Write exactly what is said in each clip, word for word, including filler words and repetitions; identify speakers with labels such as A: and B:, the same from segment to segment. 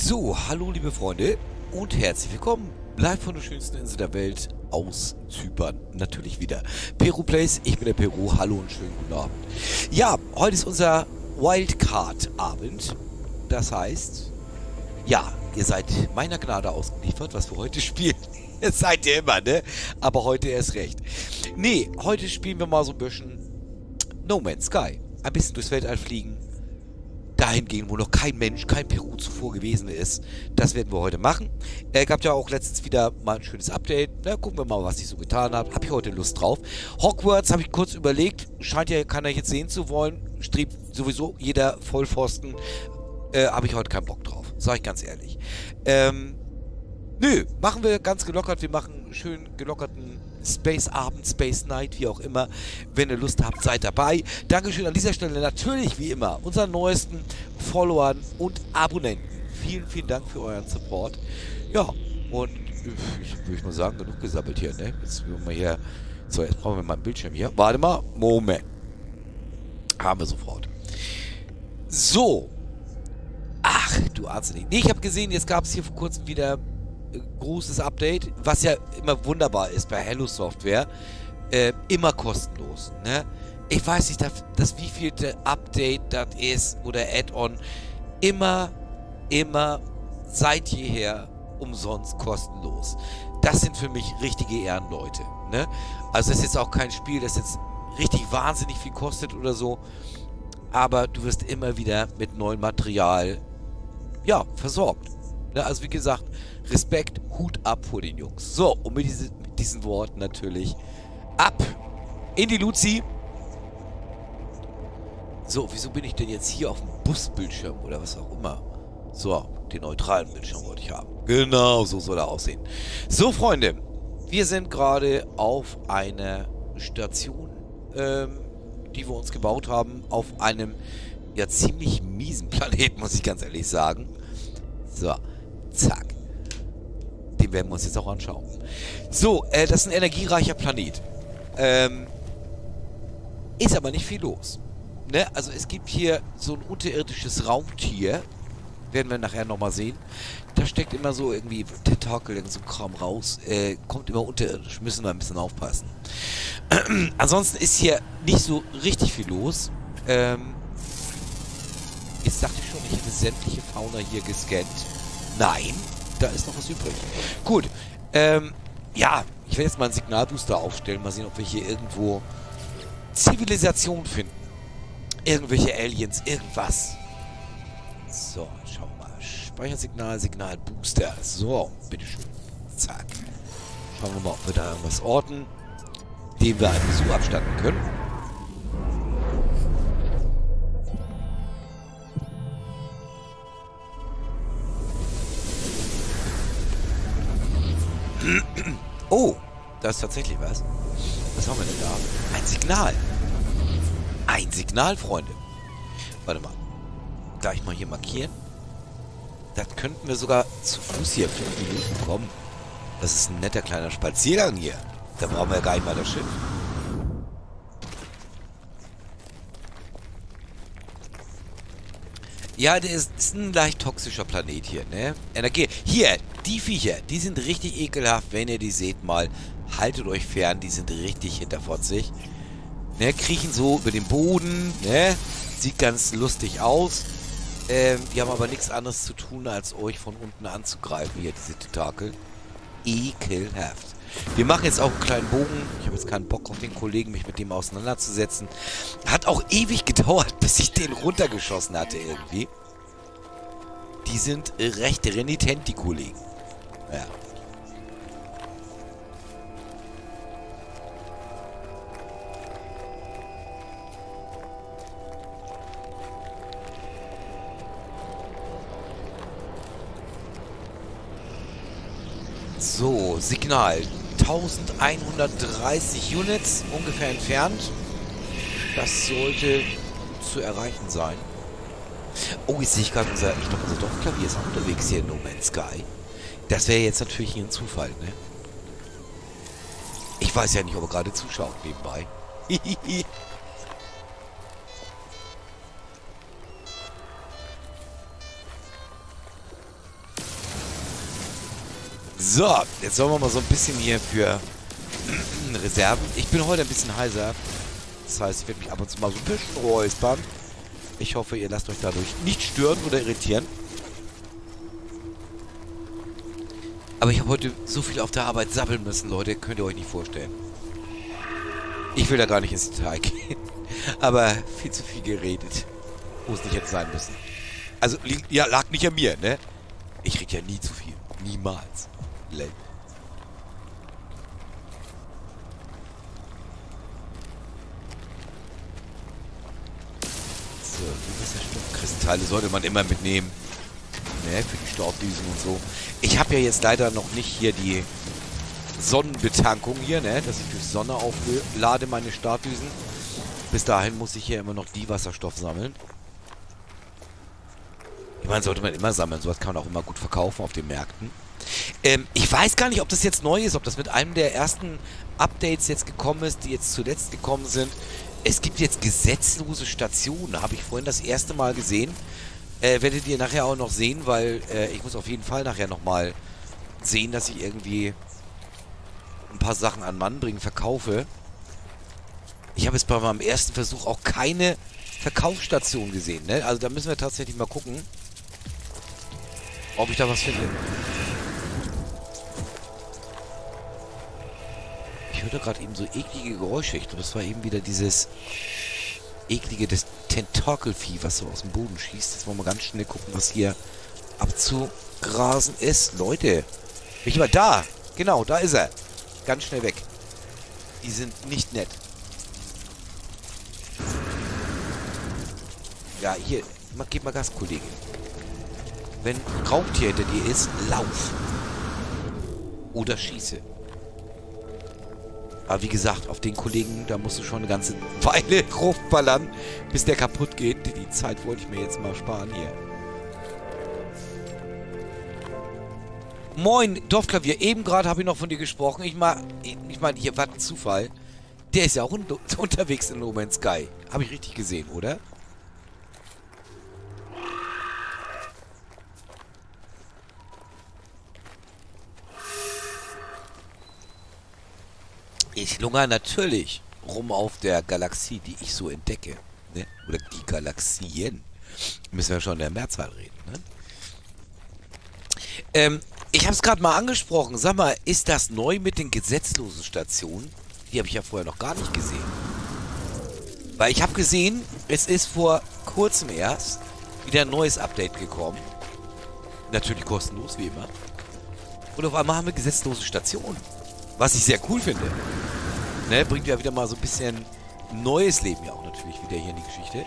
A: So, hallo liebe Freunde und herzlich willkommen live von der schönsten Insel der Welt aus Zypern. Natürlich wieder Peru Plays, ich bin der Peru, hallo und schönen guten Abend. Ja, heute ist unser Wildcard-Abend. Das heißt, ja, ihr seid meiner Gnade ausgeliefert, was wir heute spielen. Das seid ihr immer, ne? Aber heute erst recht. Nee, heute spielen wir mal so ein bisschen No Man's Sky. Ein bisschen durchs Weltall fliegen. Dahin gehen, wo noch kein Mensch, kein Peru zuvor gewesen ist. Das werden wir heute machen. Es äh, gab ja auch letztens wieder mal ein schönes Update. Na, gucken wir mal, was ich so getan habe. Habe ich heute Lust drauf. Hogwarts habe ich kurz überlegt. Scheint ja keiner jetzt sehen zu wollen. Strebt sowieso jeder Vollpfosten. Äh, habe ich heute keinen Bock drauf. Sag ich ganz ehrlich. Ähm, nö, machen wir ganz gelockert. Wir machen einen schön gelockerten Space-Abend, Space-Night, wie auch immer. Wenn ihr Lust habt, seid dabei. Dankeschön an dieser Stelle natürlich, wie immer, unseren neuesten Followern und Abonnenten. Vielen, vielen Dank für euren Support. Ja, und ich würde mal sagen, genug gesammelt hier, ne? Jetzt wir mal hier. So, jetzt brauchen wir mal einen Bildschirm hier. Warte mal. Moment. Haben wir sofort. So. Ach, du ahnst nicht. Nee, ich habe gesehen, jetzt gab es hier vor kurzem wieder großes Update, was ja immer wunderbar ist bei Hello Software, äh, immer kostenlos, ne? Ich weiß nicht, das, das wievielte Update das ist oder Add-on, immer, immer seit jeher umsonst kostenlos. Das sind für mich richtige Ehrenleute, ne? Also das ist jetzt auch kein Spiel, das jetzt richtig wahnsinnig viel kostet oder so, aber du wirst immer wieder mit neuem Material, ja, versorgt. Ne? Also wie gesagt, Respekt, Hut ab vor den Jungs. So, und mit, diese, mit diesen Worten natürlich ab in die Luzi. So, wieso bin ich denn jetzt hier auf dem Busbildschirm oder was auch immer? So, den neutralen Bildschirm wollte ich haben. Genau, so soll er aussehen. So, Freunde, wir sind gerade auf einer Station, ähm, die wir uns gebaut haben, auf einem ja ziemlich miesen Planeten, muss ich ganz ehrlich sagen. So, zack. Den werden wir uns jetzt auch anschauen. So, äh, das ist ein energiereicher Planet. Ähm, ist aber nicht viel los. Ne? Also es gibt hier so ein unterirdisches Raumtier. Werden wir nachher nochmal sehen. Da steckt immer so irgendwie Tentakel, irgend so ein Kram raus. Äh, kommt immer unterirdisch. Müssen wir ein bisschen aufpassen. Ansonsten ist hier nicht so richtig viel los. Ähm, jetzt dachte ich schon, ich hätte sämtliche Fauna hier gescannt. Nein. Da ist noch was übrig. Gut. Ähm, ja, ich werde jetzt mal einen Signalbooster aufstellen. Mal sehen, ob wir hier irgendwo Zivilisation finden. Irgendwelche Aliens, irgendwas. So, schauen wir mal. Speichersignal, Signalbooster. So, bitteschön. Zack. Schauen wir mal, ob wir da irgendwas orten, dem wir einen Besuch abstatten können. Oh, da ist tatsächlich was. Was haben wir denn da? Ein Signal. Ein Signal, Freunde. Warte mal. Gleich mal hier markieren. Das könnten wir sogar zu Fuß hier fünf Minuten kommen. Das ist ein netter kleiner Spaziergang hier. Da brauchen wir ja gar nicht mal das Schiff. Ja, der ist, ist ein leicht toxischer Planet hier, ne? Energie. Hier, die Viecher, die sind richtig ekelhaft, wenn ihr die seht mal. Haltet euch fern, die sind richtig hinterfotzig. Ne, kriechen so über den Boden, ne? Sieht ganz lustig aus. Ähm, die haben aber nichts anderes zu tun, als euch von unten anzugreifen, hier, diese Tentakel. Ekelhaft. Wir machen jetzt auch einen kleinen Bogen. Ich habe jetzt keinen Bock auf den Kollegen, mich mit dem auseinanderzusetzen. Hat auch ewig gedauert, bis ich den runtergeschossen hatte irgendwie. Die sind recht renitent, die Kollegen. Ja. So, Signal. elfhundertdreißig Units ungefähr entfernt. Das sollte zu erreichen sein. Oh, jetzt sehe ich gerade unser, ich glaube, unser Dorfklavier ist auch unterwegs hier in No Man's Sky. Das wäre jetzt natürlich ein Zufall, ne? Ich weiß ja nicht, ob er gerade zuschaut nebenbei. So, jetzt sollen wir mal so ein bisschen hier für Reserven. Ich bin heute ein bisschen heiser. Das heißt, ich werde mich ab und zu mal so ein bisschen räuspern. Ich hoffe, ihr lasst euch dadurch nicht stören oder irritieren. Aber ich habe heute so viel auf der Arbeit sabbeln müssen, Leute. Könnt ihr euch nicht vorstellen. Ich will da gar nicht ins Detail gehen. Aber viel zu viel geredet. Wo es nicht hätte sein müssen. Also, ja, lag nicht an mir, ne? Ich rede ja nie zu viel. Niemals. Lame. So, Gewässerstoffkristalle sollte man immer mitnehmen. Ne, für die Staubdüsen und so. Ich habe ja jetzt leider noch nicht hier die Sonnenbetankung hier, ne? Dass ich durch Sonne auflade meine Startdüsen. Bis dahin muss ich hier immer noch die Wasserstoff sammeln. Ich meine, sollte man immer sammeln. Sowas kann man auch immer gut verkaufen auf den Märkten. Ähm, ich weiß gar nicht, ob das jetzt neu ist, ob das mit einem der ersten Updates jetzt gekommen ist, die jetzt zuletzt gekommen sind. Es gibt jetzt gesetzlose Stationen. Habe ich vorhin das erste Mal gesehen. Äh, werdet ihr nachher auch noch sehen, weil äh, ich muss auf jeden Fall nachher nochmal sehen, dass ich irgendwie ein paar Sachen an Mann bringen, verkaufe. Ich habe jetzt bei meinem ersten Versuch auch keine Verkaufsstation gesehen, ne? Also da müssen wir tatsächlich mal gucken, ob ich da was finde. Ich hörte gerade eben so eklige Geräusche. Ich glaube, das war eben wieder dieses eklige, das Tentakelvieh, was so aus dem Boden schießt. Jetzt wollen wir ganz schnell gucken, was hier abzugrasen ist. Leute, ich war da. Genau, da ist er. Ganz schnell weg. Die sind nicht nett. Ja, hier, gib mal Gas, Kollege. Wenn ein Raubtier hinter dir ist, lauf. Oder schieße. Aber wie gesagt, auf den Kollegen, da musst du schon eine ganze Weile draufballern, bis der kaputt geht. Die Zeit wollte ich mir jetzt mal sparen hier. Moin, Dorfklavier. Eben gerade habe ich noch von dir gesprochen. Ich meine, ich mein, hier, was ein Zufall. Der ist ja auch un unterwegs in No Man's Sky. Habe ich richtig gesehen, oder? Ich lungere natürlich rum auf der Galaxie, die ich so entdecke. Ne? Oder die Galaxien. Müssen wir schon in der Mehrzahl reden, ne? Ähm, ich habe es gerade mal angesprochen. Sag mal, ist das neu mit den gesetzlosen Stationen? Die habe ich ja vorher noch gar nicht gesehen. Weil ich habe gesehen, es ist vor kurzem erst wieder ein neues Update gekommen. Natürlich kostenlos, wie immer. Und auf einmal haben wir gesetzlose Stationen. Was ich sehr cool finde. Ne, bringt ja wieder mal so ein bisschen neues Leben ja auch natürlich wieder hier in die Geschichte.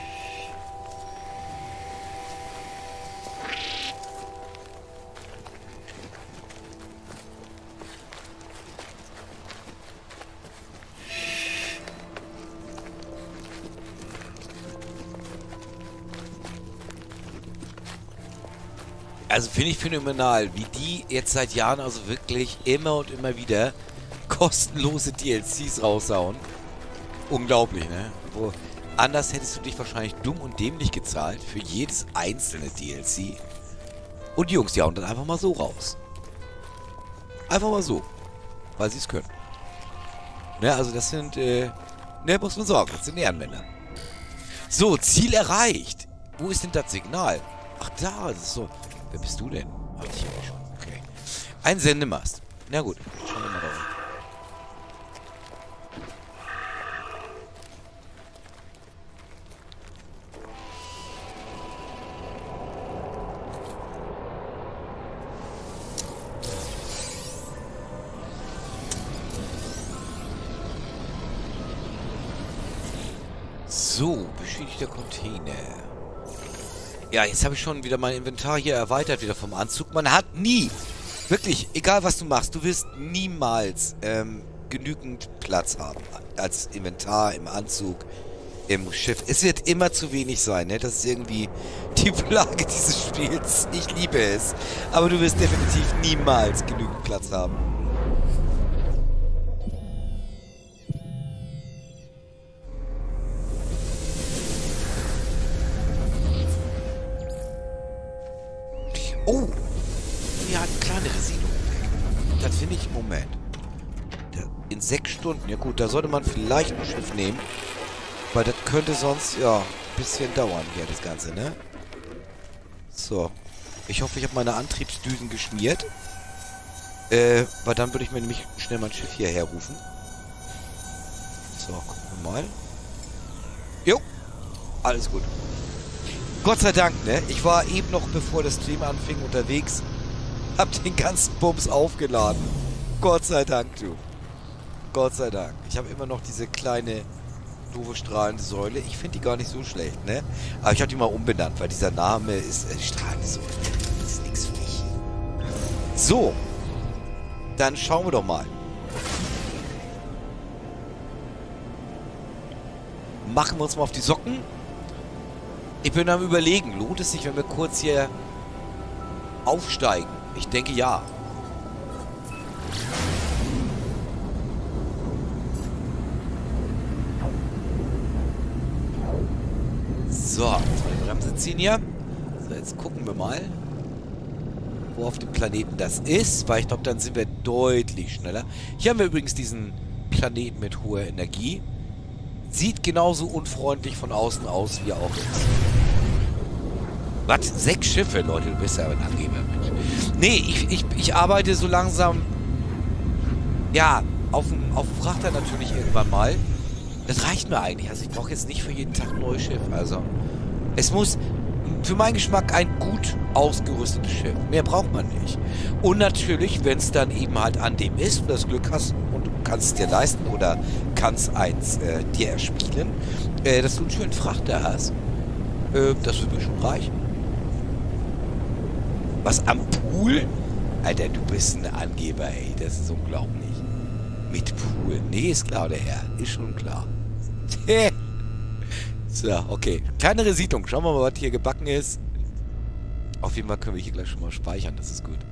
A: Also finde ich phänomenal, wie die jetzt seit Jahren also wirklich immer und immer wieder kostenlose D L Cs raushauen. Unglaublich, ne? Wo anders hättest du dich wahrscheinlich dumm und dämlich gezahlt für jedes einzelne D L C. Und die Jungs, die hauen dann einfach mal so raus. Einfach mal so. Weil sie es können. Ne, also das sind, äh, ne, muss man sagen, das sind Ehrenmänner. So, Ziel erreicht. Wo ist denn das Signal? Ach, da, das ist so. Wer bist du denn? Ach, ich ja schon. Okay. Ein Sendemast. Na gut, schauen wir mal da. So, beschädigter Container. Ja, jetzt habe ich schon wieder mein Inventar hier erweitert, wieder vom Anzug. Man hat nie, wirklich, egal was du machst, du wirst niemals ähm, genügend Platz haben. Als Inventar, im Anzug, im Schiff. Es wird immer zu wenig sein, ne? Das ist irgendwie die Plage dieses Spiels. Ich liebe es. Aber du wirst definitiv niemals genügend Platz haben. Oh, wir hatten kleinere Siedlungen. nicht. Moment. In sechs Stunden. Ja gut, da sollte man vielleicht ein Schiff nehmen. Weil das könnte sonst, ja, ein bisschen dauern hier, das Ganze, ne? So. Ich hoffe, ich habe meine Antriebsdüsen geschmiert. Äh, weil dann würde ich mir nämlich schnell mein Schiff hierher rufen. So, gucken wir mal. Jo. Alles gut. Gott sei Dank, ne? Ich war eben noch, bevor der Stream anfing, unterwegs. Hab den ganzen Bums aufgeladen. Gott sei Dank, du. Gott sei Dank. Ich habe immer noch diese kleine, doofe strahlende Säule. Ich finde die gar nicht so schlecht, ne? Aber ich habe die mal umbenannt, weil dieser Name ist äh, strahlende Säule. Das ist nichts für mich. So. Dann schauen wir doch mal. Machen wir uns mal auf die Socken. Ich bin am Überlegen, lohnt es sich, wenn wir kurz hier aufsteigen? Ich denke, ja. So, jetzt mal die Bremse ziehen hier. So, jetzt gucken wir mal, wo auf dem Planeten das ist, weil ich glaube, dann sind wir deutlich schneller. Hier haben wir übrigens diesen Planeten mit hoher Energie. Sieht genauso unfreundlich von außen aus, wie er auch ist. Was? Sechs Schiffe, Leute, du bist ja ein Angeber, Mensch. Nee, ich, ich, ich arbeite so langsam, ja, auf dem auf dem Frachter natürlich irgendwann mal. Das reicht mir eigentlich. Also ich brauche jetzt nicht für jeden Tag ein neues Schiff. Also, es muss für meinen Geschmack ein gut ausgerüstetes Schiff. Mehr braucht man nicht. Und natürlich, wenn es dann eben halt an dem ist und das Glück hast und du kannst es dir leisten oder kannst eins äh, dir erspielen, äh, dass du einen schönen Frachter hast, äh, das wird mir schon reichen. Was, am Pool? Alter, du bist ein Angeber, ey. Das ist unglaublich. Mit Pool. Nee, ist klar, der Herr. Ist schon klar. So, okay. Kleinere Siedlung. Schauen wir mal, was hier gebacken ist. Auf jeden Fall können wir hier gleich schon mal speichern. Das ist gut.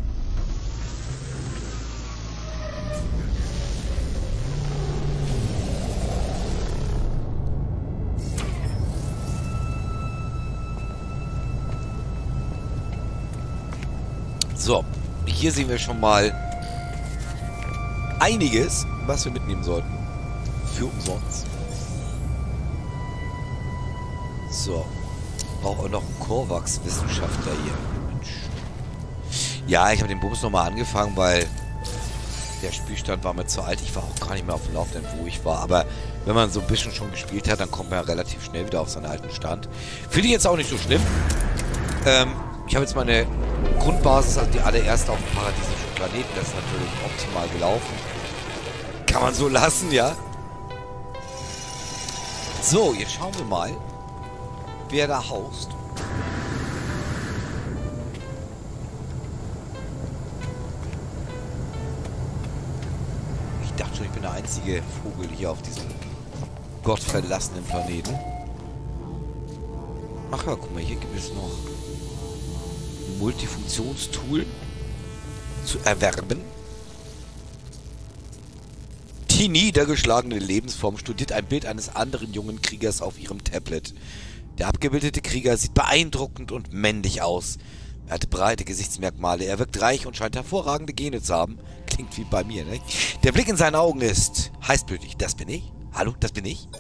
A: So. Hier sehen wir schon mal einiges, was wir mitnehmen sollten. Für umsonst. So. Brauche auch noch einen Korvax-Wissenschaftler hier. Mensch. Ja, ich habe den Bums nochmal angefangen, weil der Spielstand war mir zu alt. Ich war auch gar nicht mehr auf dem Laufenden, wo ich war. Aber wenn man so ein bisschen schon gespielt hat, dann kommt man ja relativ schnell wieder auf seinen alten Stand. Finde ich jetzt auch nicht so schlimm. Ähm, ich habe jetzt meine Grundbasis, also die allererste auf dem paradiesischen Planeten. Das ist natürlich optimal gelaufen. Kann man so lassen, ja? So, jetzt schauen wir mal, wer da haust. Ich dachte schon, ich bin der einzige Vogel hier auf diesem gottverlassenen Planeten. Ach ja, guck mal, hier gibt es noch ein Multifunktionstool zu erwerben. Die niedergeschlagene Lebensform studiert ein Bild eines anderen jungen Kriegers auf ihrem Tablet. Der abgebildete Krieger sieht beeindruckend und männlich aus. Er hat breite Gesichtsmerkmale, er wirkt reich und scheint hervorragende Gene zu haben. Klingt wie bei mir, ne? Der Blick in seinen Augen ist heißblütig. Das bin ich? Hallo, das bin ich?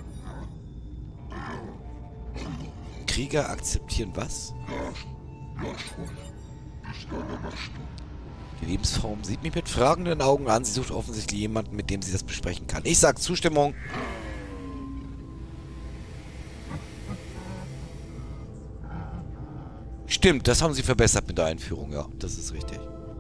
A: Krieger akzeptieren was? Die Lebensform sieht mich mit fragenden Augen an. Sie sucht offensichtlich jemanden, mit dem sie das besprechen kann. Ich sag Zustimmung. Stimmt, das haben sie verbessert mit der Einführung. Ja, das ist richtig.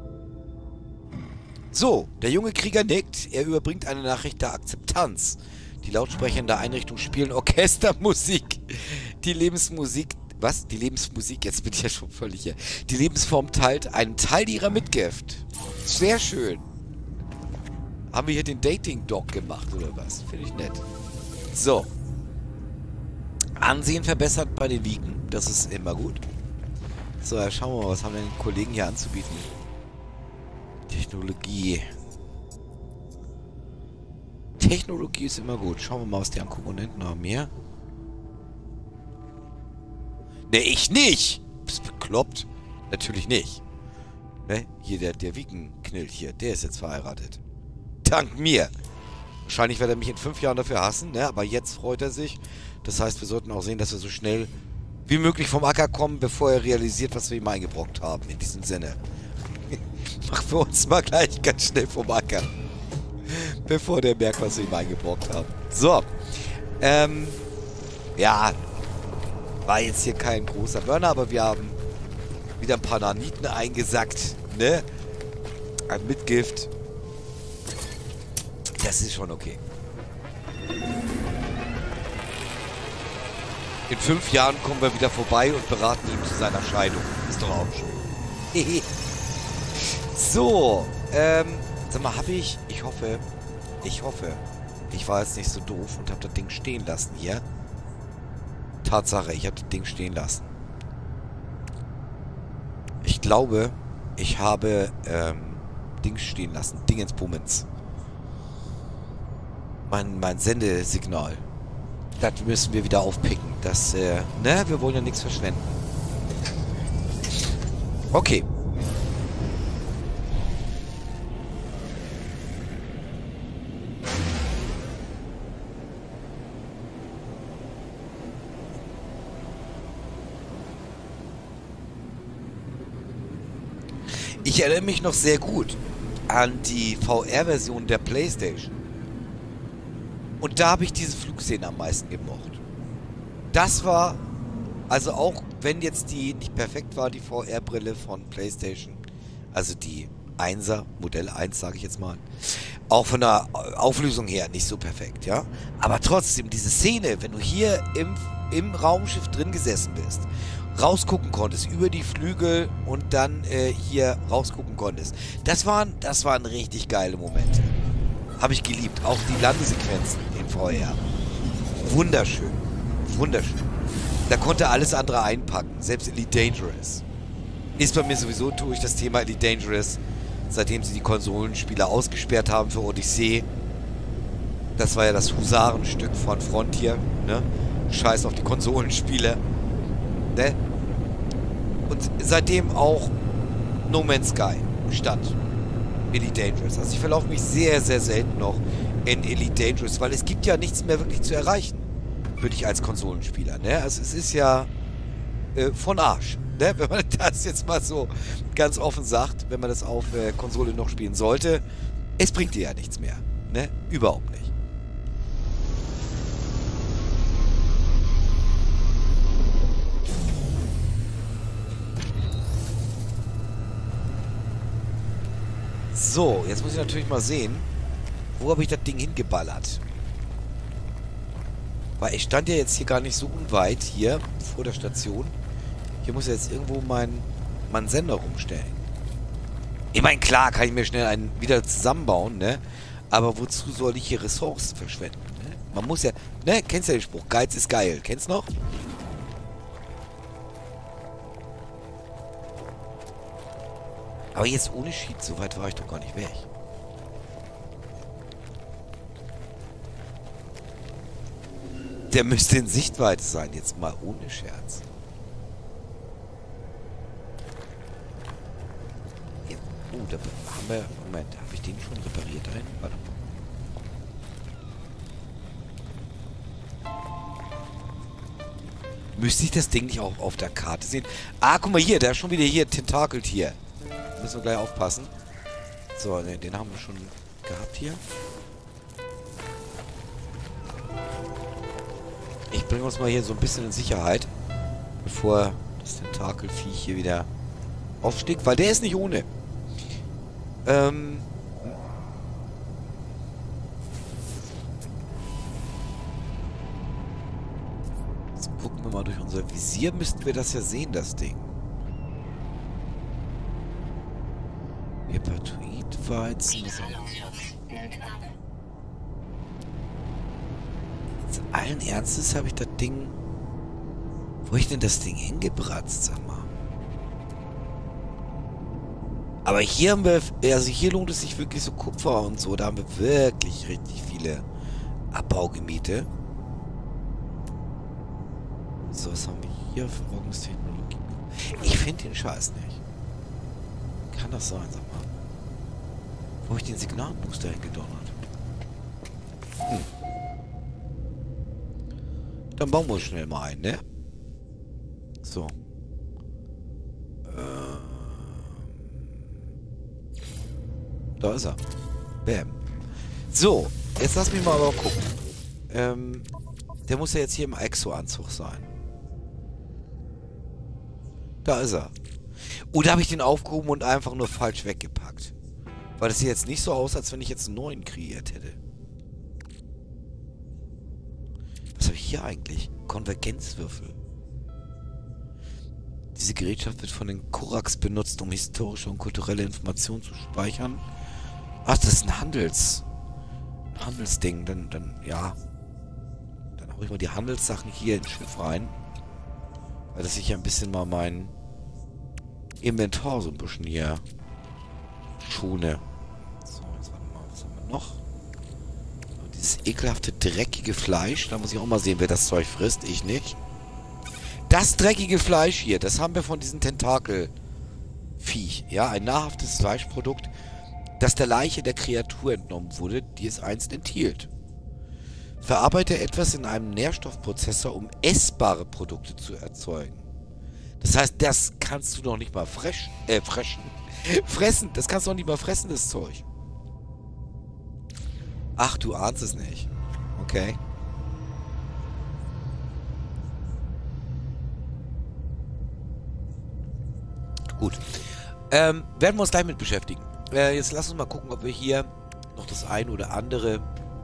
A: So, der junge Krieger nickt. Er überbringt eine Nachricht der Akzeptanz. Die Lautsprecher in der Einrichtung spielen Orchestermusik. Die Lebensmusik... Was? Die Lebensmusik? Jetzt bin ich ja schon völlig hier. Die Lebensform teilt einen Teil ihrer Mitgift. Sehr schön. Haben wir hier den Dating-Dog gemacht, oder was? Finde ich nett. So. Ansehen verbessert bei den Wiegen. Das ist immer gut. So, ja, schauen wir mal, was haben denn die Kollegen hier anzubieten? Technologie. Technologie ist immer gut. Schauen wir mal, was die an Komponenten haben hier. Ne, ich nicht! Bist bekloppt? Natürlich nicht. Ne? Hier, der, der Wiegenknill hier, der ist jetzt verheiratet. Dank mir. Wahrscheinlich wird er mich in fünf Jahren dafür hassen, ne? Aber jetzt freut er sich. Das heißt, wir sollten auch sehen, dass wir so schnell wie möglich vom Acker kommen, bevor er realisiert, was wir ihm eingebrockt haben. In diesem Sinne. Machen wir uns mal gleich ganz schnell vom Acker. Bevor der merkt, was wir ihm eingebrockt haben. So. Ähm. Ja. War jetzt hier kein großer Burner, aber wir haben wieder ein paar Naniten eingesackt. Ne? Ein Mitgift. Das ist schon okay. In fünf Jahren kommen wir wieder vorbei und beraten ihn zu seiner Scheidung. Ist doch auch schön. So, ähm, sag mal, habe ich, ich hoffe, ich hoffe, ich war jetzt nicht so doof und habe das Ding stehen lassen hier. Tatsache, ich habe das Ding stehen lassen. Ich glaube, ich habe, ähm, Dings stehen lassen. Dingensbummens. Mein, mein Sendesignal. Das müssen wir wieder aufpicken. Das, äh, ne, wir wollen ja nichts verschwenden. Okay. Ich erinnere mich noch sehr gut an die V R-Version der PlayStation. Und da habe ich diese Flugszene am meisten gemocht. Das war, also auch wenn jetzt die nicht perfekt war, die V R-Brille von PlayStation, also die Einser, Modell eins, sage ich jetzt mal, auch von der Auflösung her nicht so perfekt, ja. Aber trotzdem, diese Szene, wenn du hier im, im Raumschiff drin gesessen bist, rausgucken konntest, über die Flügel und dann äh, hier rausgucken konntest, das waren, das waren richtig geile Momente. Habe ich geliebt. Auch die Landesequenzen in V R. Wunderschön. Wunderschön. Da konnte alles andere einpacken. Selbst Elite Dangerous. Ist bei mir sowieso, tue ich das Thema Elite Dangerous, seitdem sie die Konsolenspieler ausgesperrt haben für Odyssey. Das war ja das Husarenstück von Frontier. Ne? Scheiß auf die Konsolenspieler. Ne? Und seitdem auch No Man's Sky stand. Elite Dangerous. Also ich verlaufe mich sehr, sehr selten noch in Elite Dangerous, weil es gibt ja nichts mehr wirklich zu erreichen. Würde ich als Konsolenspieler, ne? Also es ist ja äh, von Arsch, ne? Wenn man das jetzt mal so ganz offen sagt, wenn man das auf äh, Konsole noch spielen sollte. Es bringt dir ja nichts mehr, ne? Überhaupt nicht. So, jetzt muss ich natürlich mal sehen, wo habe ich das Ding hingeballert. Weil ich stand ja jetzt hier gar nicht so unweit hier vor der Station. Hier muss ja jetzt irgendwo mein, mein Sender rumstellen. Ich meine, klar kann ich mir schnell einen wieder zusammenbauen, ne? Aber wozu soll ich hier Ressourcen verschwenden, ne? Man muss ja, ne? Kennst ja den Spruch, Geiz ist geil. Kennst du noch? Aber jetzt ohne Sheet, so weit war ich doch gar nicht weg. Der müsste in Sichtweite sein, jetzt mal ohne Scherz. Ja, oh, da haben wir... Moment, habe ich den schon repariert da hinten? Warte mal. Müsste ich das Ding nicht auch auf der Karte sehen? Ah, guck mal hier, der ist schon wieder hier, tentakelt hier. Müssen wir gleich aufpassen. So, den, den haben wir schon gehabt hier. Ich bringe uns mal hier so ein bisschen in Sicherheit, bevor das Tentakelviech hier wieder aufsteigt, weil der ist nicht ohne. Ähm... Jetzt gucken wir mal durch unser Visier, müssten wir das ja sehen, das Ding. Hepatoidweizen. Jetzt allen Ernstes habe ich das Ding... Wo hab ich denn das Ding hingebratzt, sag mal? Aber hier haben wir... Also hier lohnt es sich wirklich so Kupfer und so. Da haben wir wirklich richtig viele Abbaugebiete. So, was haben wir hier? Versorgungstechnologie. Ich finde den Scheiß nicht. Kann das sein, sag mal. Wo habe ich den Signalbooster hingedonnert? Hm. Dann bauen wir schnell mal ein, ne? So. Ähm. Da ist er. Bam. So, jetzt lass mich mal aber gucken. Ähm, der muss ja jetzt hier im Exo-Anzug sein. Da ist er. Oder habe ich den aufgehoben und einfach nur falsch weggepackt? Weil das sieht jetzt nicht so aus, als wenn ich jetzt einen neuen kreiert hätte. Was habe ich hier eigentlich? Konvergenzwürfel. Diese Gerätschaft wird von den Korax benutzt, um historische und kulturelle Informationen zu speichern. Ach, das ist ein Handels... Ein Handelsding. Dann, dann, ja. Dann hau ich mal die Handelssachen hier ins Schiff rein. Weil das sich ja ein bisschen mal mein Inventar so ein bisschen hier schone. So, jetzt warte mal, was haben wir noch? So, dieses ekelhafte, dreckige Fleisch. Da muss ich auch mal sehen, wer das Zeug frisst. Ich nicht. Das dreckige Fleisch hier, das haben wir von diesem Tentakelviech. Ja, ein nahrhaftes Fleischprodukt, das der Leiche der Kreatur entnommen wurde, die es einst enthielt. Verarbeite etwas in einem Nährstoffprozessor, um essbare Produkte zu erzeugen. Das heißt, das kannst du doch nicht mal fresh, äh, freschen. fressen. Das kannst du doch nicht mal fressen, das Zeug. Ach, du ahnst es nicht. Okay. Gut. Ähm, werden wir uns gleich mit beschäftigen. Äh, jetzt lass uns mal gucken, ob wir hier noch das eine oder andere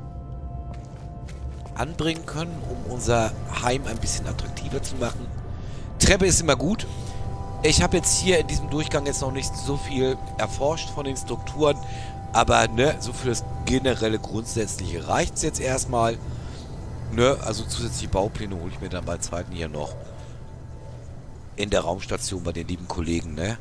A: anbringen können, um unser Heim ein bisschen attraktiver zu machen. Treppe ist immer gut. Ich habe jetzt hier in diesem Durchgang jetzt noch nicht so viel erforscht von den Strukturen, aber ne, so für das generelle Grundsätzliche reicht es jetzt erstmal. Ne, also zusätzliche Baupläne hole ich mir dann bei zweiten hier noch in der Raumstation bei den lieben Kollegen, ne?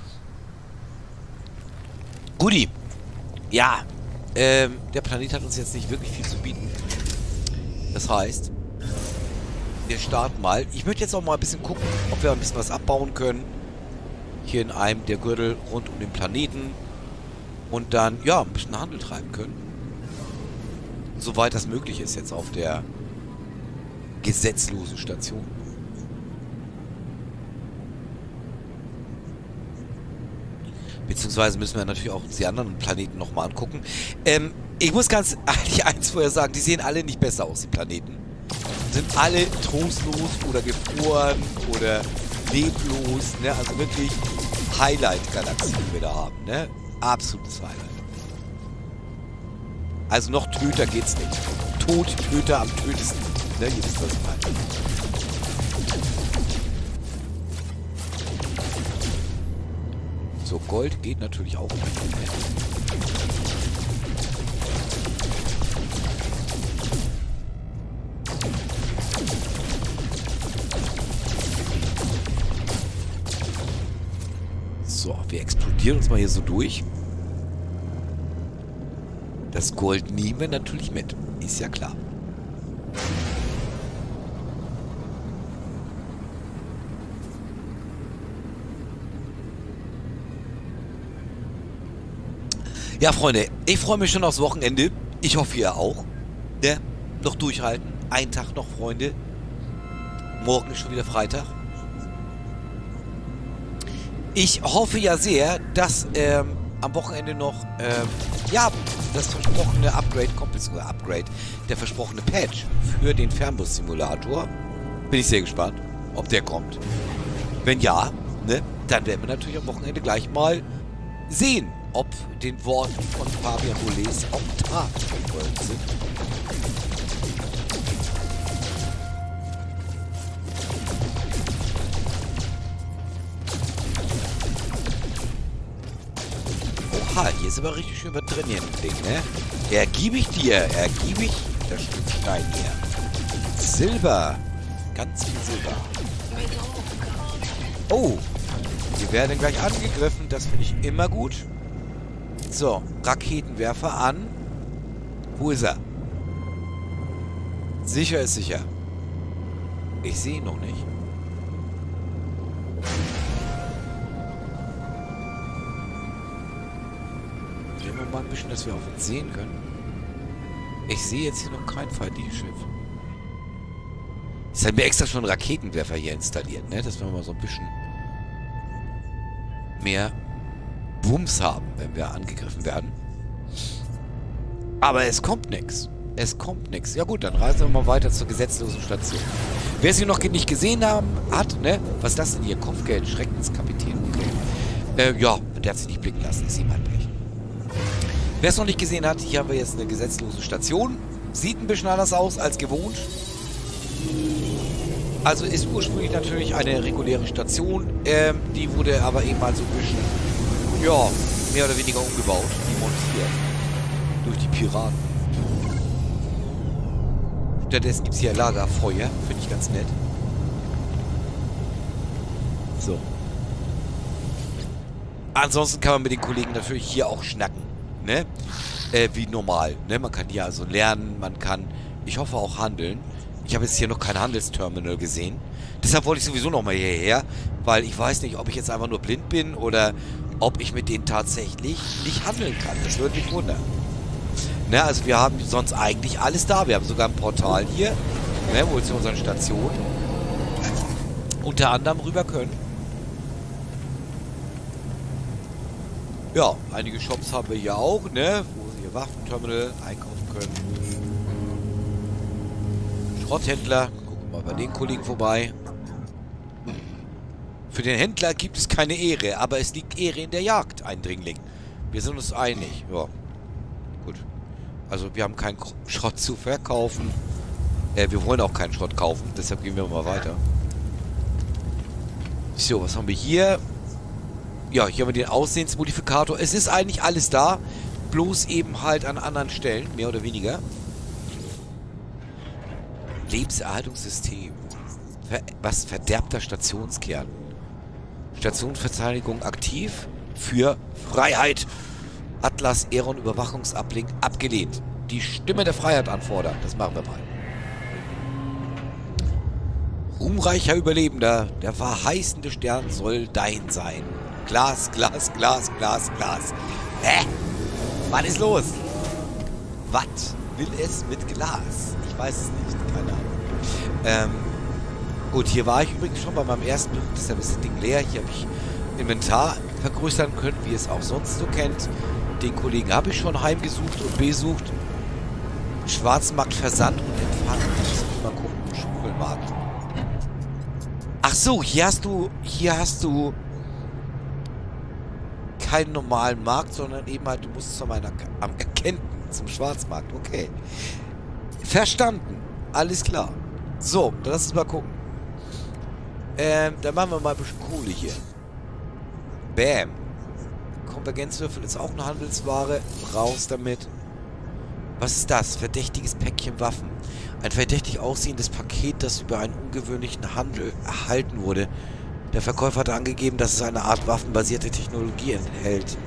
A: Guti. Ja, ähm, der Planet hat uns jetzt nicht wirklich viel zu bieten. Das heißt, wir starten mal. Ich möchte jetzt auch mal ein bisschen gucken, ob wir ein bisschen was abbauen können. Hier in einem der Gürtel rund um den Planeten. Und dann, ja, ein bisschen Handel treiben können. Soweit das möglich ist jetzt auf der gesetzlosen Station. Beziehungsweise müssen wir natürlich auch die anderen Planeten nochmal angucken. Ähm, ich muss ganz ehrlich eins vorher sagen, die sehen alle nicht besser aus, die Planeten. Sind alle trostlos oder gefroren oder leblos, ne? Also wirklich Highlight-Galaxie, die wir da haben, ne? Absolutes Highlight. Also noch töter geht's nicht. Tod, Töter am tötesten, ne? Ihr wisst, was ich meine. So, Gold geht natürlich auch. So, wir explodieren uns mal hier so durch. Das Gold nehmen wir natürlich mit. Ist ja klar. Ja, Freunde, ich freue mich schon aufs Wochenende. Ich hoffe, ihr auch. Ne? Noch durchhalten. Ein Tag noch, Freunde. Morgen ist schon wieder Freitag. Ich hoffe ja sehr, dass ähm, am Wochenende noch ähm, ja, das versprochene Upgrade kommt, beziehungsweise Upgrade, der versprochene Patch für den Fernbus-Simulator. Bin ich sehr gespannt, ob der kommt. Wenn ja, ne, dann werden wir natürlich am Wochenende gleich mal sehen, ob den Worten von Fabian Boulez auch Taten gefolgt sind. Oha, hier ist aber richtig schön was drin hier im Ding, ne? Ergiebig dir, ergiebig das Stück Stein hier. Silber. Ganz viel Silber. Oh, wir werden gleich angegriffen, das finde ich immer gut. So, Raketenwerfer an. Wo ist er? Sicher ist sicher. Ich sehe ihn noch nicht. bisschen, dass wir auch was sehen können. Ich sehe jetzt hier noch kein feindliches Schiff. Jetzt haben wir extra schon einen Raketenwerfer hier installiert, ne? Dass wir mal so ein bisschen mehr Wumms haben, wenn wir angegriffen werden. Aber es kommt nichts. Es kommt nichts. Ja gut, dann reisen wir mal weiter zur gesetzlosen Station. Wer sie noch nicht gesehen haben, hat, ne? Was ist das denn hier? Kopfgeld, Schreckenskapitän. Okay. Äh, ja, der hat sich nicht blicken lassen. Ist ihm halt Pech. Wer es noch nicht gesehen hat, hier haben wir jetzt eine gesetzlose Station. Sieht ein bisschen anders aus als gewohnt. Also ist ursprünglich natürlich eine reguläre Station. Ähm, die wurde aber eben mal so ein bisschen, ja, mehr oder weniger umgebaut. Demontiert. Durch die Piraten. Stattdessen gibt es hier Lagerfeuer. Finde ich ganz nett. So. Ansonsten kann man mit den Kollegen natürlich hier auch schnacken. Ne? Äh, wie normal. Ne? Man kann hier also lernen, man kann, ich hoffe, auch handeln. Ich habe jetzt hier noch kein Handelsterminal gesehen. Deshalb wollte ich sowieso noch mal hierher, weil ich weiß nicht, ob ich jetzt einfach nur blind bin oder ob ich mit denen tatsächlich nicht handeln kann. Das würde mich wundern. Ne? Also wir haben sonst eigentlich alles da. Wir haben sogar ein Portal hier, ne? Wo wir zu unseren Stationen unter anderem rüber können. Ja, einige Shops haben wir hier auch, ne? Wo sie hier Waffenterminal einkaufen können. Schrotthändler. Gucken wir mal bei den Kollegen vorbei. Für den Händler gibt es keine Ehre, aber es liegt Ehre in der Jagd, Eindringling. Wir sind uns einig. Ja, gut. Also wir haben keinen Schrott zu verkaufen. Äh, wir wollen auch keinen Schrott kaufen, deshalb gehen wir mal weiter. So, was haben wir hier? Ja, hier haben wir den Aussehensmodifikator. Es ist eigentlich alles da, bloß eben halt an anderen Stellen, mehr oder weniger. Lebenserhaltungssystem. Ver was? Verderbter Stationskern. Stationsverteidigung aktiv für Freiheit. Atlas Eron Überwachungsuplink abgelehnt. Die Stimme der Freiheit anfordern. Das machen wir mal. Ruhmreicher Überlebender. Der verheißende Stern soll dein sein. Glas, Glas, Glas, Glas, Glas. Hä? Was ist los? Was will es mit Glas? Ich weiß es nicht. Keine Ahnung. Ähm, gut, hier war ich übrigens schon bei meinem ersten Besuch. Deshalb ist das Ding leer. Hier habe ich Inventar vergrößern können, wie es auch sonst so kennt. Den Kollegen habe ich schon heimgesucht und besucht. Schwarzmarkt, Versand und Empfang. Das muss ich mal gucken. Schmuggelmarkt. Ach so, hier hast du... Hier hast du... keinen normalen Markt, sondern eben halt, du musst zu meiner... am Erkennten, zum Schwarzmarkt. Okay. Verstanden. Alles klar. So, dann lass uns mal gucken. Ähm, dann machen wir mal ein bisschen Kohle hier. Bam. Konvergenzwürfel ist auch eine Handelsware. Raus damit. Was ist das? Verdächtiges Päckchen Waffen. Ein verdächtig aussehendes Paket, das über einen ungewöhnlichen Handel erhalten wurde. Der Verkäufer hat angegeben, dass es eine Art waffenbasierte Technologie enthält.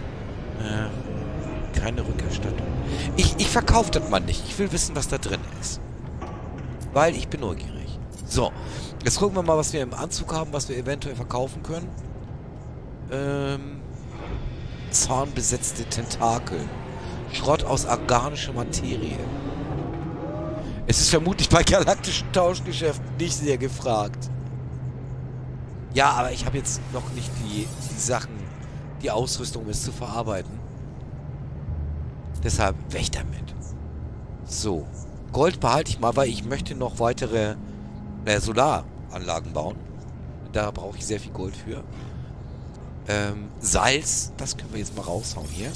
A: Äh, keine Rückerstattung. Ich, ich verkaufe das mal nicht. Ich will wissen, was da drin ist. Weil ich bin neugierig. So, jetzt gucken wir mal, was wir im Anzug haben, was wir eventuell verkaufen können. Ähm, zahnbesetzte Tentakel. Schrott aus organischer Materie. Es ist vermutlich bei galaktischen Tauschgeschäften nicht sehr gefragt. Ja, aber ich habe jetzt noch nicht die, die Sachen, die Ausrüstung, um es zu verarbeiten. Deshalb weg damit. So. Gold behalte ich mal, weil ich möchte noch weitere äh, Solaranlagen bauen. Da brauche ich sehr viel Gold für. Ähm, Salz, das können wir jetzt mal raushauen hier.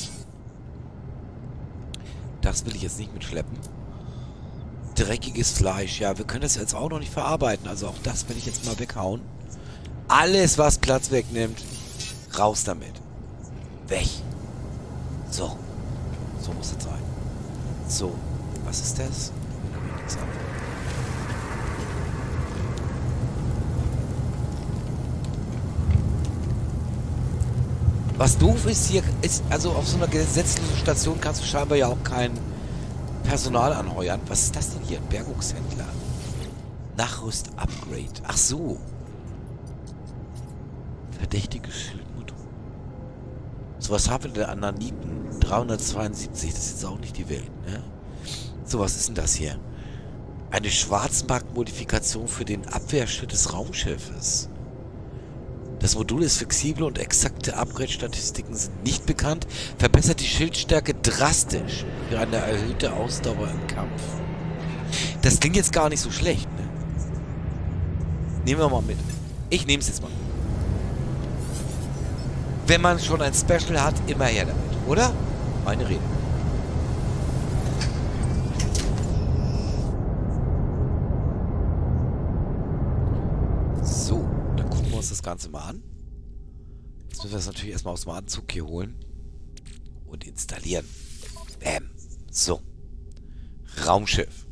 A: Das will ich jetzt nicht mitschleppen. Dreckiges Fleisch. Ja, wir können das jetzt auch noch nicht verarbeiten. Also auch das will ich jetzt mal weghauen. Alles, was Platz wegnimmt, raus damit. Weg. So. So muss es sein. So. Was ist das? Was doof ist hier, ist, also auf so einer gesetzlichen Station kannst du scheinbar ja auch kein Personal anheuern. Was ist das denn hier? Bergungshändler. Nachrüst-Upgrade. Ach so. Verdächtiges Schildmotor. So, was haben wir denn an Naniten? dreihundertzweiundsiebzig, das ist jetzt auch nicht die Welt, ne? So, was ist denn das hier? Eine Schwarzmarkt-Modifikation für den Abwehrschritt des Raumschiffes. Das Modul ist flexibel und exakte Upgrade-Statistiken sind nicht bekannt. Verbessert die Schildstärke drastisch für eine erhöhte Ausdauer im Kampf. Das klingt jetzt gar nicht so schlecht, ne? Nehmen wir mal mit. Ich nehme es jetzt mal. Wenn man schon ein Special hat, immer her damit, oder? Meine Rede. So, dann gucken wir uns das Ganze mal an. Jetzt müssen wir das natürlich erstmal aus dem Anzug hier holen. Und installieren. Bam. So. Raumschiff.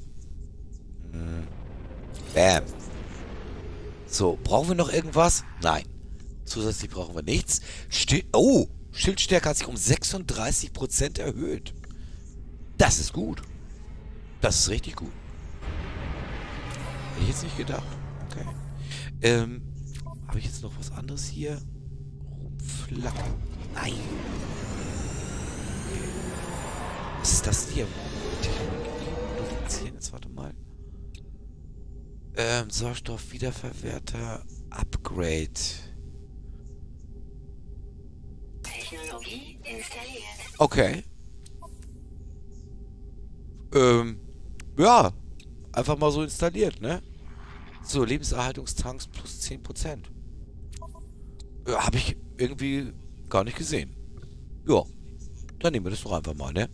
A: Bam. So, brauchen wir noch irgendwas? Nein. Zusätzlich brauchen wir nichts. Stil oh, Schildstärke hat sich um sechsunddreißig Prozent erhöht. Das ist gut. Das ist richtig gut. Hätte ich jetzt nicht gedacht. Okay. Ähm, habe ich jetzt noch was anderes hier? Rumflacken. Nein. Okay. Was ist das hier? Technologie. Jetzt warte mal. Ähm, Sauerstoff, Wiederverwerter, Upgrade. Technologie installiert. Okay. Ähm, ja. Einfach mal so installiert, ne? So, Lebenserhaltungstanks plus zehn Prozent. Ja, habe ich irgendwie gar nicht gesehen. Ja. Dann nehmen wir das doch einfach mal, ne?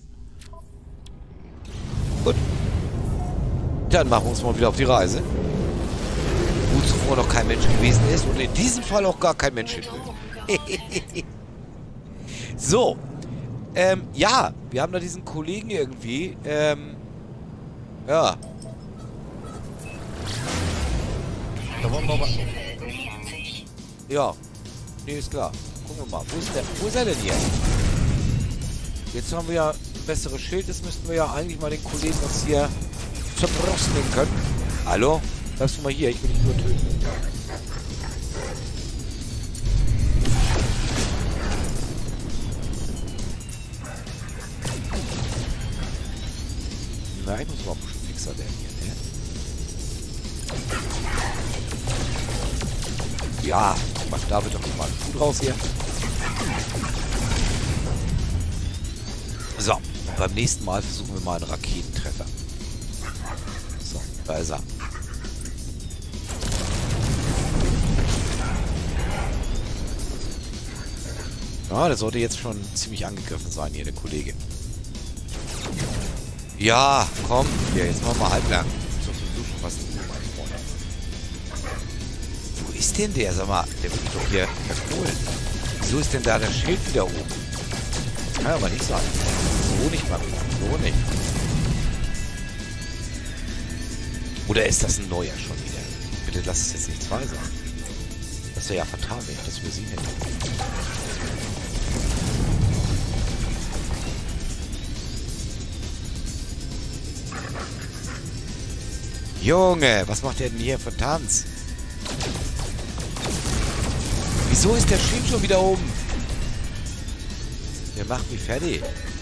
A: Gut. Dann machen wir uns mal wieder auf die Reise. Wo zuvor noch kein Mensch gewesen ist und in diesem Fall auch gar kein Mensch hin will. So. Ähm, ja. Wir haben da diesen Kollegen irgendwie. Ähm, ja. Da wollen wir mal... Ja. Nee, ist klar. Gucken wir mal. Wo ist der? Wo ist er denn hier? Jetzt haben wir ja ein besseres Schild. Jetzt müssten wir ja eigentlich mal den Kollegen uns hier zur Brust nehmen können. Hallo? Bleibst du mal hier? Ich will dich nur töten. Na, ich muss mal ein bisschen fixer werden hier, ne? Ja, mach da wird doch mal gut raus hier. So, beim nächsten Mal versuchen wir mal einen Raketentreffer. So, da ist er. Ja, der sollte jetzt schon ziemlich angegriffen sein hier, der Kollege. Ja, komm, hier, jetzt machen wir halblang. So sowieso schon fast mein Freund. Wo ist denn der? Sag mal, der wird mich doch hier verkohlen. Wieso ist denn da das Schild wieder oben? Das kann aber nicht sein. So nicht, Mann. So nicht. Oder ist das ein neuer schon wieder? Bitte lass es jetzt nicht zwei sein. Das wäre ja fatal, wenn ich das für sie hätte. Junge, was macht der denn hier für Tanz? Wieso ist der Schild schon wieder oben? Der macht mich fertig.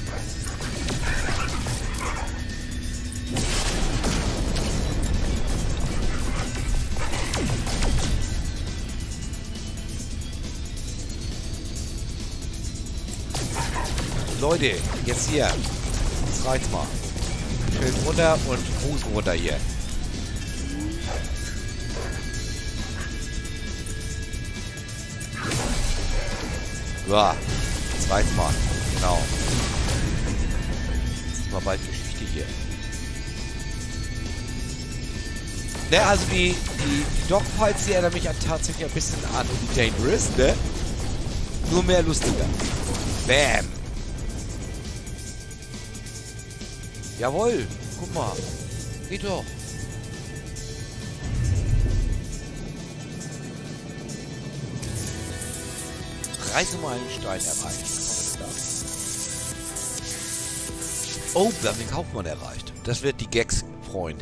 A: Leute, jetzt hier. Jetzt reicht's mal. Schön runter und Fuß runter hier. So, zweites Mal. Genau. Das ist mal bald Geschichte hier. Ne, also die, die, die Dogfights, die erinnern mich an tatsächlich ein bisschen an die Dangerous, ne? Nur mehr lustiger. Bam! Jawohl! Guck mal. Geht doch. Reiße mal einen Stein erreicht. Oh, wir haben den Kaufmann erreicht. Das wird die Gags freuen.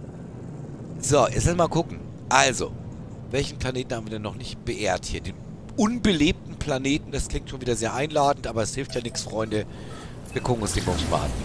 A: So, jetzt lass mal gucken. Also, welchen Planeten haben wir denn noch nicht beehrt hier? Den unbelebten Planeten. Das klingt schon wieder sehr einladend, aber es hilft ja nichts, Freunde. Wir gucken uns den Box mal an.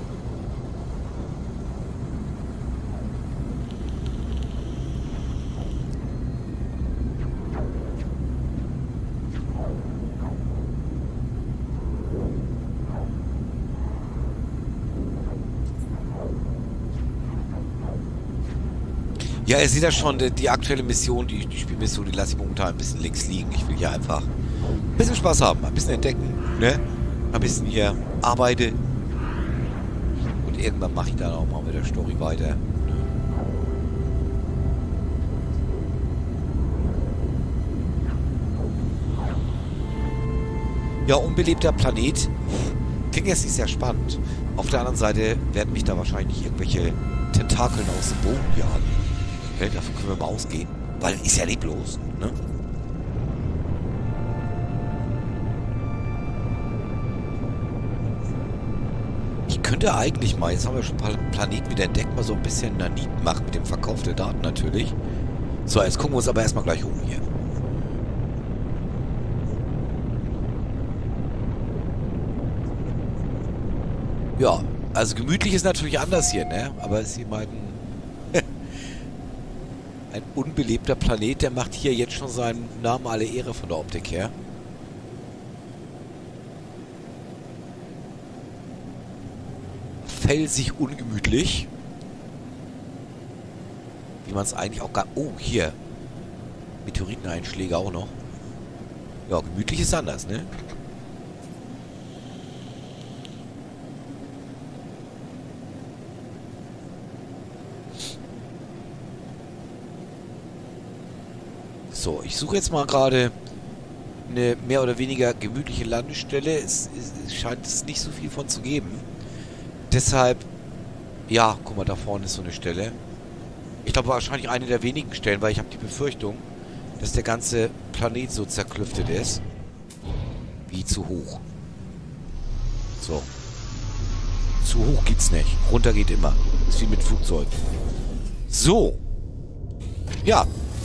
A: Ja, ihr seht ja schon, die, die aktuelle Mission, die, die Spielmission, die lasse ich momentan ein bisschen links liegen. Ich will hier einfach ein bisschen Spaß haben, ein bisschen entdecken, ne? Ein bisschen hier arbeiten. Und irgendwann mache ich dann auch mal mit der Story weiter. Ja, unbelebter Planet. Klingt jetzt nicht sehr spannend. Auf der anderen Seite werden mich da wahrscheinlich irgendwelche Tentakeln aus dem Boden jagen. Okay, davon können wir mal ausgehen. Weil ist ja leblos, ne? Ich könnte eigentlich mal, jetzt haben wir schon ein paar Planeten wieder entdeckt, mal so ein bisschen Nanit machen mit dem Verkauf der Daten natürlich. So, jetzt gucken wir uns aber erstmal gleich um hier. Ja, also gemütlich ist natürlich anders hier, ne? Aber Sie meinten, ein unbelebter Planet, der macht hier jetzt schon seinen Namen alle Ehre von der Optik her. Felsig ungemütlich. Wie man es eigentlich auch gar... Oh, hier. Meteoriteneinschläge auch noch. Ja, gemütlich ist anders, ne? So, ich suche jetzt mal gerade eine mehr oder weniger gemütliche Landestelle. Es, es, es scheint es nicht so viel von zu geben. Deshalb, ja, guck mal, da vorne ist so eine Stelle. Ich glaube wahrscheinlich eine der wenigen Stellen, weil ich habe die Befürchtung, dass der ganze Planet so zerklüftet ist. Wie zu hoch. So. Zu hoch geht's nicht. Runter geht immer. Ist wie mit Flugzeugen. So. Ja.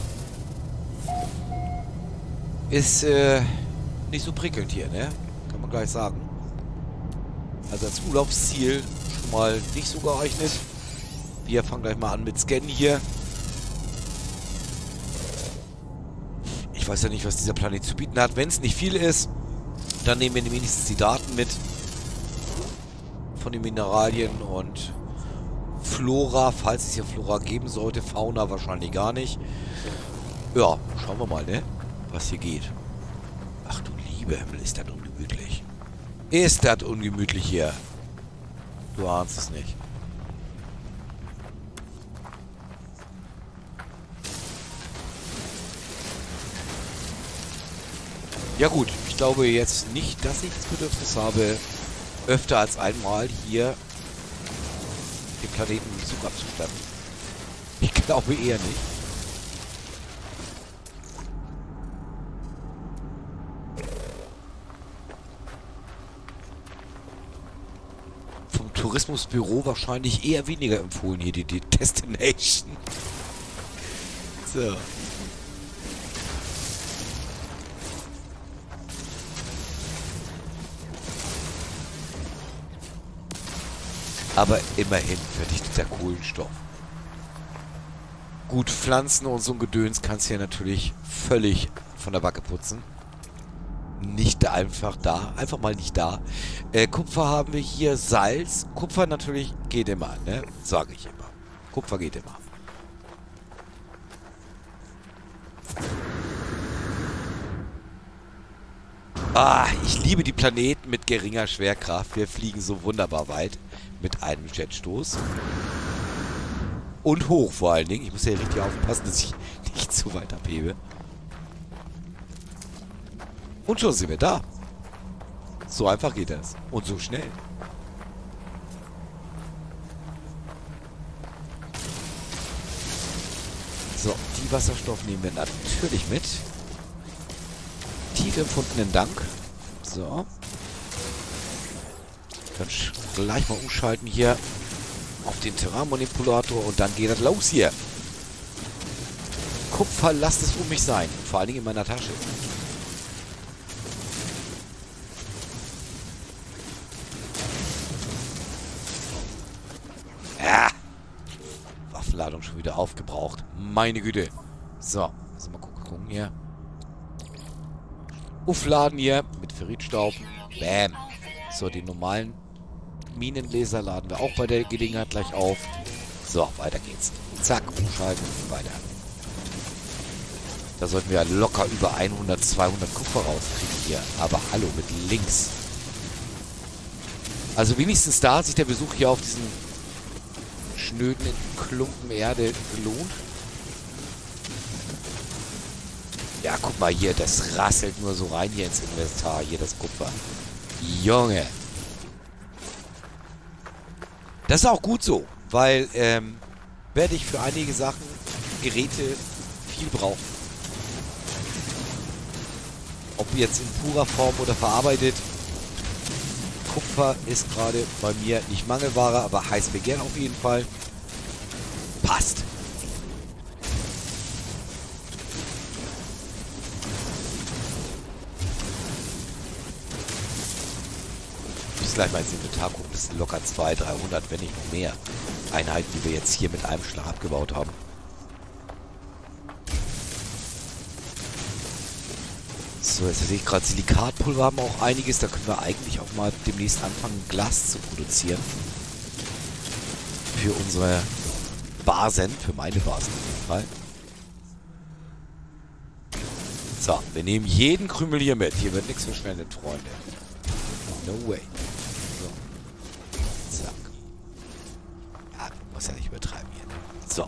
A: Ist, äh, nicht so prickelnd hier, ne? Kann man gleich sagen. Also als Urlaubsziel schon mal nicht so geeignet. Wir fangen gleich mal an mit Scannen hier. Ich weiß ja nicht, was dieser Planet zu bieten hat. Wenn es nicht viel ist, dann nehmen wir wenigstens die Daten mit. Von den Mineralien und Flora, falls es hier Flora geben sollte. Fauna wahrscheinlich gar nicht. Ja, schauen wir mal, ne? Was hier geht. Ach du liebe Himmel, ist das ungemütlich. Ist das ungemütlich hier. Du ahnst es nicht. Ja gut, ich glaube jetzt nicht, dass ich das Bedürfnis habe, öfter als einmal hier den Planeten im Zug abzustatten. Ich glaube eher nicht. Tourismusbüro wahrscheinlich eher weniger empfohlen hier, die, die Destination. So. Aber immerhin verdichteter Kohlenstoff. Gut, Pflanzen und so ein Gedöns kannst du hier natürlich völlig von der Backe putzen. Nicht einfach da. Einfach mal nicht da. Äh, Kupfer haben wir hier. Salz. Kupfer natürlich geht immer, ne? Sage ich immer. Kupfer geht immer. Ah, ich liebe die Planeten mit geringer Schwerkraft. Wir fliegen so wunderbar weit. Mit einem Jetstoß. Und hoch vor allen Dingen. Ich muss ja richtig aufpassen, dass ich nicht zu weit abhebe. Und schon sind wir da. So einfach geht das. Und so schnell. So, die Wasserstoff nehmen wir natürlich mit. Tief empfundenen Dank. So. Dann gleich mal umschalten hier auf den Terrainmanipulator und dann geht das los hier. Kupfer, lasst es um mich sein. Vor allen Dingen in meiner Tasche. Ladung schon wieder aufgebraucht. Meine Güte. So, also mal gucken, gucken hier. Aufladen hier mit Ferritstaub. Bam. So, die normalen Minenlaser laden wir auch bei der Gelegenheit gleich auf. So, weiter geht's. Zack, umschalten, weiter. Da sollten wir locker über hundert, zweihundert Kupfer rauskriegen hier. Aber hallo, mit links. Also wenigstens da hat sich der Besuch hier auf diesen schnöden Klumpen Erde gelohnt. Ja, guck mal hier, das rasselt nur so rein hier ins Inventar, hier das Kupfer. Junge. Das ist auch gut so, weil ähm, werde ich für einige Sachen, Geräte viel brauchen. Ob jetzt in purer Form oder verarbeitet. Kupfer ist gerade bei mir nicht Mangelware, aber heiß begehrt auf jeden Fall. Passt. Ich muss gleich mal ins Inventar gucken. Das sind locker zweihundert, dreihundert, wenn nicht noch mehr Einheiten, die wir jetzt hier mit einem Schlag abgebaut haben. So, jetzt sehe ich gerade Silikatpulver haben auch einiges. Da können wir eigentlich auch mal demnächst anfangen, Glas zu produzieren. Für unsere Basen, für meine Basen auf jeden Fall. So, wir nehmen jeden Krümel hier mit. Hier wird nichts verschwendet, Freunde. No way. So. Zack. Ja, muss ja nicht übertreiben hier. So.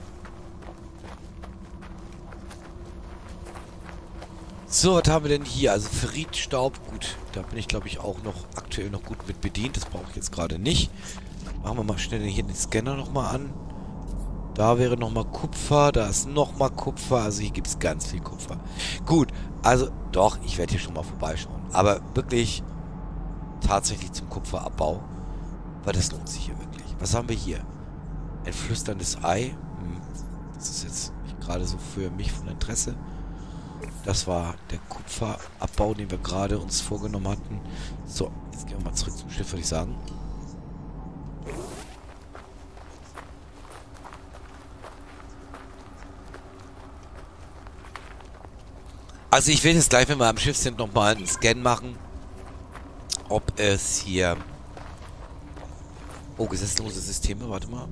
A: So, was haben wir denn hier? Also Ferritstaub, gut, da bin ich glaube ich auch noch aktuell noch gut mit bedient. Das brauche ich jetzt gerade nicht. Machen wir mal schnell hier den Scanner nochmal an. Da wäre nochmal Kupfer, da ist nochmal Kupfer. Also hier gibt es ganz viel Kupfer. Gut, also doch, ich werde hier schon mal vorbeischauen. Aber wirklich tatsächlich zum Kupferabbau. Weil das lohnt sich hier wirklich. Was haben wir hier? Ein flüsterndes Ei. Hm, das ist jetzt nicht gerade so für mich von Interesse. Das war der Kupferabbau, den wir gerade uns vorgenommen hatten. So, jetzt gehen wir mal zurück zum Schiff, würde ich sagen. Also ich will jetzt gleich, wenn wir am Schiff sind, nochmal einen Scan machen. Ob es hier... Oh, gesetzlose Systeme, warte mal.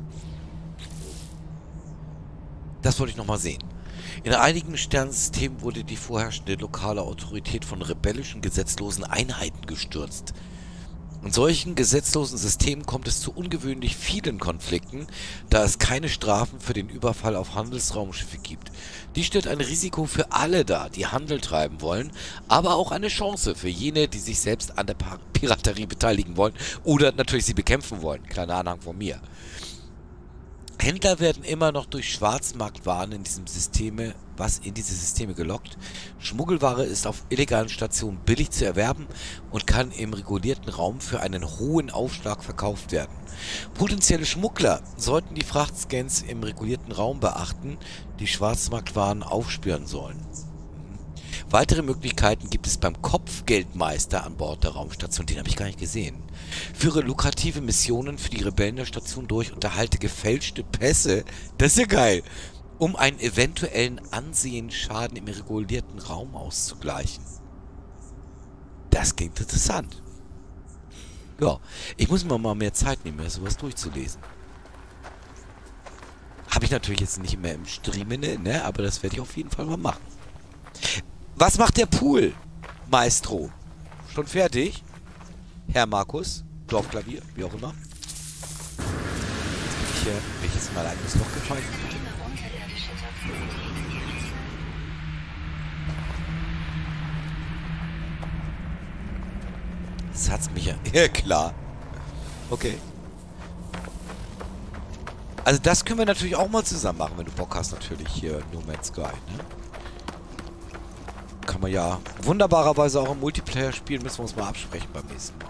A: Das wollte ich nochmal sehen. In einigen Sternsystemen wurde die vorherrschende lokale Autorität von rebellischen, gesetzlosen Einheiten gestürzt. In solchen gesetzlosen Systemen kommt es zu ungewöhnlich vielen Konflikten, da es keine Strafen für den Überfall auf Handelsraumschiffe gibt. Dies stellt ein Risiko für alle dar, die Handel treiben wollen, aber auch eine Chance für jene, die sich selbst an der Piraterie beteiligen wollen oder natürlich sie bekämpfen wollen. Kleiner Anhang von mir. Händler werden immer noch durch Schwarzmarktwaren in diesem Systeme, was in diese Systeme gelockt. Schmuggelware ist auf illegalen Stationen billig zu erwerben und kann im regulierten Raum für einen hohen Aufschlag verkauft werden. Potenzielle Schmuggler sollten die Frachtscans im regulierten Raum beachten, die Schwarzmarktwaren aufspüren sollen. Weitere Möglichkeiten gibt es beim Kopfgeldmeister an Bord der Raumstation. Den habe ich gar nicht gesehen. Führe lukrative Missionen für die Rebellen der Station durch und erhalte gefälschte Pässe. Das ist ja geil. Um einen eventuellen Ansehensschaden im regulierten Raum auszugleichen. Das klingt interessant. Ja, ich muss mir mal mehr Zeit nehmen, mir sowas durchzulesen. Habe ich natürlich jetzt nicht mehr im Stream, ne? Aber das werde ich auf jeden Fall mal machen. Was macht der Pool, Maestro? Schon fertig? Herr Markus, Dorfklavier, wie auch immer. Jetzt bin ich hier, bin ich jetzt in mein eigenes Loch gefallen? Das hat's mich ja... Ja, klar. Okay. Also das können wir natürlich auch mal zusammen machen, wenn du Bock hast, natürlich hier No Man's Sky, ne? Kann man ja wunderbarerweise auch im Multiplayer spielen, müssen wir uns mal absprechen beim nächsten Mal.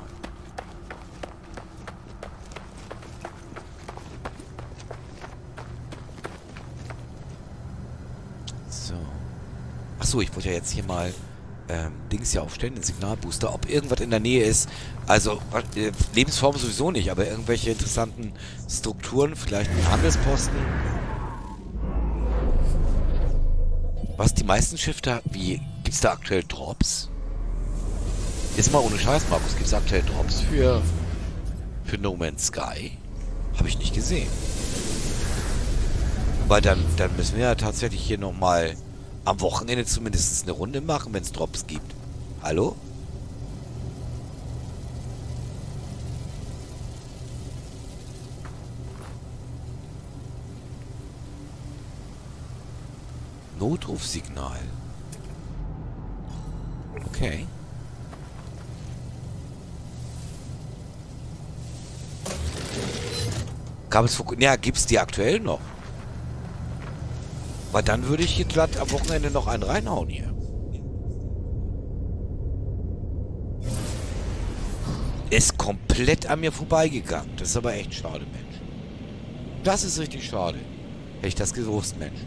A: So. Achso, ich wollte ja jetzt hier mal ähm, Dings hier aufstellen, den Signalbooster, ob irgendwas in der Nähe ist. Also, äh, Lebensform sowieso nicht, aber irgendwelche interessanten Strukturen, vielleicht ein Handelsposten. Was, die meisten Shifter, wie, gibt's da aktuell Drops? Jetzt mal ohne Scheiß, Markus, gibt's aktuell Drops für, für No Man's Sky? Habe ich nicht gesehen. Weil dann, dann müssen wir ja tatsächlich hier nochmal am Wochenende zumindest eine Runde machen, wenn es Drops gibt. Hallo? Notrufsignal. Okay. Gab es vor... Ja, gibt's die aktuell noch? Weil dann würde ich hier glatt am Wochenende noch einen reinhauen hier. Ist komplett an mir vorbeigegangen. Das ist aber echt schade, Mensch. Das ist richtig schade. Hätte ich das gewusst, Mensch.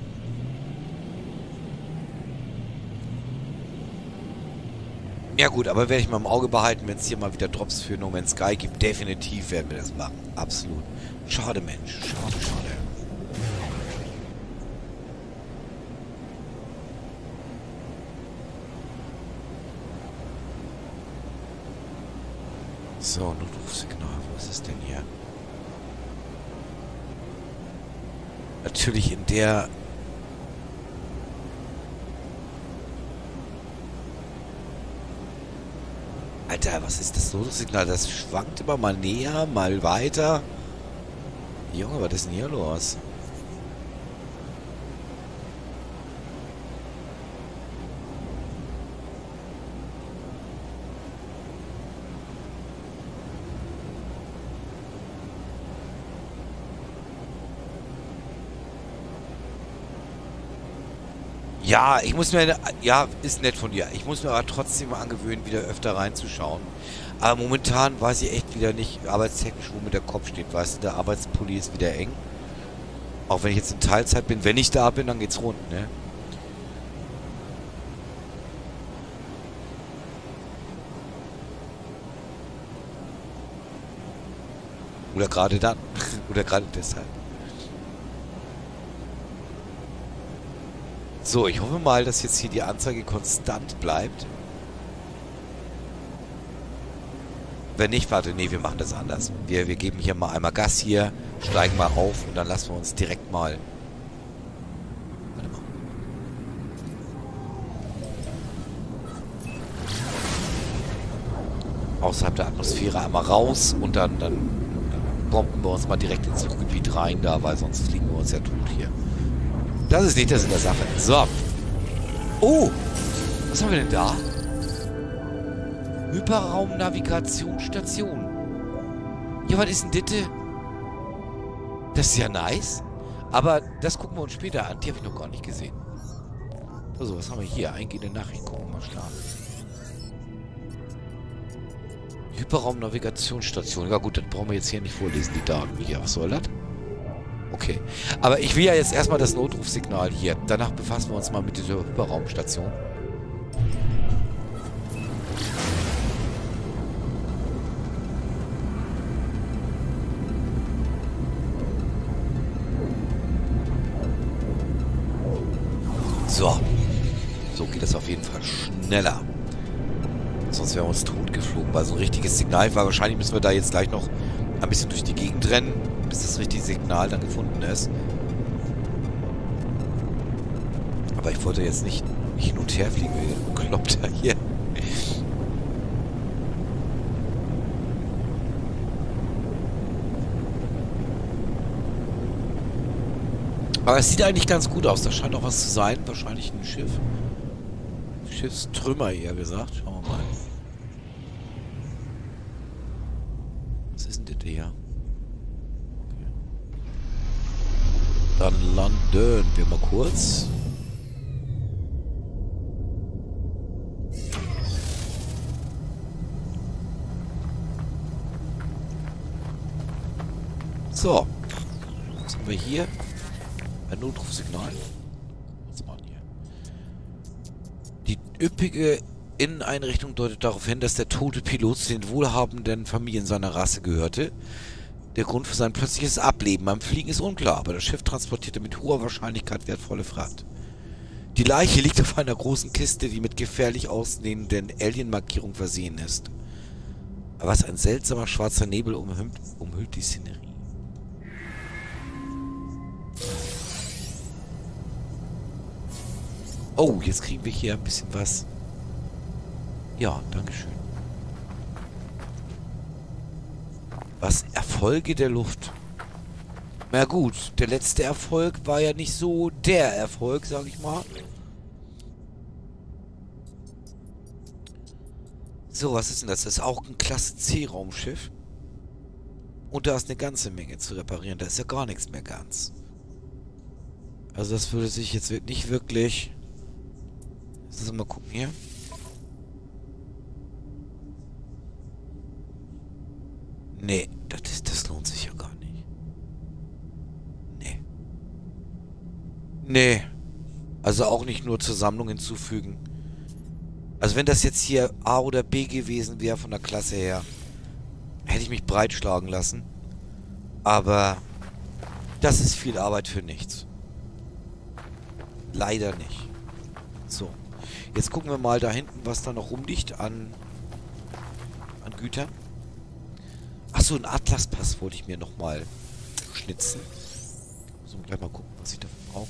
A: Ja gut, aber werde ich mal im Auge behalten, wenn es hier mal wieder Drops für No Man's Sky gibt. Definitiv werden wir das machen. Absolut. Schade, Mensch. Schade, schade. So, Notrufsignal. Wo ist es denn hier? Natürlich in der... Alter, was ist das Notrufsignal? Das schwankt immer mal näher, mal weiter. Junge, was ist denn hier los? Ja, ich muss mir... Ja, ist nett von dir. Ich muss mir aber trotzdem mal angewöhnen, wieder öfter reinzuschauen. Aber momentan weiß ich echt wieder nicht arbeitstechnisch, wo mir der Kopf steht. Weißt du, der Arbeitspulli ist wieder eng. Auch wenn ich jetzt in Teilzeit bin. Wenn ich da bin, dann geht's rund, ne? Oder gerade dann. Oder gerade deshalb. So, ich hoffe mal, dass jetzt hier die Anzeige konstant bleibt. Wenn nicht, warte, nee, wir machen das anders. Wir, wir geben hier mal einmal Gas hier, steigen mal auf und dann lassen wir uns direkt mal... Warte mal. Außerhalb der Atmosphäre einmal raus und dann, dann, dann bomben wir uns mal direkt ins Suchgebiet rein da, weil sonst fliegen wir uns ja tot hier. Das ist nicht das in der Sache. So. Oh! Was haben wir denn da? Hyperraum-Navigationsstation. Ja, was ist denn das? Das ist ja nice. Aber das gucken wir uns später an. Die habe ich noch gar nicht gesehen. Also, was haben wir hier? Eingehende Nachrichten. Gucken wir mal starten. Hyperraum-Navigationsstation. Ja gut, das brauchen wir jetzt hier nicht vorlesen, die Daten. Ja, was soll das? Okay. Aber ich will ja jetzt erstmal das Notrufsignal hier. Danach befassen wir uns mal mit dieser Hyperraumstation. So. So geht es auf jeden Fall schneller. Sonst wären wir uns totgeflogen. Weil so ein richtiges Signal war. Wahrscheinlich müssen wir da jetzt gleich noch ein bisschen durch die Gegend rennen, bis das richtige Signal dann gefunden ist. Aber ich wollte jetzt nicht hin und her fliegen, wie ein Bekloppter hier. Aber es sieht eigentlich ganz gut aus. Da scheint auch was zu sein. Wahrscheinlich ein Schiff. Schiffstrümmer, eher gesagt. Schauen wir mal. Was ist denn das hier? Okay. Dann landen wir mal kurz. So. Was haben wir hier? Ein Notrufsignal. Was machen hier? Die üppige Inneneinrichtung deutet darauf hin, dass der tote Pilot zu den wohlhabenden Familien seiner Rasse gehörte. Der Grund für sein plötzliches Ableben beim Fliegen ist unklar, aber das Schiff transportierte mit hoher Wahrscheinlichkeit wertvolle Fracht. Die Leiche liegt auf einer großen Kiste, die mit gefährlich aussehenden Alien-Markierungen versehen ist. Was ein seltsamer schwarzer Nebel umhüllt, umhüllt die Szenerie. Oh, jetzt kriegen wir hier ein bisschen was. Ja, dankeschön. Was? Erfolge der Luft. Na gut, der letzte Erfolg war ja nicht so der Erfolg, sag ich mal. So, was ist denn das? Das ist auch ein Klasse C-Raumschiff. Und da ist eine ganze Menge zu reparieren. Da ist ja gar nichts mehr ganz. Also das würde sich jetzt nicht wirklich... Lass uns mal gucken hier. Nee, das, ist, das lohnt sich ja gar nicht. Nee. Nee. Also auch nicht nur zur Sammlung hinzufügen. Also wenn das jetzt hier A oder B gewesen wäre von der Klasse her, hätte ich mich breitschlagen lassen. Aber das ist viel Arbeit für nichts. Leider nicht. So. Jetzt gucken wir mal da hinten, was da noch rumliegt an, an Gütern. Achso, ein Atlaspass wollte ich mir nochmal schnitzen. So, gleich mal gucken, was ich dafür brauche.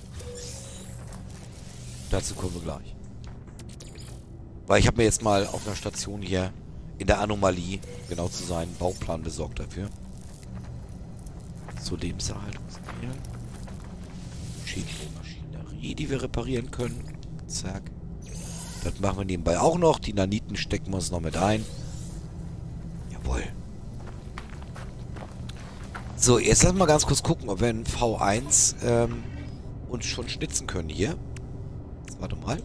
A: Dazu kommen wir gleich. Weil ich habe mir jetzt mal auf einer Station hier in der Anomalie, genau zu sein, einen Bauplan besorgt dafür. So, Lebenserhaltungsmittel. Schädliche Maschinerie, die wir reparieren können. Zack. Das machen wir nebenbei auch noch. Die Naniten stecken wir uns noch mit ein. Jawohl. So, jetzt lassen wir mal ganz kurz gucken, ob wir in V eins ähm, uns schon schnitzen können hier. Jetzt warte mal.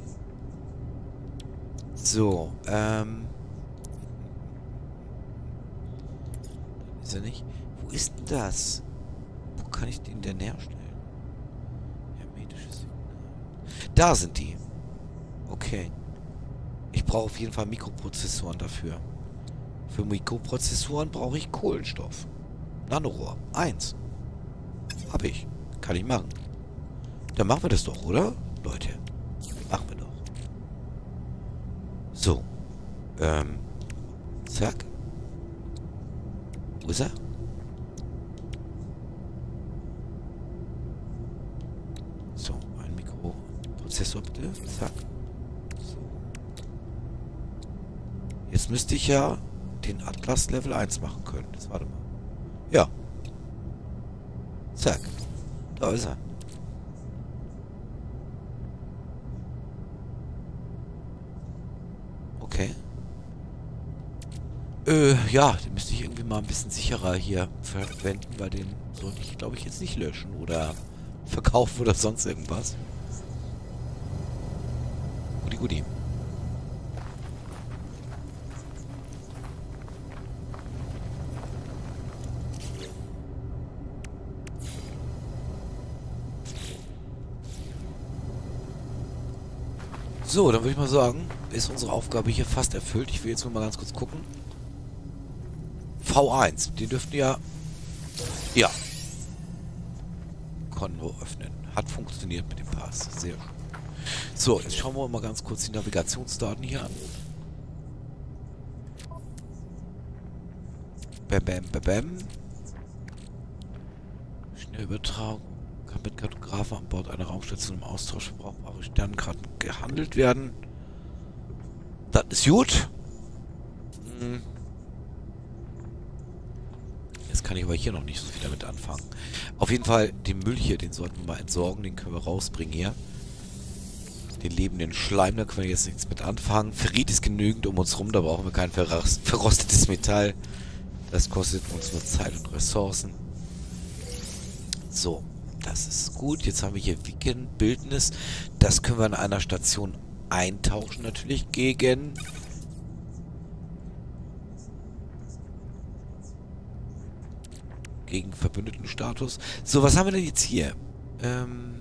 A: So, ähm... Ist er nicht? Wo ist denn das? Wo kann ich den denn herstellen? Hermetisches Signal. Da sind die. Okay. Ich brauche auf jeden Fall Mikroprozessoren dafür. Für Mikroprozessoren brauche ich Kohlenstoff. Nanorohr. Eins. Hab ich. Kann ich machen. Dann machen wir das doch, oder? Leute. Machen wir doch. So. Ähm. Zack. Wo ist er? So, ein Mikroprozessor bitte. Zack. So. Jetzt müsste ich ja den Atlas Level eins machen können. Jetzt warte mal. Ja. Zack. Da ist er. Okay. Äh, ja, den müsste ich irgendwie mal ein bisschen sicherer hier verwenden, weil den sollte ich, glaube ich, jetzt nicht löschen oder verkaufen oder sonst irgendwas. Guti, guti. So, dann würde ich mal sagen, ist unsere Aufgabe hier fast erfüllt. Ich will jetzt nur mal ganz kurz gucken. V eins, den dürften ja... Ja. Konto öffnen. Hat funktioniert mit dem Pass. Sehr schön. So, jetzt schauen wir mal ganz kurz die Navigationsdaten hier an. Bam, bam, bam, bam. Schnellübertragung. Kann mit Kartografen an Bord einer Raumstation im Austausch für brauchbare Sternkarten gehandelt werden. Das ist gut. Hm. Jetzt kann ich aber hier noch nicht so viel damit anfangen. Auf jeden Fall, den Müll hier, den sollten wir mal entsorgen. Den können wir rausbringen hier. Den lebenden Schleim, da können wir jetzt nichts mit anfangen. Ferrit ist genügend um uns rum, da brauchen wir kein verrostetes Metall. Das kostet uns nur Zeit und Ressourcen. So, das ist gut. Jetzt haben wir hier Weekend-Bildnis. Das können wir an einer Station eintauschen natürlich gegen... gegen Verbündetenstatus. So, was haben wir denn jetzt hier? Ähm...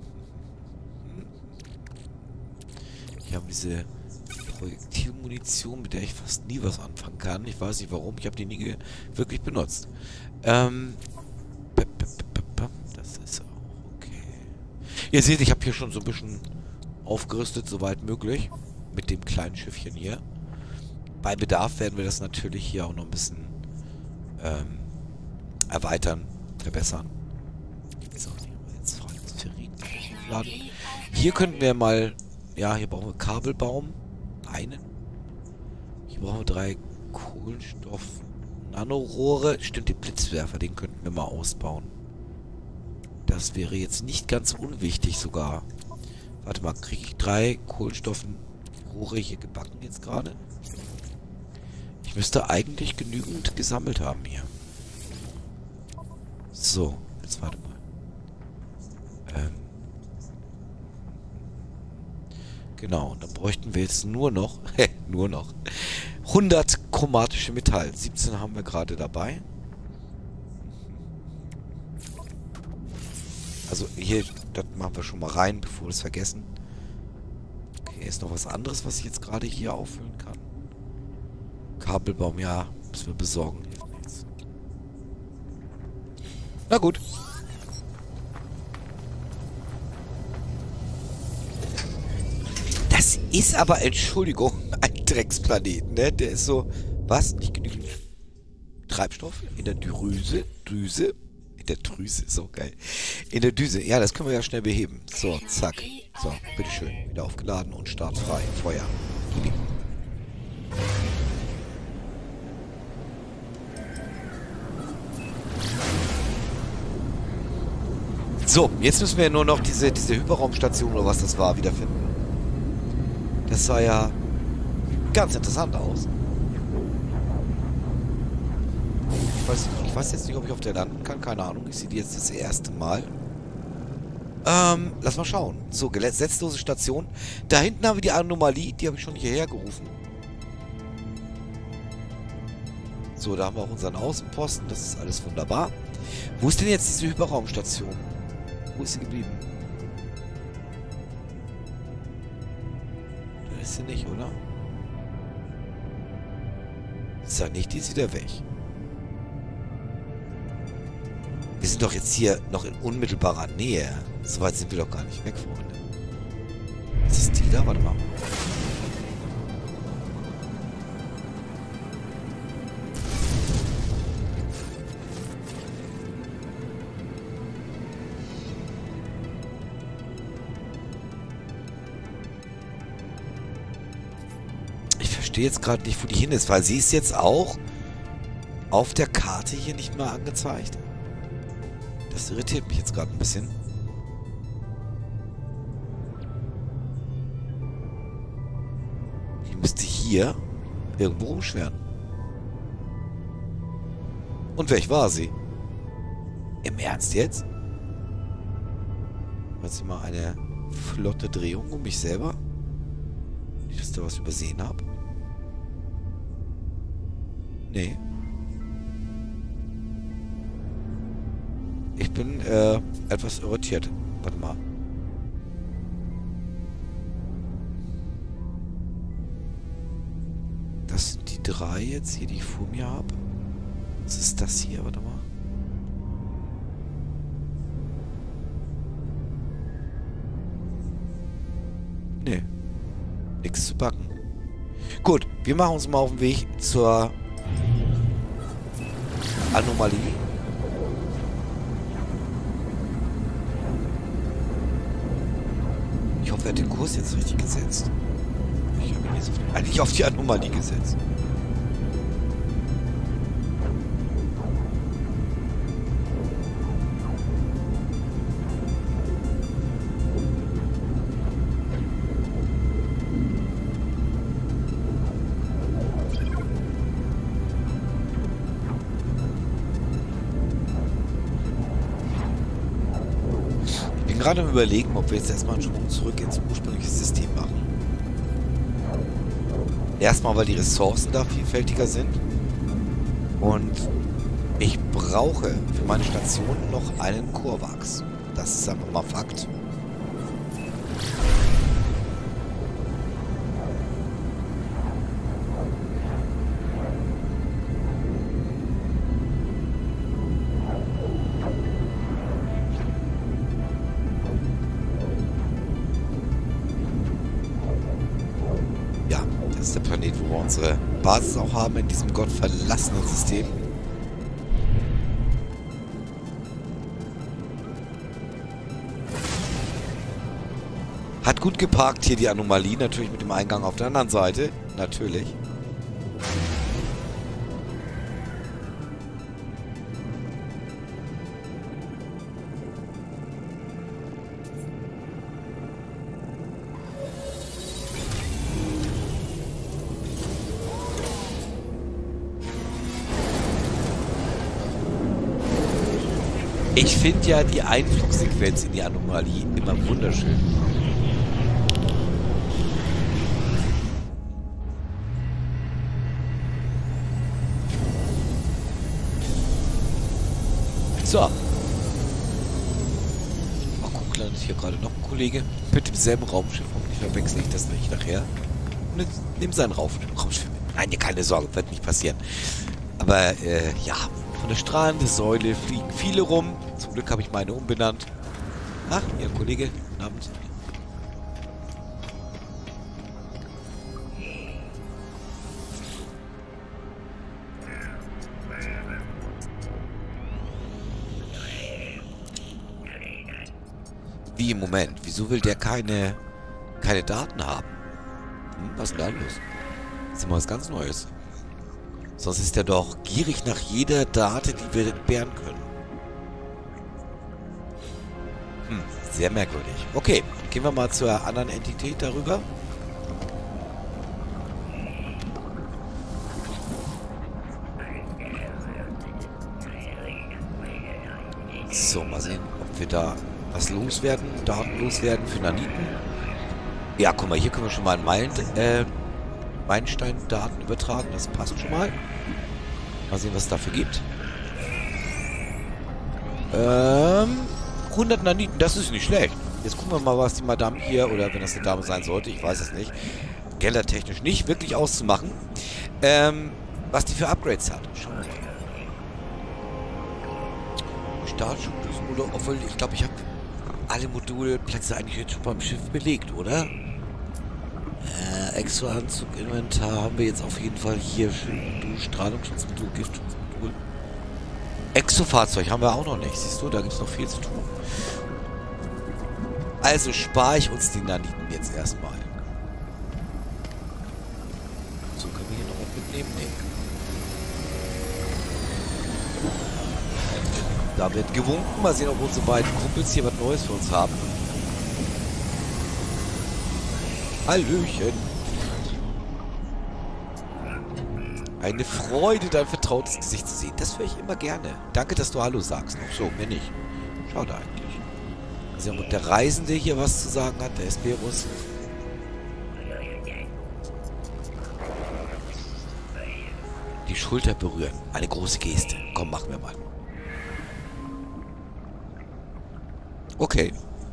A: Hier haben wir diese Projektilmunition, mit der ich fast nie was anfangen kann. Ich weiß nicht warum, ich habe die nie wirklich benutzt. Ähm... Das ist auch okay. Ihr seht, ich habe hier schon so ein bisschen aufgerüstet, soweit möglich. Mit dem kleinen Schiffchen hier. Bei Bedarf werden wir das natürlich hier auch noch ein bisschen ähm, erweitern, verbessern. So, jetzt laden. Hier könnten wir mal... Ja, hier brauchen wir Kabelbaum. Einen. Hier brauchen wir drei Kohlenstoff-Nanorohre. Stimmt, den Blitzwerfer, den könnten wir mal ausbauen. Das wäre jetzt nicht ganz unwichtig sogar. Warte mal, kriege ich drei Kohlenstoffrohre hier gebacken jetzt gerade? Ich müsste eigentlich genügend gesammelt haben hier. So, jetzt warte mal. Ähm. Genau, und dann bräuchten wir jetzt nur noch, nur noch, hundert chromatische Metall. siebzehn haben wir gerade dabei. Also hier, das machen wir schon mal rein, bevor wir es vergessen. Okay, ist noch was anderes, was ich jetzt gerade hier auffüllen kann. Kabelbaum, ja, müssen wir besorgen. Na gut. Das ist aber, Entschuldigung, ein Drecksplanet, ne? Der ist so, was? Nicht genügend Treibstoff in der Drüse, Düse, in der Drüse, so geil. In der Düse, ja, das können wir ja schnell beheben. So, zack. So, bitteschön. Wieder aufgeladen und startfrei. Feuer. So, jetzt müssen wir nur noch diese, diese Hyperraumstation oder was das war, wiederfinden. Das sah ja ganz interessant aus. Ich weiß, ich weiß jetzt nicht, ob ich auf der landen kann. Keine Ahnung. Ich sehe die jetzt das erste Mal. Ähm, lass mal schauen. So, gesetzlose Station. Da hinten haben wir die Anomalie. Die habe ich schon hierher gerufen. So, da haben wir auch unseren Außenposten. Das ist alles wunderbar. Wo ist denn jetzt diese Hyperraumstation? Wo ist sie geblieben? Da ist sie nicht, oder? Ist ja nicht, die ist wieder weg. Wir sind doch jetzt hier noch in unmittelbarer Nähe. So weit sind wir doch gar nicht weg, Freunde. Ist das die da? Warte mal. Ich verstehe jetzt gerade nicht, wo die hin ist, weil sie ist jetzt auch auf der Karte hier nicht mehr angezeigt. Das irritiert mich jetzt gerade ein bisschen. Die müsste hier irgendwo rumschweren. Und welch war sie? Im Ernst jetzt? Jetzt mal eine flotte Drehung um mich selber. Nicht, dass ich da was übersehen habe. Nee. Ich bin äh, etwas irritiert. Warte mal. Das sind die drei jetzt hier, die ich vor mir habe. Was ist das hier? Warte mal. Nee. Nichts zu backen. Gut, wir machen uns mal auf den Weg zur Anomalie. Ich hoffe, er hat den Kurs jetzt richtig gesetzt. Ich habe ihn jetzt auf die, eigentlich auf die Anomalie gesetzt. Ich bin gerade am Überlegen, ob wir jetzt erstmal einen Sprung zurück ins ursprüngliche System machen. Erstmal, weil die Ressourcen da vielfältiger sind. Und ich brauche für meine Station noch einen Korvax. Das ist einfach mal Fakt. unsere Basis auch haben in diesem gottverlassenen System. Hat gut geparkt hier die Anomalie, natürlich mit dem Eingang auf der anderen Seite. Natürlich. Ich finde ja die Einflugsequenz in die Anomalie immer wunderschön. So. Mal gucken, landet hier gerade noch ein Kollege mit demselben Raumschiff. Hoffentlich verwechsel ich das nicht nachher. Nimm seinen Rauf Raumschiff mit. Nein, keine Sorge, wird nicht passieren. Aber, äh, ja. Von der strahlenden Säule fliegen viele rum. Zum Glück habe ich meine umbenannt. Ach, Ihr Kollege. Guten Abend. Wie im Moment? Wieso will der keine, keine Daten haben? Hm, was ist denn da los? Das ist immer was ganz Neues. Sonst ist er doch gierig nach jeder Date, die wir entbehren können. Hm, sehr merkwürdig. Okay, gehen wir mal zur anderen Entität darüber. So, mal sehen, ob wir da was loswerden, Daten loswerden für Naniten. Ja, guck mal, hier können wir schon mal einen Meilen, äh, Meilenstein-Daten übertragen. Das passt schon mal. Mal sehen, was es dafür gibt. Ähm, hundert Naniten, das ist nicht schlecht. Jetzt gucken wir mal, was die Madame hier, oder wenn das eine Dame sein sollte, ich weiß es nicht, geldertechnisch nicht wirklich auszumachen, ähm, was die für Upgrades hat. Schauen wir mal. Startschubdüsenmodul, obwohl ich glaube, ich habe alle Modulplätze eigentlich jetzt schon beim Schiff belegt, oder? Äh, Exo-Anzug, Inventar haben wir jetzt auf jeden Fall hier. Modul, Strahlungsschutzmodul, Giftschutzmodul. Exo-Fahrzeug haben wir auch noch nicht. Siehst du, da gibt es noch viel zu tun. Also spare ich uns die Naniten jetzt erstmal. So, können wir hier noch was mitnehmen? Nee. Da wird gewunken. Mal sehen, ob unsere beiden Kumpels hier was Neues für uns haben. Hallöchen. Eine Freude, dein vertrautes Gesicht zu sehen. Das höre ich immer gerne. Danke, dass du Hallo sagst. Ach so, mehr nicht. Schade eigentlich. Also, ob der Reisende hier was zu sagen hat, der Esperus. Die Schulter berühren. Eine große Geste. Komm, machen wir mal. Okay.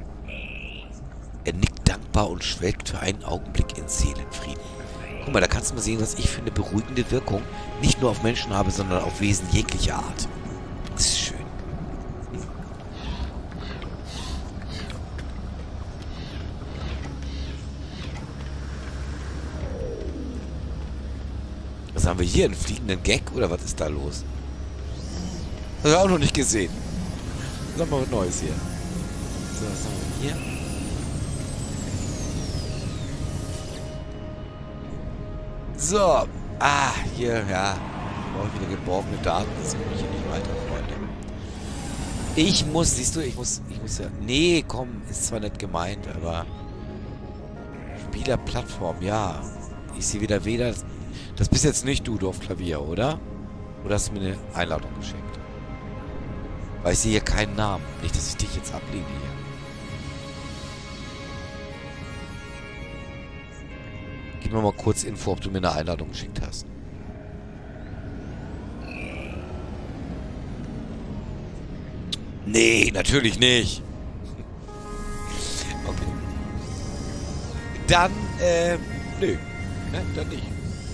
A: Er nickt dankbar und schwelgt für einen Augenblick in Seelenfrieden. Guck mal, da kannst du mal sehen, was ich für eine beruhigende Wirkung nicht nur auf Menschen habe, sondern auf Wesen jeglicher Art. Das ist schön. Hm. Was haben wir hier? Einen fliegenden Gag? Oder was ist da los? Das habe ich auch noch nicht gesehen. Sag mal was Neues hier. So, was haben wir hier? So. Ah, hier, ja. Ich brauche wieder geborgene Daten. Das komme ich hier nicht weiter, Freunde. Ich muss, siehst du, ich muss, ich muss ja... Nee, komm, ist zwar nicht gemeint, aber... Spielerplattform, ja. Ich sehe wieder weder... Das bist jetzt nicht du, Dorfklavier, oder? Oder hast du mir eine Einladung geschickt? Weil ich sehe hier keinen Namen. Nicht, dass ich dich jetzt ablehne hier. Gib mir mal kurz Info, ob du mir eine Einladung geschickt hast. Nee, natürlich nicht. Okay. Dann, äh, nö. Ne, dann nicht.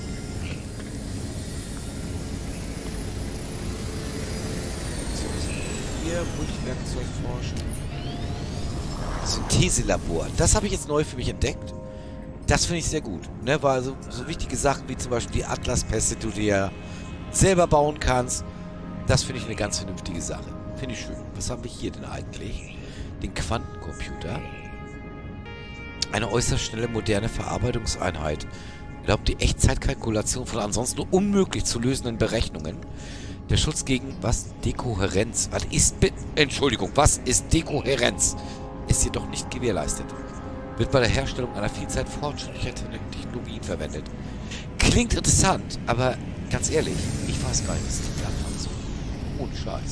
A: Hier, Multiwerkzeug forschen. Syntheselabor. Das habe ich jetzt neu für mich entdeckt. Das finde ich sehr gut. Ne? Weil so, so wichtige Sachen wie zum Beispiel die Atlas-Pässe, die du dir selber bauen kannst, das finde ich eine ganz vernünftige Sache. Finde ich schön. Was haben wir hier denn eigentlich? Den Quantencomputer. Eine äußerst schnelle, moderne Verarbeitungseinheit. Erlaubt die Echtzeitkalkulation von ansonsten unmöglich zu lösenden Berechnungen. Der Schutz gegen, was? Dekohärenz. Was ist, Be Entschuldigung, was ist Dekohärenz? Ist jedoch nicht gewährleistet. Wird bei der Herstellung einer Vielzahl fortschrittlicher Technologien verwendet. Klingt interessant, aber ganz ehrlich, ich weiß gar nicht, was ich damit anfangen soll. Ohne Scheiß.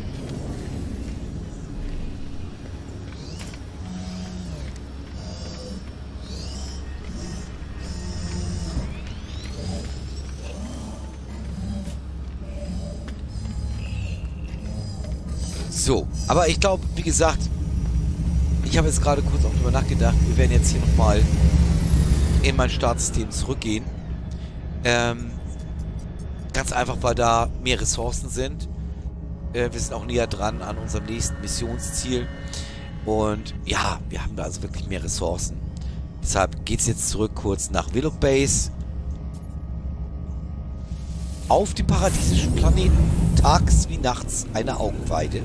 A: So, aber ich glaube, wie gesagt, ich habe jetzt gerade kurz auch drüber nachgedacht, wir werden jetzt hier nochmal in mein Startsystem zurückgehen. Ähm, ganz einfach, weil da mehr Ressourcen sind. Äh, wir sind auch näher dran an unserem nächsten Missionsziel. Und ja, wir haben da also wirklich mehr Ressourcen. Deshalb geht es jetzt zurück kurz nach Willow Base. Auf dem paradiesischen Planeten. Tags wie nachts eine Augenweide.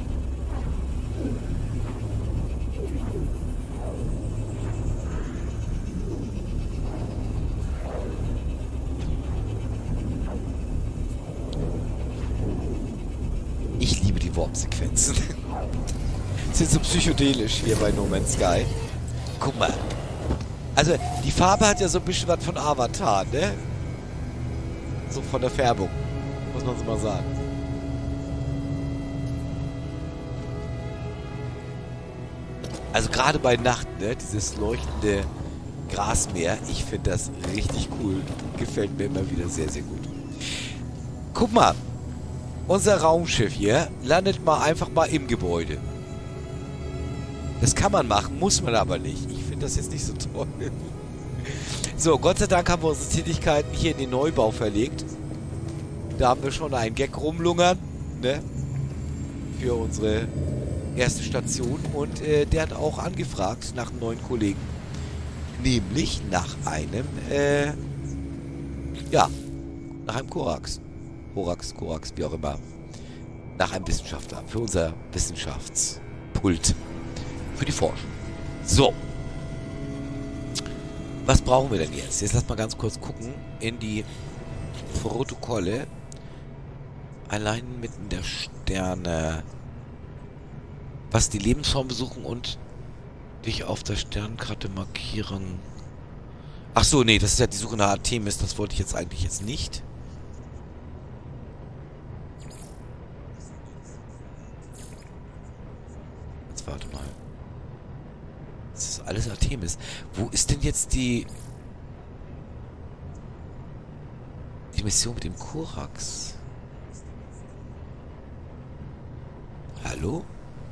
A: Ich liebe die Warp-Sequenzen. Sind so psychedelisch hier bei No Man's Sky. Guck mal. Also, die Farbe hat ja so ein bisschen was von Avatar, ne? So von der Färbung. Muss man so mal sagen. Also gerade bei Nacht, ne? Dieses leuchtende Grasmeer. Ich finde das richtig cool. Gefällt mir immer wieder sehr, sehr gut. Guck mal. Unser Raumschiff hier landet mal einfach mal im Gebäude. Das kann man machen, muss man aber nicht. Ich finde das jetzt nicht so toll. So, Gott sei Dank haben wir unsere Tätigkeiten hier in den Neubau verlegt. Da haben wir schon einen Gag rumlungern, ne? Für unsere erste Station. Und äh, der hat auch angefragt nach einem neuen Kollegen. Nämlich nach einem, äh, ja, nach einem Korax. Korax, Korax, wie auch immer. Nach einem Wissenschaftler. Für unser Wissenschaftspult. Für die Forschung. So. Was brauchen wir denn jetzt? Jetzt lass mal ganz kurz gucken in die Protokolle. Allein mitten der Sterne. Was die Lebensform besuchen und dich auf der Sternkarte markieren. Ach so, nee, das ist ja die Suche nach Artemis. Das wollte ich jetzt eigentlich jetzt nicht. Jetzt warte mal. Das ist alles Artemis. Wo ist denn jetzt die... Die Mission mit dem Korax? Hallo?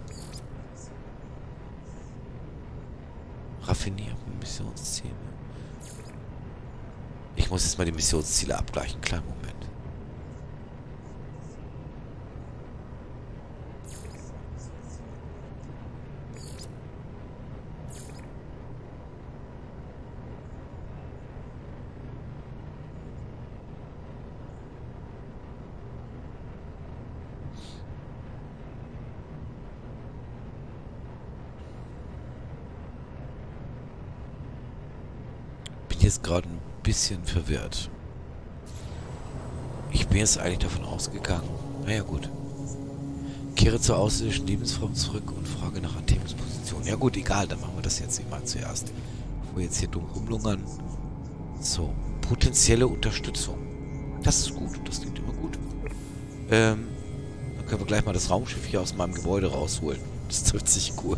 A: Raffinierte Missionsziele. Ich muss jetzt mal die Missionsziele abgleichen. Kleinen Moment. Jetzt gerade ein bisschen verwirrt. Ich bin jetzt eigentlich davon ausgegangen. Naja, gut. Kehre zur außerirdischen Lebensform zurück und frage nach Artemis Position. Ja gut, egal, dann machen wir das jetzt mal zuerst. Bevor wir jetzt hier dumm rumlungern. So, potenzielle Unterstützung. Das ist gut, das klingt immer gut. Ähm, dann können wir gleich mal das Raumschiff hier aus meinem Gebäude rausholen. Das trifft sich gut.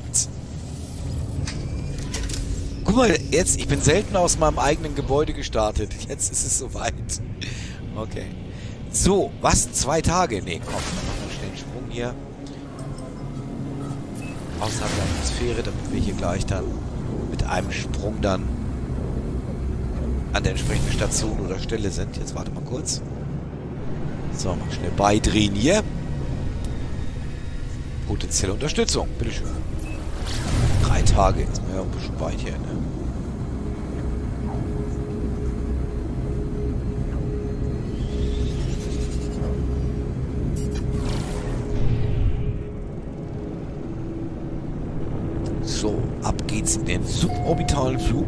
A: Guck mal, jetzt, ich bin selten aus meinem eigenen Gebäude gestartet. Jetzt ist es soweit. Okay. So, was? Zwei Tage? Nee, komm, dann machen wir schnell einen Sprung hier. Außerhalb der Atmosphäre, damit wir hier gleich dann mit einem Sprung dann an der entsprechenden Station oder Stelle sind. Jetzt warte mal kurz. So, mal schnell beidrehen hier. Potenzielle Unterstützung, bitteschön. Drei Tage, ist mir ja ein bisschen weit hier, ne? geht's in den suborbitalen Flug.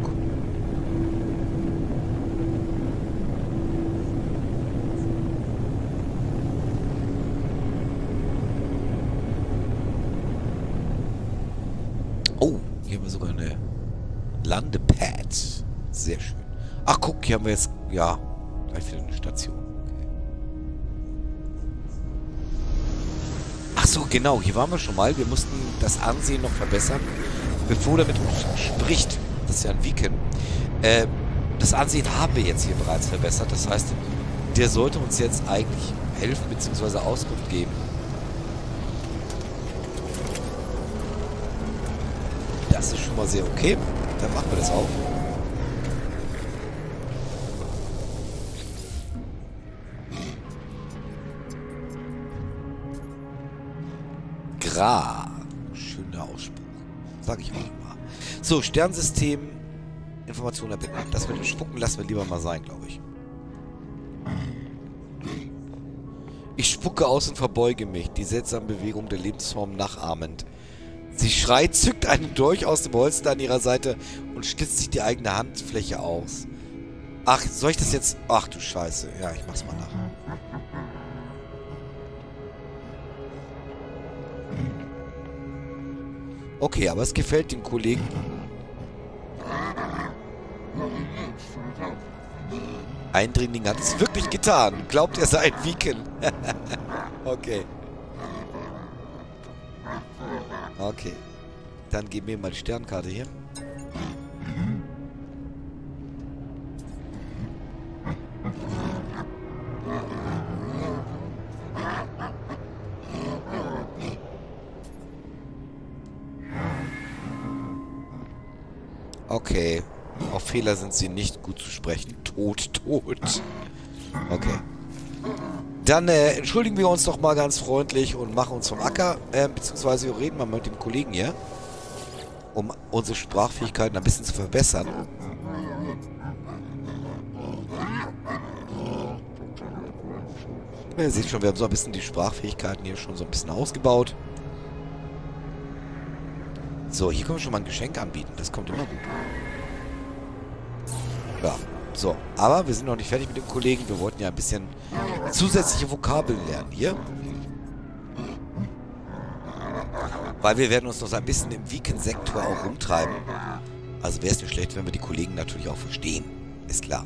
A: Oh, hier haben wir sogar eine Landepad. Sehr schön. Ach, guck, hier haben wir jetzt, ja, gleich wieder eine Station. Okay. Ach so, genau, hier waren wir schon mal. Wir mussten das Ansehen noch verbessern, bevor er mit uns spricht. Das ist ja ein Viken. Äh, das Ansehen haben wir jetzt hier bereits verbessert. Das heißt, der sollte uns jetzt eigentlich helfen bzw. Auskunft geben. Das ist schon mal sehr okay. Dann machen wir das auch. Gra. Schöner Ausspruch. Sag ich mal. So, Sternsystem. Informationen erbitten. Das mit dem Spucken lassen wir lieber mal sein, glaube ich. Ich spucke aus und verbeuge mich. Die seltsame Bewegung der Lebensform nachahmend. Sie schreit, zückt einen Dolch aus dem Holster an ihrer Seite und schlitzt sich die eigene Handfläche aus. Ach, soll ich das jetzt... Ach du Scheiße. Ja, ich mach's mal nach. Okay, aber es gefällt den Kollegen. Eindringling hat es wirklich getan. Glaubt, er sei ein Viken. Okay. Okay. Dann geben wir mal die Sternkarte hier. Okay. Auf Fehler sind sie nicht gut zu sprechen. Tot, tot. Okay. Dann äh, entschuldigen wir uns doch mal ganz freundlich und machen uns vom Acker, äh, beziehungsweise wir reden mal mit dem Kollegen hier, um unsere Sprachfähigkeiten ein bisschen zu verbessern. Ihr seht schon, wir haben so ein bisschen die Sprachfähigkeiten hier schon so ein bisschen ausgebaut. So, hier können wir schon mal ein Geschenk anbieten. Das kommt immer gut. Ja, so. Aber wir sind noch nicht fertig mit dem Kollegen. Wir wollten ja ein bisschen zusätzliche Vokabeln lernen hier. Weil wir werden uns noch so ein bisschen im Viken-Sektor auch rumtreiben. Also wäre es nicht schlecht, wenn wir die Kollegen natürlich auch verstehen. Ist klar.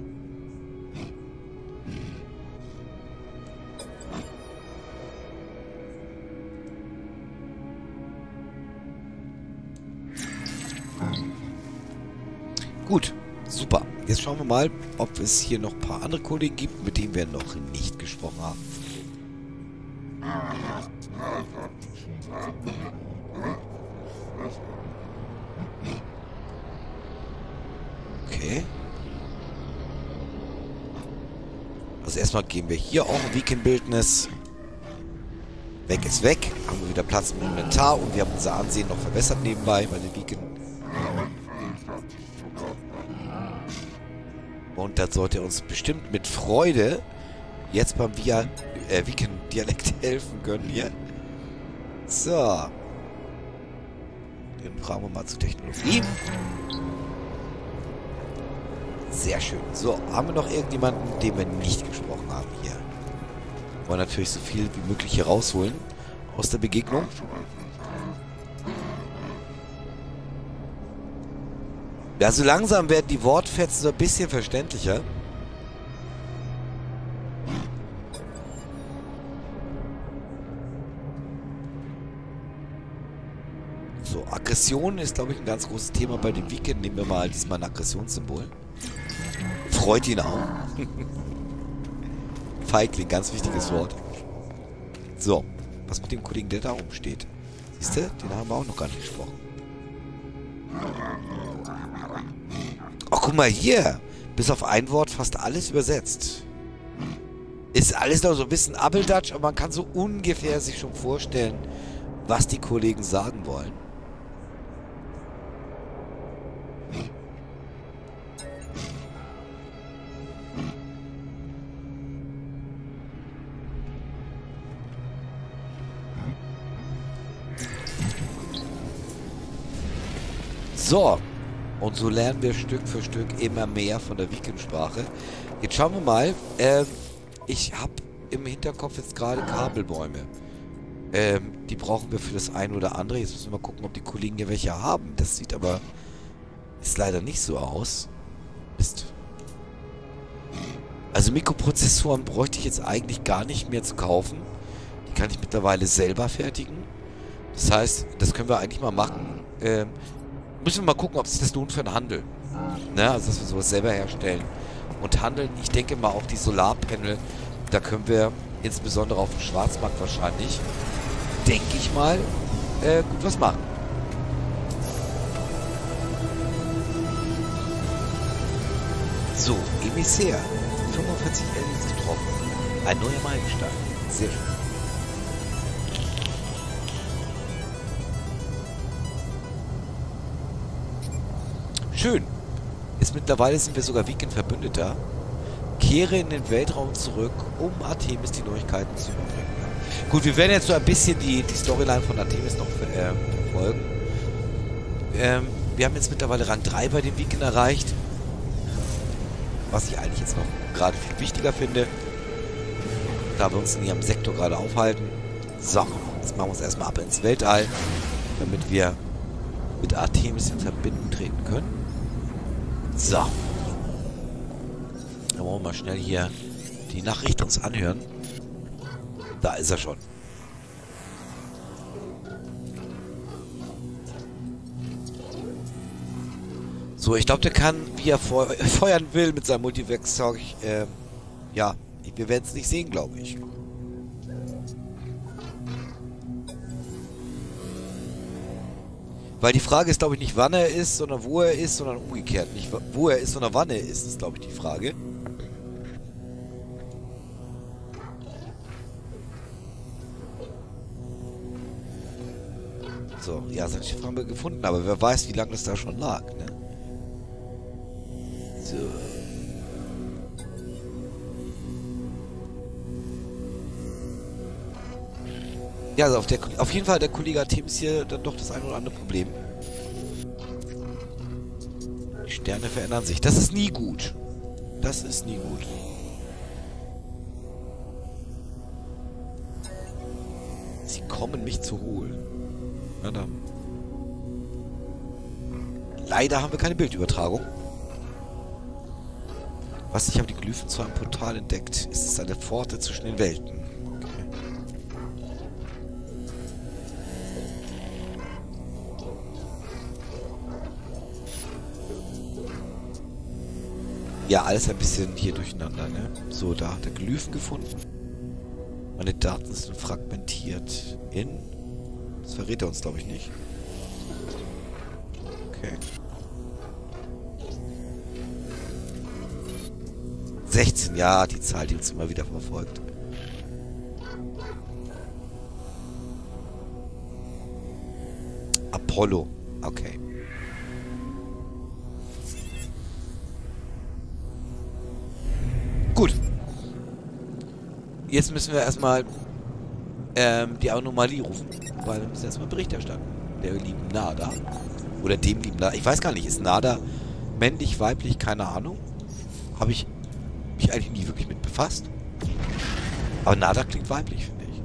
A: Gut, super. Jetzt schauen wir mal, ob es hier noch ein paar andere Kollegen gibt, mit denen wir noch nicht gesprochen haben. Okay. Also erstmal gehen wir hier auch ein Viken-Bildnis. Weg ist weg. Haben wir wieder Platz im Inventar und wir haben unser Ansehen noch verbessert nebenbei bei den Viken. Und das sollte uns bestimmt mit Freude jetzt beim Via, äh, Viken-Dialekt helfen können hier. So. Dann fragen wir mal zur Technologie. Sehr schön. So, haben wir noch irgendjemanden, den wir nicht gesprochen haben hier? Wollen natürlich so viel wie möglich hier rausholen aus der Begegnung. Ja, so langsam werden die Wortfetzen so ein bisschen verständlicher. So, Aggression ist, glaube ich, ein ganz großes Thema bei den Viken. Nehmen wir mal diesmal ein Aggressionssymbol. Freut ihn auch. Feigling, ganz wichtiges Wort. So, was mit dem Kollegen, der da oben steht? Siehst du, den haben wir auch noch gar nicht gesprochen. Oh, guck mal hier. Bis auf ein Wort fast alles übersetzt. Ist alles noch so ein bisschen Abeldatsch, aber man kann so ungefähr sich schon vorstellen, was die Kollegen sagen wollen. So. Und so lernen wir Stück für Stück immer mehr von der Wikingsprache. Jetzt schauen wir mal. Ähm, ich habe im Hinterkopf jetzt gerade Kabelbäume. Ähm, die brauchen wir für das eine oder andere. Jetzt müssen wir mal gucken, ob die Kollegen hier welche haben. Das sieht aber... ist leider nicht so aus. Mist. Also Mikroprozessoren bräuchte ich jetzt eigentlich gar nicht mehr zu kaufen. Die kann ich mittlerweile selber fertigen. Das heißt, das können wir eigentlich mal machen. Ähm, müssen wir mal gucken, ob sich das lohnt für den Handel. Ne? Also, dass wir sowas selber herstellen. Und handeln, ich denke mal auch die Solarpanel, da können wir insbesondere auf dem Schwarzmarkt wahrscheinlich, denke ich mal, äh, gut was machen. So, Emissär. fünfundvierzig Aliens getroffen. Ein neuer Meilenstein. Sehr schön. Schön. Jetzt mittlerweile sind wir sogar Wiking-Verbündeter. Kehre in den Weltraum zurück, um Artemis die Neuigkeiten zu überbringen. Gut, wir werden jetzt so ein bisschen die, die Storyline von Artemis noch äh, verfolgen. Ähm, wir haben jetzt mittlerweile Rang drei bei den Wiking erreicht. Was ich eigentlich jetzt noch gerade viel wichtiger finde. Da wir uns in ihrem Sektor gerade aufhalten. So, jetzt machen wir uns erstmal ab ins Weltall, damit wir mit Artemis in Verbindung treten können. So. Dann wollen wir mal schnell hier die Nachricht uns anhören. Da ist er schon. So, ich glaube, der kann, wie er feu feuern will mit seinem Multivex-Zeug. Äh, ja, wir werden es nicht sehen, glaube ich. Weil die Frage ist, glaube ich, nicht wann er ist, sondern wo er ist, sondern umgekehrt. Nicht wo er ist, sondern wann er ist, ist, glaube ich, die Frage. So, ja, sein Schiff haben wir gefunden, aber wer weiß, wie lange das da schon lag, ne? So. Ja, also auf, der, auf jeden Fall hat der Kollege Artemis hier dann doch das ein oder andere Problem. Die Sterne verändern sich. Das ist nie gut. Das ist nie gut. Sie kommen, mich zu holen. Na dann. Leider haben wir keine Bildübertragung. Was, ich habe die Glyphen zu einem Portal entdeckt. Es ist eine Pforte zwischen den Welten. Ja, alles ein bisschen hier durcheinander, ne? So, da hat er Glyphen gefunden. Meine Daten sind fragmentiert. In... Das verrät er uns, glaube ich, nicht. Okay. sechzehn, ja, die Zahl, die uns immer wieder verfolgt. Apollo. Okay. Gut. Jetzt müssen wir erstmal ähm, die Anomalie rufen, weil wir müssen erstmal Bericht erstatten. Der lieben Nada. Oder dem lieben Nada. Ich weiß gar nicht, ist Nada männlich, weiblich, keine Ahnung. Habe ich mich eigentlich nie wirklich mit befasst. Aber Nada klingt weiblich, finde ich.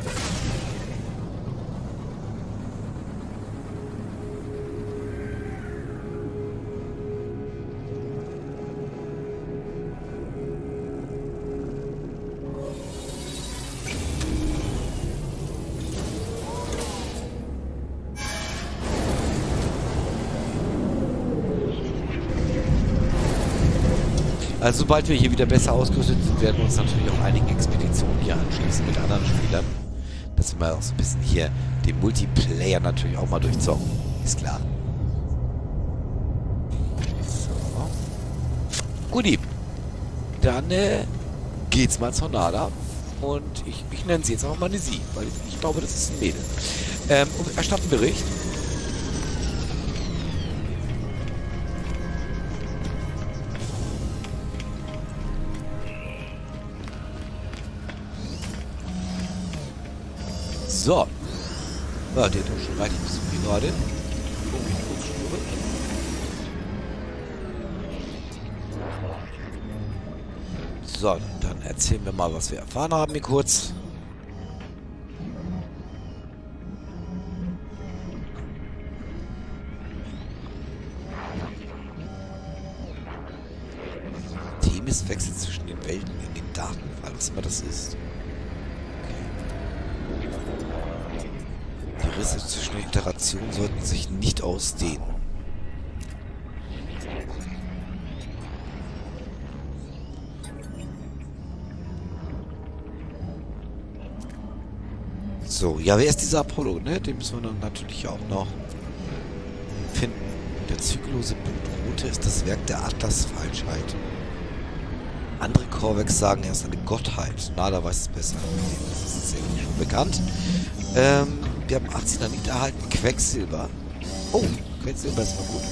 A: Also sobald wir hier wieder besser ausgerüstet sind, werden wir uns natürlich auch einigen Expeditionen hier anschließen mit anderen Spielern. Dass wir mal auch so ein bisschen hier den Multiplayer natürlich auch mal durchzocken. Ist klar. So. Guti. Dann äh, geht's mal zur Nada. Und ich, ich nenne sie jetzt auch mal eine Sie, weil ich, ich glaube, das ist ein Mädel. Ähm, erstatten Bericht. So. Ja, der hat doch schon reichlich zu viel gerade. Entschuldigung, wenn ich kurz störe. So, dann erzählen wir mal, was wir erfahren haben hier kurz. Wechsel zwischen den Welten in den Datenfall, was immer das ist. Okay. Die Risse zwischen den Iterationen sollten sich nicht ausdehnen. So, ja, wer ist dieser Apollo, ne? Den müssen wir dann natürlich auch noch finden. Der zügellose Blutrote ist das Werk der Atlas-Falschheit. Andere Korvex sagen, er ist eine Gottheit. Na, da weiß es besser. Das ist uns irgendwie schon bekannt. Ähm, wir haben Arzenit erhalten. Quecksilber. Oh, Quecksilber ist mal gut.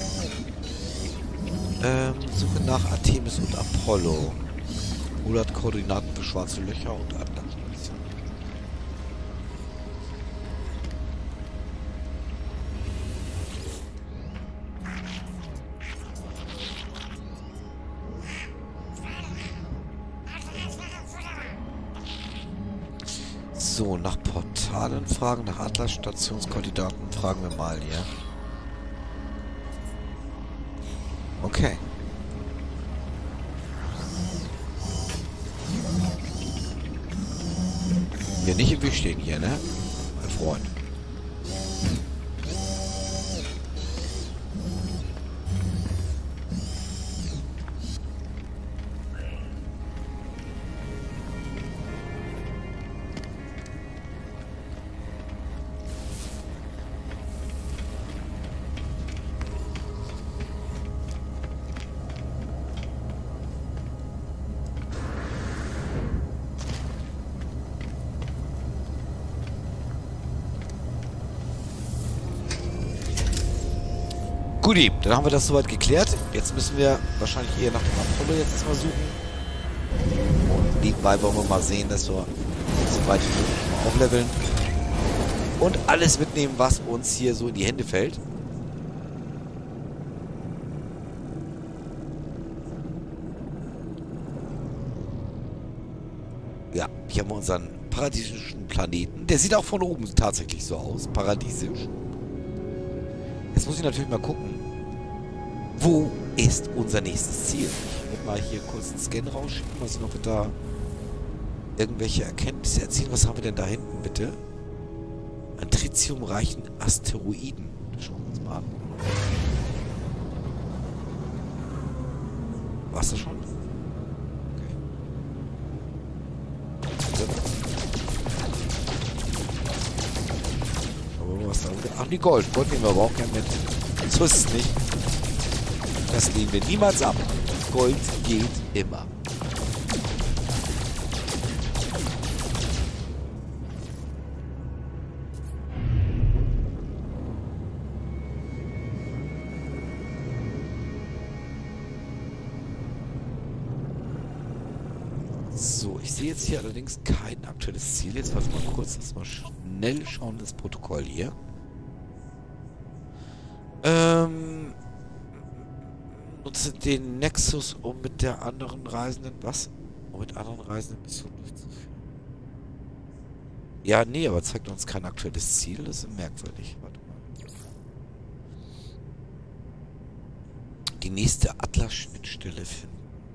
A: Ähm, Suche nach Artemis und Apollo. Oder hat Koordinaten für schwarze Löcher und Atlas. So, nach Portalen fragen, nach Atlas-Stationskoordinaten fragen wir mal hier. Okay. Wir nicht im Weg stehen hier, ne? Mein Freund. Guti, dann haben wir das soweit geklärt. Jetzt müssen wir wahrscheinlich eher nach dem Apollo jetzt erstmal suchen. Und nebenbei wollen wir mal sehen, dass wir so weit wie möglich mal aufleveln. Und alles mitnehmen, was uns hier so in die Hände fällt. Ja, hier haben wir unseren paradiesischen Planeten. Der sieht auch von oben tatsächlich so aus. Paradiesisch. Jetzt muss ich natürlich mal gucken, wo ist unser nächstes Ziel? Ich werde mal hier kurz einen Scan rausschicken, mal sehen, ob wir da irgendwelche Erkenntnisse erzielen. Was haben wir denn da hinten, bitte? An tritiumreichen Asteroiden. Schauen wir uns mal an. War's das schon? Okay. Aber was da? Ach, die Gold. Gold nehmen wir aber auch gerne mit. So ist es nicht. Das nehmen wir niemals ab. Gold geht immer. So, ich sehe jetzt hier allerdings kein aktuelles Ziel. Jetzt warte mal kurz, dass wir schnell schauen das Protokoll hier. Ähm, nutze den Nexus, um mit der anderen Reisenden, was? Um mit anderen Reisenden Missionen durchzuführen. Ja, nee, aber zeigt uns kein aktuelles Ziel. Das ist merkwürdig. Warte mal. Die nächste Atlas-Schnittstelle finden.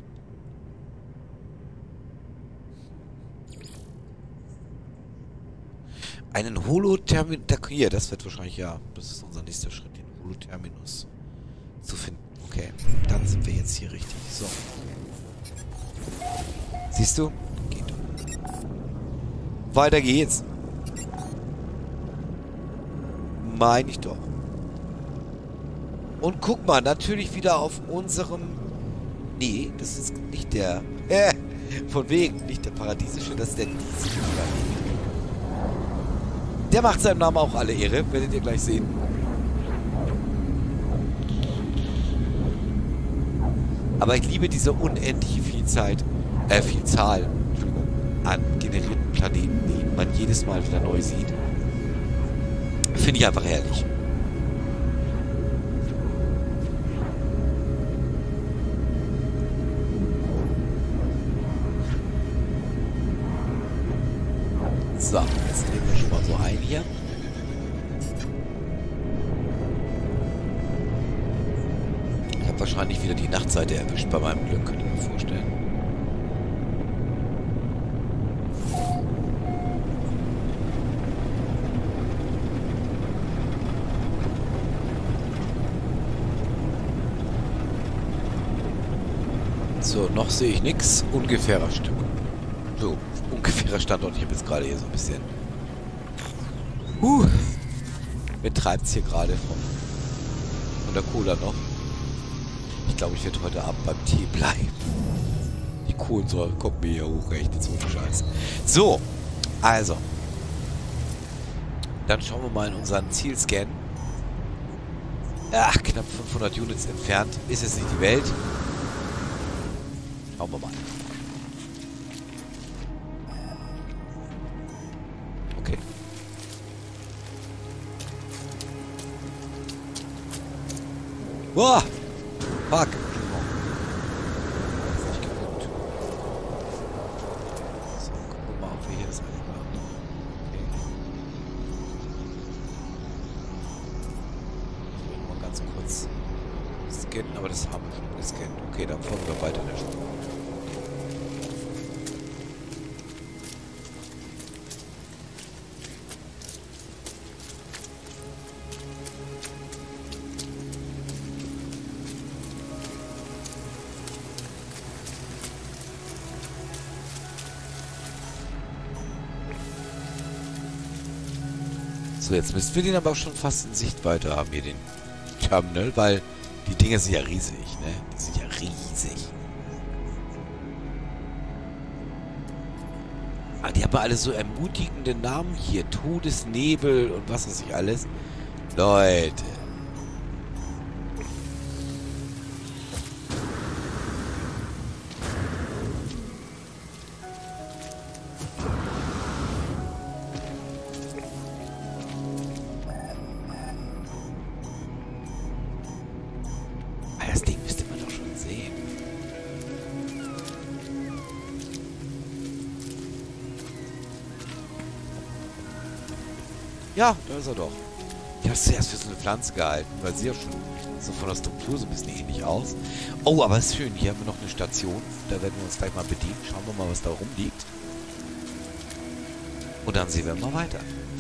A: Einen Holoterminus. Hier, das wird wahrscheinlich, ja, das ist unser nächster Schritt, den Holoterminus zu finden. Okay, dann sind wir jetzt hier richtig. So. Siehst du? Geht. Weiter geht's. Meine ich doch. Und guck mal, natürlich wieder auf unserem... Nee, das ist nicht der... Äh, von wegen, nicht der paradiesische, das ist der diesische Planet. Der macht seinem Namen auch alle Ehre, werdet ihr gleich sehen. Aber ich liebe diese unendliche Vielzeit, äh, Vielzahl an generierten Planeten, die man jedes Mal wieder neu sieht. Finde ich einfach herrlich. So, jetzt nehmen wir schon mal so ein hier. Ich habe wahrscheinlich wieder die Nachtseite erwischt bei meinem Glück, könnte ich mir vorstellen. So, noch sehe ich nichts. Ungefährer Stück. So, ungefährer Standort. Ich habe jetzt gerade hier so ein bisschen... Huh. Mir treibt es hier gerade von, von der Cola noch. Ich glaube, ich werde heute Abend beim Tee bleiben. Die Kohlensäure kommt mir hier hoch, echt jetzt ohne Scheiß. So, also. Dann schauen wir mal in unseren Zielscan. Ach, knapp fünfhundert Units entfernt. Ist es nicht die Welt? Schauen wir mal. Okay. Boah! Fuck! So, gucken wir mal, ob wir hier das eigentlich machen. Okay. Ich will mal ganz kurz scannen, aber das haben wir schon gescannt. Okay, dann folgen wir weiter in der Spur. So, jetzt müssten wir den aber auch schon fast in Sichtweite haben, hier den Terminal, weil die Dinger sind ja riesig, ne? Die sind ja riesig. Ah, die haben alle so ermutigende Namen hier. Todesnebel und was weiß ich alles. Leute. Das Ding müsste man doch schon sehen. Ja, da ist er doch. Ich habe es zuerst für so eine Pflanze gehalten, weil sie ja schon so von der Struktur so ein bisschen ähnlich aus. Oh, aber ist schön. Hier haben wir noch eine Station. Da werden wir uns gleich mal bedienen. Schauen wir mal, was da rumliegt. Und dann sehen wir mal weiter.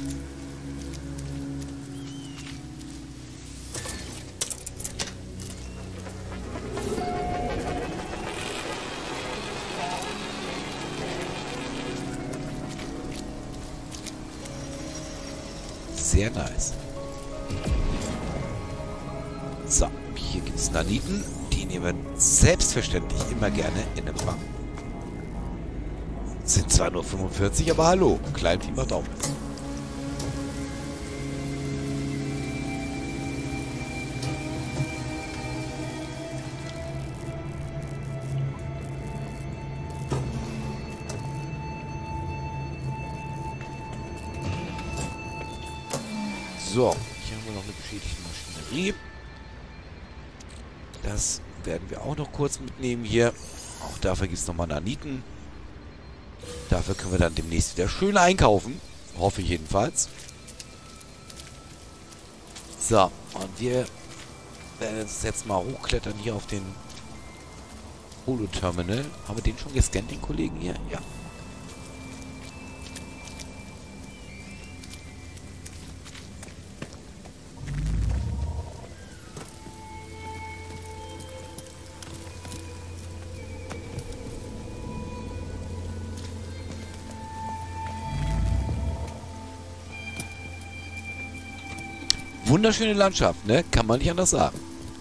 A: Sehr nice. So, hier gibt es Naniten. Die nehmen wir selbstverständlich immer gerne in Empfang. Sind zwar nur fünfundvierzig, aber hallo. Kleinvieh macht auch mit. So, hier haben wir noch eine beschädigte Maschinerie. Das werden wir auch noch kurz mitnehmen hier. Auch dafür gibt es nochmal Naniten. Dafür können wir dann demnächst wieder schön einkaufen. Hoffe ich jedenfalls. So, und wir werden uns jetzt mal hochklettern hier auf den Holo-Terminal. Haben wir den schon gescannt, den Kollegen hier? Ja. Wunderschöne Landschaft, ne? Kann man nicht anders sagen.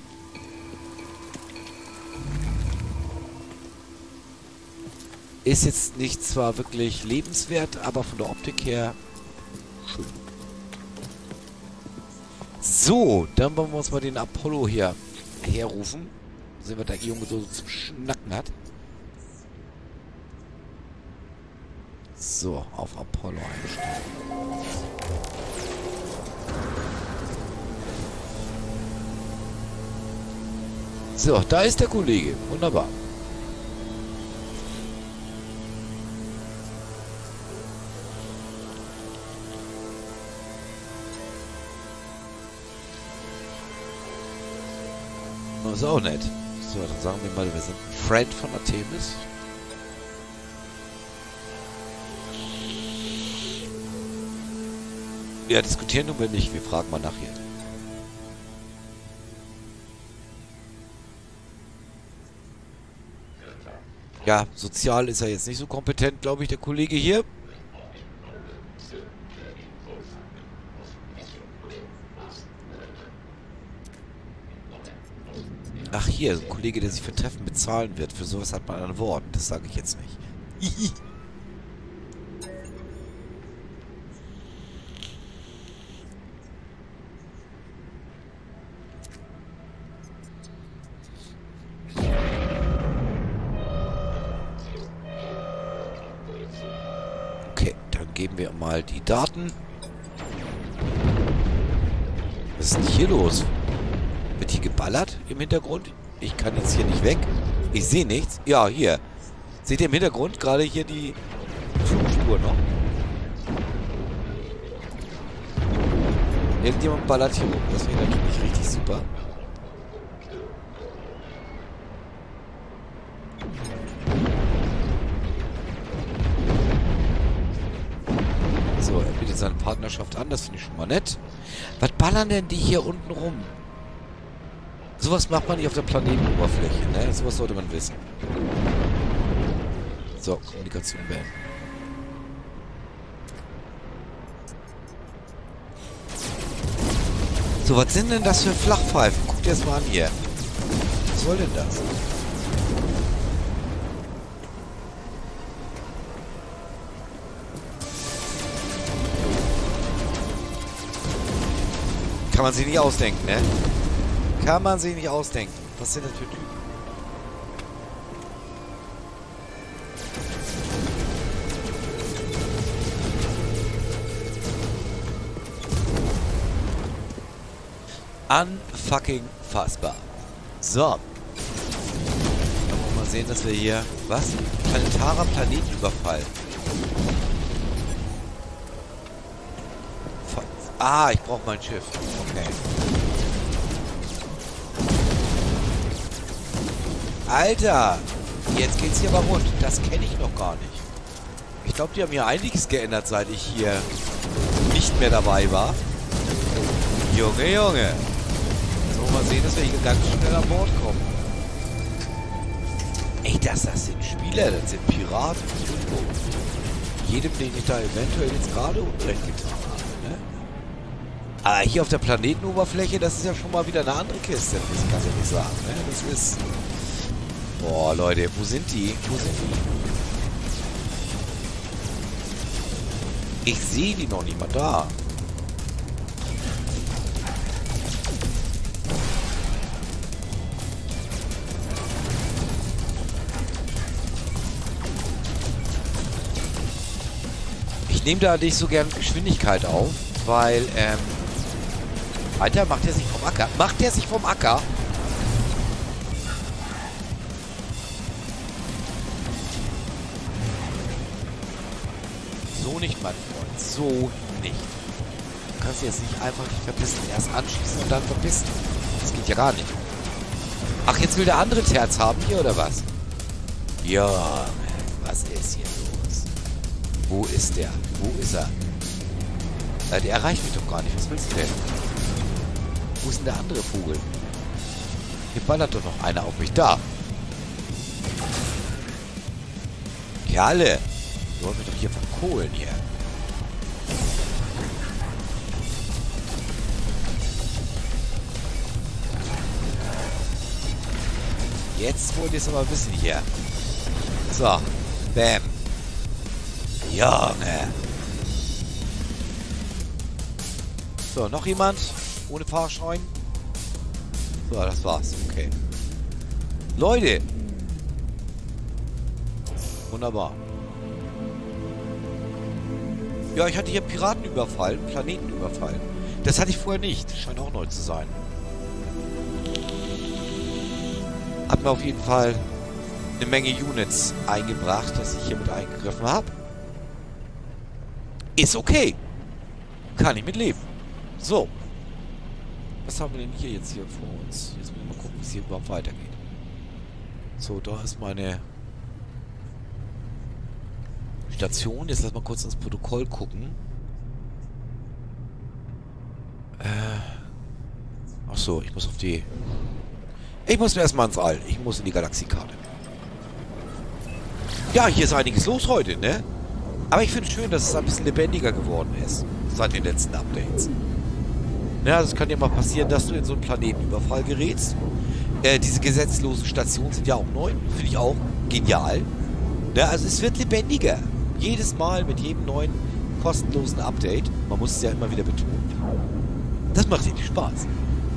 A: Ist jetzt nicht zwar wirklich lebenswert, aber von der Optik her schön. So, dann wollen wir uns mal den Apollo hier herrufen. Sehen wir, der Junge so zum Schnacken hat. So, auf Apollo einstellen. So, da ist der Kollege. Wunderbar. Das ist auch nett. So, dann sagen wir mal, wir sind ein Friend von Artemis. Ja, diskutieren tun wir nicht. Wir fragen mal nachher. Ja, sozial ist er jetzt nicht so kompetent, glaube ich, der Kollege hier. Ach, hier, so ein Kollege, der sich für Treffen bezahlen wird. Für sowas hat man ein Wort. Das sage ich jetzt nicht. Okay, dann geben wir mal die Daten. Was ist denn hier los? Wird hier geballert im Hintergrund? Ich kann jetzt hier nicht weg. Ich sehe nichts. Ja, hier. Seht ihr im Hintergrund gerade hier die Flugspur noch? Irgendjemand ballert hier rum. Das wäre natürlich richtig super. So, er bietet seine Partnerschaft an. Das finde ich schon mal nett. Was ballern denn die hier unten rum? Sowas macht man nicht auf der Planetenoberfläche, ne? Sowas sollte man wissen. So, Kommunikation beenden. So, was sind denn das für Flachpfeifen? Guckt erst mal an hier. Was soll denn das? Kann man sich nicht ausdenken, ne? Kann man sich nicht ausdenken. Was sind das für Typen? Unfucking fassbar. So. Dann wollen wir mal sehen, dass wir hier... Was? Planetarer Planetenüberfall. Ah, ich brauche mein Schiff. Okay. Alter! Jetzt geht's hier aber rund. Das kenne ich noch gar nicht. Ich glaube, die haben hier einiges geändert, seit ich hier nicht mehr dabei war. Junge, Junge! Jetzt wollen wir mal sehen, dass wir hier ganz schnell an Bord kommen. Ey, das, das sind Spieler, das sind Piraten. Entschuldigung. Jedem, den ich da eventuell jetzt gerade Unrecht getan habe, ne? Aber hier auf der Planetenoberfläche, das ist ja schon mal wieder eine andere Kiste, das kann ich nicht sagen, ne? Das ist... Boah, Leute, wo sind die? Wo sind die? Ich sehe die noch nicht mal da. Ich nehme da nicht so gern Geschwindigkeit auf, weil, ähm... Alter, macht der sich vom Acker? Macht der sich vom Acker? So nicht, mein Freund. So nicht. Du kannst jetzt nicht einfach nicht verpissen. Erst anschießen und dann verpissen. Das geht ja gar nicht. Ach, jetzt will der andere Terz haben hier, oder was? Ja, was ist hier los? Wo ist der? Wo ist er? Äh, der erreicht mich doch gar nicht. Was willst du denn? Wo ist denn der andere Vogel? Hier ballert doch noch einer auf mich. Da. Kerle. Du wolltest mich doch hier verkohlen hier. Jetzt wollt ihr es aber wissen hier. So. Bam. Junge. So, noch jemand? Ohne Fahrschein? So, das war's. Okay. Leute. Wunderbar. Ja, ich hatte hier Piraten überfallen, Planeten überfallen. Das hatte ich vorher nicht. Das scheint auch neu zu sein. Hat mir auf jeden Fall eine Menge Units eingebracht, dass ich hier mit eingegriffen habe. Ist okay. Kann ich mit leben. So. Was haben wir denn hier jetzt hier vor uns? Jetzt müssen wir mal gucken, wie es hier überhaupt weitergeht. So, da ist meine Station. Jetzt lass mal kurz ins Protokoll gucken. Äh. Ach so, ich muss auf die... Ich muss erstmal ins All. Ich muss in die Galaxiekarte. Ja, hier ist einiges los heute, ne? Aber ich finde es schön, dass es ein bisschen lebendiger geworden ist. Seit den letzten Updates. Ja, also es kann ja mal passieren, dass du in so einen Planetenüberfall gerätst. Äh, diese gesetzlosen Stationen sind ja auch neu. Finde ich auch genial. Ja, also es wird lebendiger. Jedes Mal mit jedem neuen kostenlosen Update. Man muss es ja immer wieder betonen. Das macht richtig Spaß.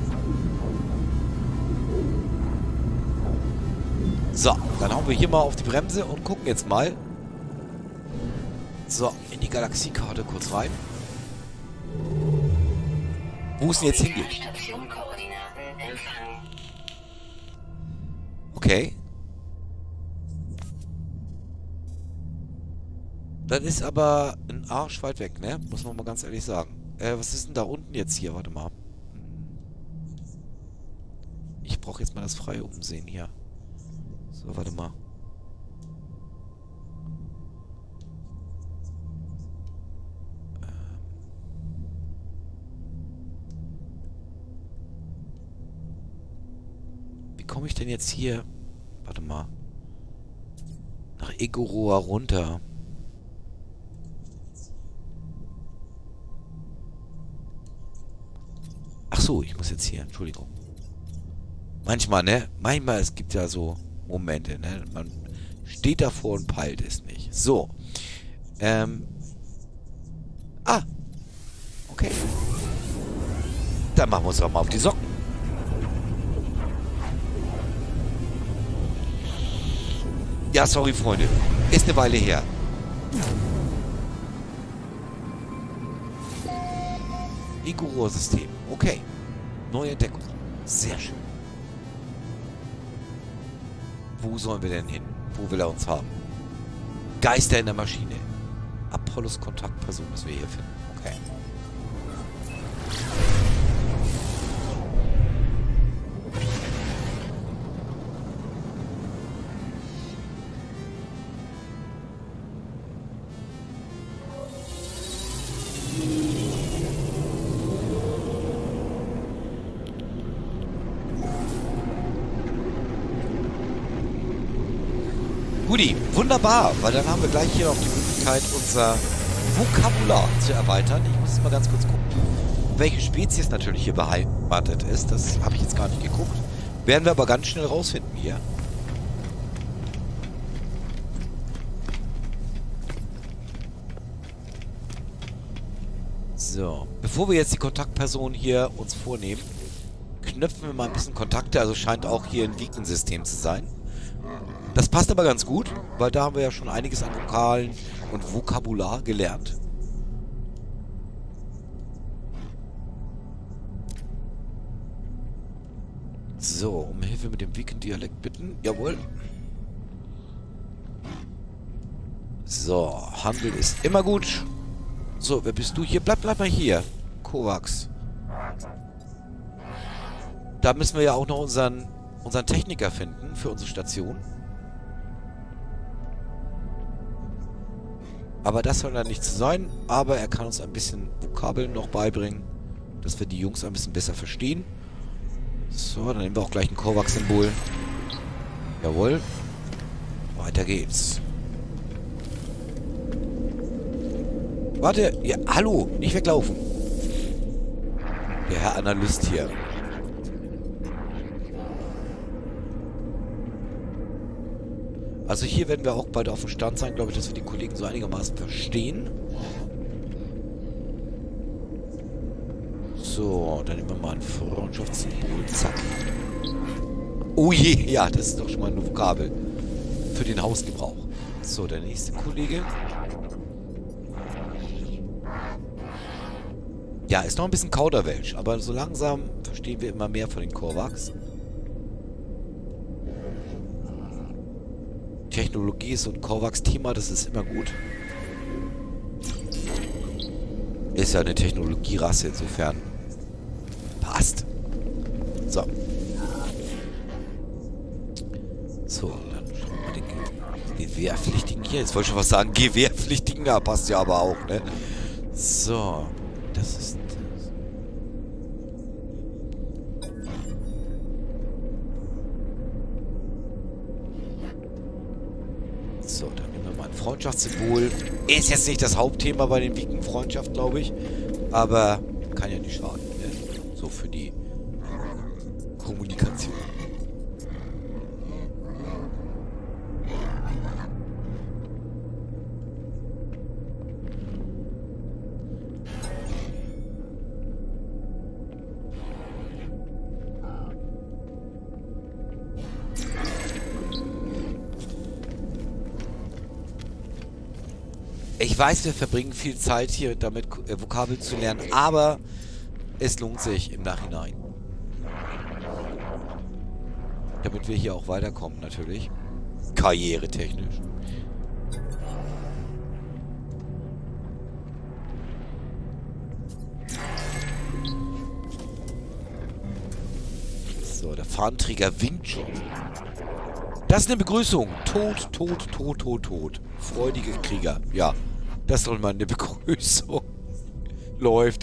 A: So, dann hauen wir hier mal auf die Bremse und gucken jetzt mal. So, in die Galaxiekarte kurz rein. Wo es denn jetzt hingeht? Okay. Das ist aber ein Arsch weit weg, ne? Muss man mal ganz ehrlich sagen. Äh, was ist denn da unten jetzt hier? Warte mal. Ich brauche jetzt mal das freie Umsehen hier. So, warte mal. Wie komme ich denn jetzt hier? Warte mal. Nach Egoroa runter. Ach so, ich muss jetzt hier. Entschuldigung. Manchmal, ne? Manchmal, es gibt ja so Momente, ne? Man steht davor und peilt es nicht. So. Ähm. Ah. Okay. Dann machen wir uns doch mal auf die Socken. Ja, sorry, Freunde. Ist eine Weile her. Igor-System. Okay. Neue Entdeckung. Sehr schön. Wo sollen wir denn hin? Wo will er uns haben? Geister in der Maschine. Apollos Kontaktperson müssen wir hier finden. Okay. Guti, wunderbar, weil dann haben wir gleich hier noch die Möglichkeit, unser Vokabular zu erweitern. Ich muss jetzt mal ganz kurz gucken, welche Spezies natürlich hier beheimatet ist. Das habe ich jetzt gar nicht geguckt. Werden wir aber ganz schnell rausfinden hier. So, bevor wir jetzt die Kontaktperson hier uns vornehmen, knöpfen wir mal ein bisschen Kontakte. Also scheint auch hier ein Beacon-System zu sein. Das passt aber ganz gut, weil da haben wir ja schon einiges an Vokalen und Vokabular gelernt. So, um Hilfe mit dem Beacon-Dialekt bitten. Jawohl. So, Handel ist immer gut. So, wer bist du hier? Bleib, bleib mal hier. Kovacs. Da müssen wir ja auch noch unseren, unseren Techniker finden für unsere Station. Aber das soll dann nicht so sein. Aber er kann uns ein bisschen Vokabeln noch beibringen, dass wir die Jungs ein bisschen besser verstehen. So, dann nehmen wir auch gleich ein Kovacs-Symbol. Jawohl. Weiter geht's. Warte, ja, hallo, nicht weglaufen. Der Herr Analyst hier. Also hier werden wir auch bald auf dem Stand sein, glaube ich, dass wir die Kollegen so einigermaßen verstehen. So, dann nehmen wir mal ein Freundschaftssymbol. Zack. Oh je, ja, das ist doch schon mal eine Vokabel für den Hausgebrauch. So, der nächste Kollege. Ja, ist noch ein bisschen Kauderwelsch, aber so langsam verstehen wir immer mehr von den Kovacs. Technologie ist so ein Kovacs-Thema, das ist immer gut. Ist ja eine Technologierasse, insofern passt. So, dann schauen wir mal den Ge Gewehrpflichtigen hier. Jetzt wollte ich schon was sagen. Gewehrpflichtigen, da passt ja aber auch, ne? So, das ist... So, dann nehmen wir mal ein Freundschaftssymbol. Ist jetzt nicht das Hauptthema bei den Wiken Freundschaft, glaube ich. Aber kann ja nicht schaden, ne? So für die Kommunikation. Ich weiß, wir verbringen viel Zeit hier damit, äh, Vokabeln zu lernen, aber es lohnt sich im Nachhinein. Damit wir hier auch weiterkommen, natürlich. Karrieretechnisch. So, der Fahnenträger winkt schon. Das ist eine Begrüßung. Tod, Tod, Tod, Tod, Tod. Freudige Krieger. Ja, das ist doch mal eine Begrüßung. Läuft.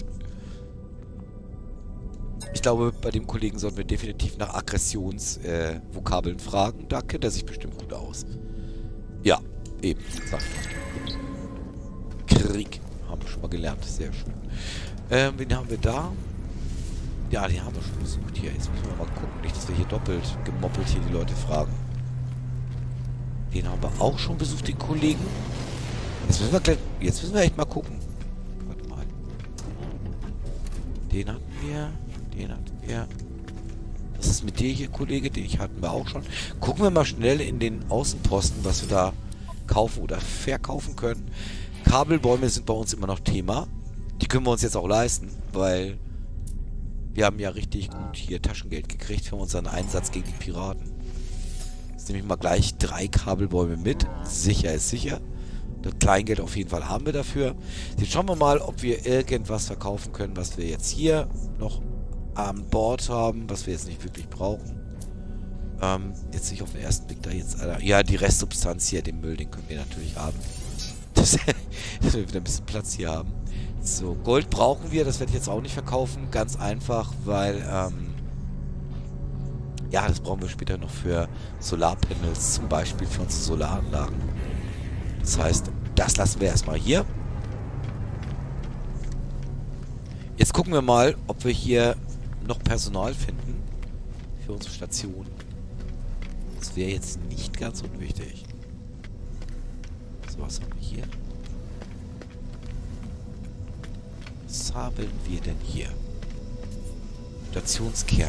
A: Ich glaube, bei dem Kollegen sollten wir definitiv nach Aggressionsvokabeln äh, fragen. Da kennt er sich bestimmt gut aus. Ja, eben. Sag ich. Krieg. Haben wir schon mal gelernt. Sehr schön. Ähm, wen haben wir da? Ja, den haben wir schon besucht hier. Jetzt müssen wir mal gucken. Nicht, dass wir hier doppelt gemoppelt hier die Leute fragen. Den haben wir auch schon besucht, den Kollegen. Jetzt müssen wir gleich, jetzt müssen wir echt mal gucken. Warte mal. Den hatten wir. Den hatten wir. Was ist mit dir hier, Kollege? Den hatten wir auch schon. Gucken wir mal schnell in den Außenposten, was wir da kaufen oder verkaufen können. Kabelbäume sind bei uns immer noch Thema. Die können wir uns jetzt auch leisten, weil wir haben ja richtig gut hier Taschengeld gekriegt für unseren Einsatz gegen die Piraten. Jetzt nehme ich mal gleich drei Kabelbäume mit. Sicher ist sicher. Das Kleingeld auf jeden Fall haben wir dafür. Jetzt schauen wir mal, ob wir irgendwas verkaufen können, was wir jetzt hier noch an Bord haben, was wir jetzt nicht wirklich brauchen. Ähm, jetzt nicht auf den ersten Blick da jetzt... Alter, ja, die Restsubstanz hier, den Müll, den können wir natürlich haben. Das, dass wir wieder ein bisschen Platz hier haben. So, Gold brauchen wir, das werde ich jetzt auch nicht verkaufen. Ganz einfach, weil... Ähm, ja, das brauchen wir später noch für Solarpanels, zum Beispiel für unsere Solaranlagen. Das heißt, das lassen wir erstmal hier. Jetzt gucken wir mal, ob wir hier noch Personal finden für unsere Station. Das wäre jetzt nicht ganz unwichtig. So, was haben wir hier? Was haben wir denn hier? Stationskern.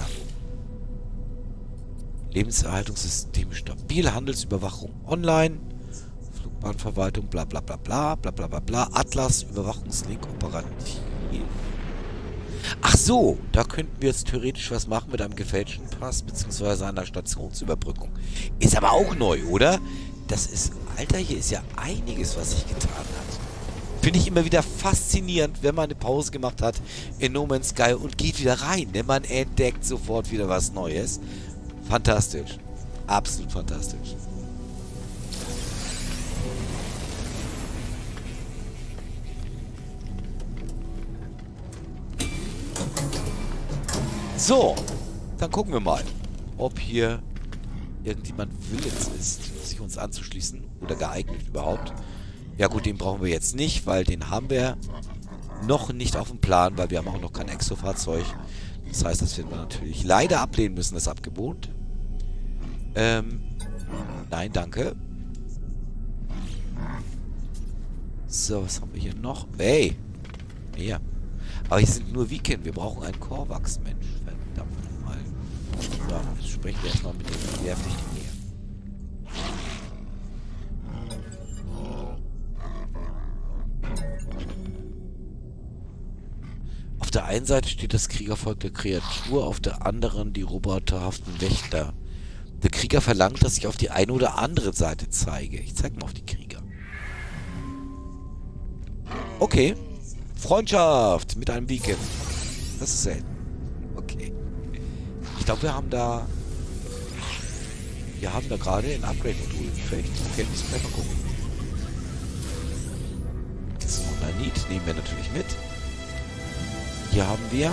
A: Lebenserhaltungssysteme stabil, Handelsüberwachung online, Flugbahnverwaltung, bla bla bla bla, bla bla bla bla, Atlas, Überwachungslink operativ. Ach so, da könnten wir jetzt theoretisch was machen mit einem gefälschten Pass, beziehungsweise einer Stationsüberbrückung. Ist aber auch neu, oder? Das ist, Alter, hier ist ja einiges, was sich getan hat. Finde ich immer wieder faszinierend, wenn man eine Pause gemacht hat in No Man's Sky und geht wieder rein. Ne? Man entdeckt sofort wieder was Neues. Fantastisch. Absolut fantastisch. So, dann gucken wir mal, ob hier irgendjemand willens ist, sich uns anzuschließen oder geeignet überhaupt. Ja gut, den brauchen wir jetzt nicht, weil den haben wir noch nicht auf dem Plan, weil wir haben auch noch kein Exofahrzeug. Das heißt, das werden wir natürlich leider ablehnen müssen, das Abgebot. Ähm, nein, danke. So, was haben wir hier noch? Hey! Mehr. Aber hier sind nur Weekend. Wir brauchen einen Korvax, Mensch. Verdammt nochmal. So, jetzt sprechen wir erstmal mit dem Wehrpflichtigen hier. Auf der einen Seite steht das Kriegervolk der Kreatur, auf der anderen die roboterhaften Wächter. Der Krieger verlangt, dass ich auf die eine oder andere Seite zeige. Ich zeige mal auf die Krieger. Okay. Freundschaft mit einem Weekend. Das ist selten. Okay. Ich glaube, wir haben da Wir haben da gerade ein Upgrade-Modul gekriegt. Okay, müssen wir mal gucken. So, Nanit nehmen wir natürlich mit. Hier haben wir...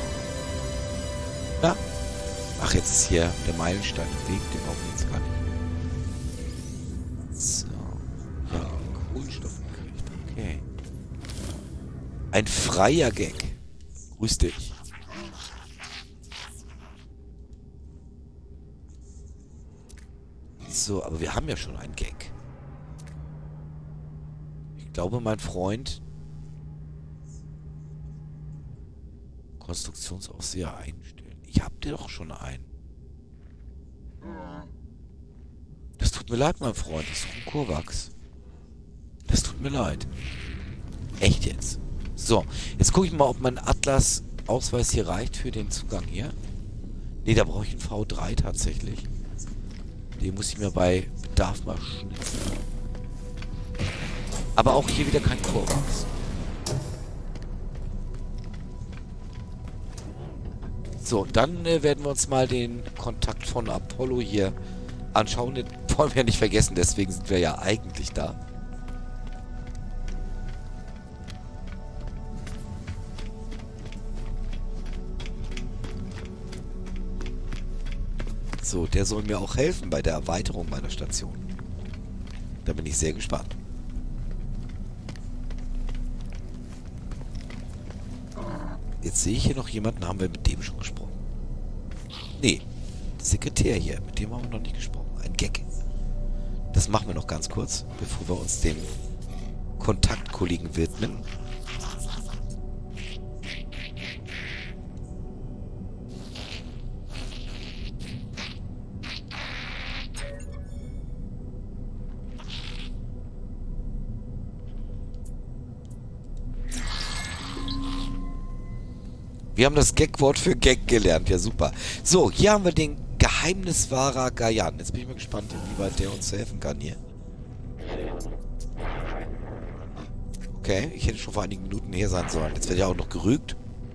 A: Na? Ach, jetzt ist hier der Meilenstein im Weg. Den brauchen wir jetzt gar nicht. So. Ja, Kohlenstoff gekriegt. Okay. Ein freier Gag. Grüß dich. So, aber wir haben ja schon einen Gag. Ich glaube, mein Freund... Konstruktionsaufseher einstellen. Ich hab dir doch schon einen. Das tut mir leid, mein Freund. Das ist doch ein Kurwachs. Das tut mir leid. Echt jetzt. So, jetzt gucke ich mal, ob mein Atlas-Ausweis hier reicht für den Zugang hier. Ne, da brauche ich einen V drei tatsächlich. Den muss ich mir bei Bedarf mal schnitzen. Aber auch hier wieder kein Kurwachs. So, dann äh, werden wir uns mal den Kontakt von Apollo hier anschauen. Den wollen wir ja nicht vergessen, deswegen sind wir ja eigentlich da. So, der soll mir auch helfen bei der Erweiterung meiner Station. Da bin ich sehr gespannt. Jetzt sehe ich hier noch jemanden, haben wir mit dem schon gesprochen? Nee, der Sekretär hier, mit dem haben wir noch nicht gesprochen. Ein Gag. Das machen wir noch ganz kurz, bevor wir uns dem Kontaktkollegen widmen. Wir haben das Gag-Wort für Gag gelernt. Ja, super. So, hier haben wir den Geheimniswahrer Gayan. Jetzt bin ich mal gespannt, inwieweit der uns helfen kann hier. Okay, ich hätte schon vor einigen Minuten hier sein sollen. Jetzt wird ja auch noch gerügt.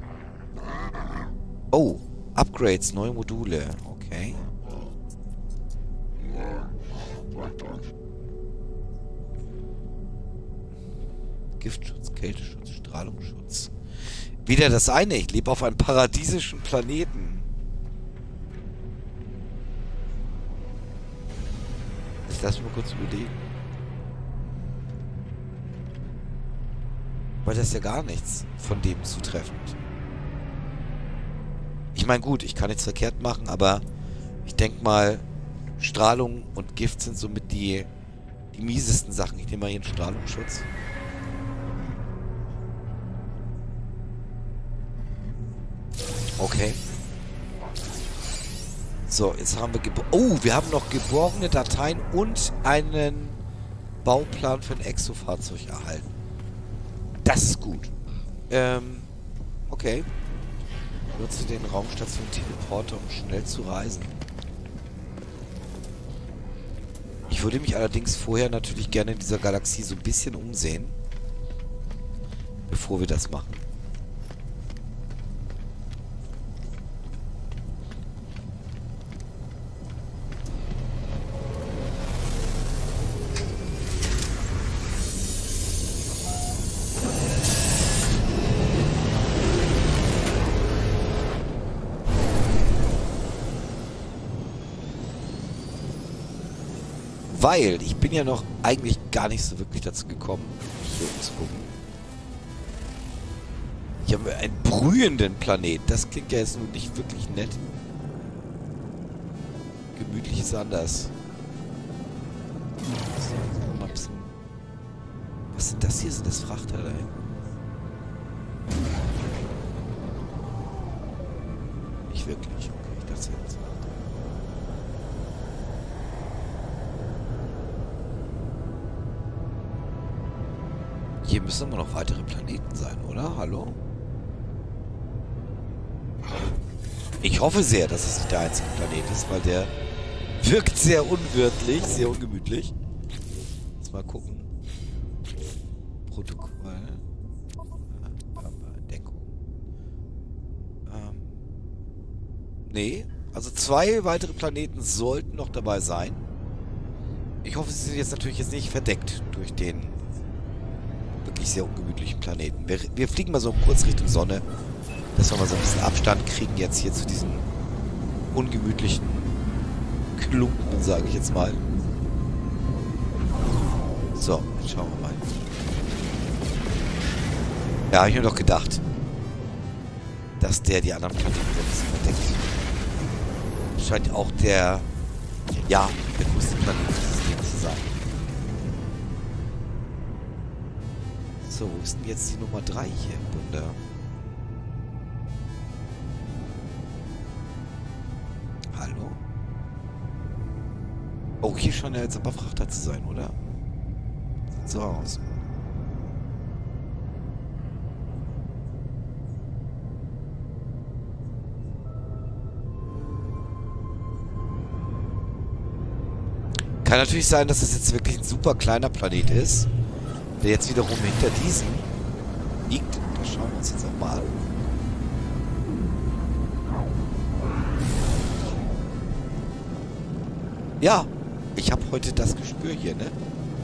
A: Oh, Upgrades, neue Module. Okay. Giftschutz, Kälteschutz, Strahlungsschutz. Wieder das eine. Ich lebe auf einem paradiesischen Planeten. Jetzt lass mich mal kurz überlegen. Weil das ist ja gar nichts von dem zutreffend. Ich meine, gut, ich kann nichts verkehrt machen, aber ich denke mal, Strahlung und Gift sind somit die, die miesesten Sachen. Ich nehme mal hier einen Strahlungsschutz. Okay. So, jetzt haben wir... Oh, wir haben noch geborgene Dateien und einen Bauplan für ein Exofahrzeug erhalten. Das ist gut. Ähm, okay. Nutze den Raumstation Teleporter, um schnell zu reisen. Ich würde mich allerdings vorher natürlich gerne in dieser Galaxie so ein bisschen umsehen, bevor wir das machen. Weil ich bin ja noch eigentlich gar nicht so wirklich dazu gekommen, hier umzugucken. Hier haben wir einen brühenden Planet. Das klingt ja jetzt nun nicht wirklich nett. Gemütlich ist anders. So, mal ein bisschen. Was sind das hier? Sind das Frachter da hinten? Nicht wirklich. Okay, ich dachte jetzt. Hier müssen immer noch weitere Planeten sein, oder? Hallo? Ich hoffe sehr, dass es nicht der einzige Planet ist, weil der wirkt sehr unwirtlich, sehr ungemütlich. Jetzt mal gucken. Protokoll. Äh, Deckung. Ähm. Nee. Also zwei weitere Planeten sollten noch dabei sein. Ich hoffe, sie sind jetzt natürlich jetzt nicht verdeckt durch den wirklich sehr ungemütlichen Planeten. Wir, wir fliegen mal so kurz Richtung Sonne, dass wir mal so ein bisschen Abstand kriegen jetzt hier zu diesen ungemütlichen Klumpen, sage ich jetzt mal. So, jetzt schauen wir mal. Ja, ich habe doch gedacht, dass der die anderen Planeten so ein bisschen verdeckt. Scheint auch der, ja, der größte Planet des Systems zu sein. So, wo ist denn jetzt die Nummer drei hier im Bunde? Hallo? Oh, hier scheint er jetzt aber Frachter zu sein, oder? Sieht so aus. Kann natürlich sein, dass es jetzt wirklich ein super kleiner Planet ist, der jetzt wiederum hinter diesem liegt. Das schauen wir uns jetzt auch mal an. Ja, ich habe heute das Gespür hier, ne?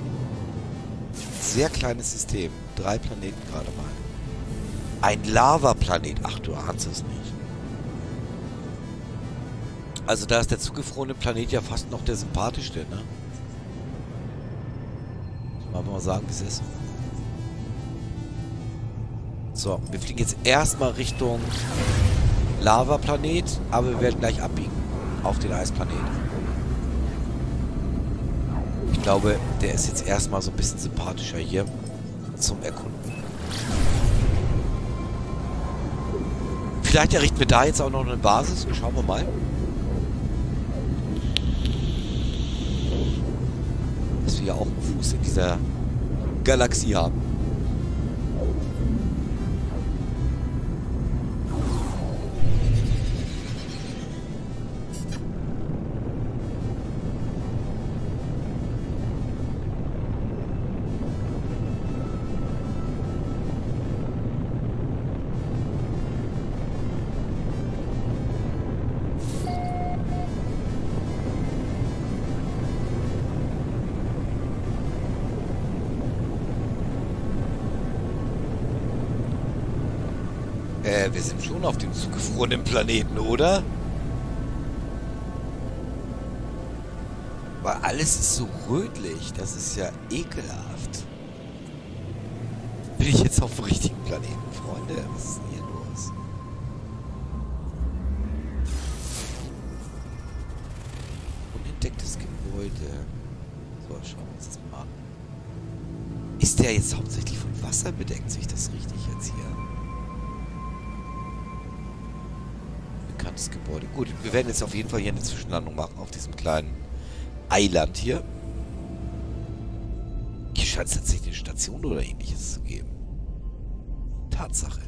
A: Sehr kleines System. Drei Planeten gerade mal. Ein Lavaplanet. Ach, du ahnst es nicht. Also da ist der zugefrorene Planet ja fast noch der sympathischste, ne? Wollen wir mal sagen, wie es ist. So, wir fliegen jetzt erstmal Richtung Lavaplanet, aber wir werden gleich abbiegen auf den Eisplanet. Ich glaube, der ist jetzt erstmal so ein bisschen sympathischer hier zum Erkunden. Vielleicht errichten wir da jetzt auch noch eine Basis. Schauen wir mal. Dass wir ja auch einen Fuß in dieser Galaxie haben. Äh, wir sind schon auf dem zugefrorenen Planeten, oder? Weil alles ist so rötlich. Das ist ja ekelhaft. Bin ich jetzt auf dem richtigen Planeten, Freunde? Was ist denn hier los? Unentdecktes Gebäude. So, schauen wir uns das mal an. Ist der jetzt hauptsächlich von Wasser bedeckt? Sehe ich das richtig jetzt hier? Bekanntes Gebäude. Gut, wir werden jetzt auf jeden Fall hier eine Zwischenlandung machen auf diesem kleinen Eiland hier. Hier scheint es tatsächlich eine Station oder ähnliches zu geben. Tatsache.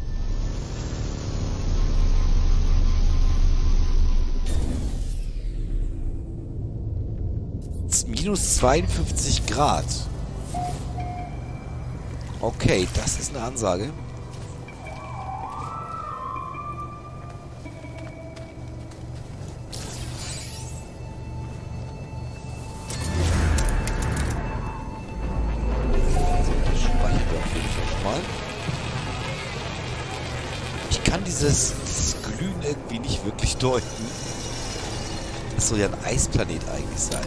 A: Minus zweiundfünfzig Grad. Okay, das ist eine Ansage. Ich kann dieses, dieses Glühen irgendwie nicht wirklich deuten. Das soll ja ein Eisplanet eigentlich sein.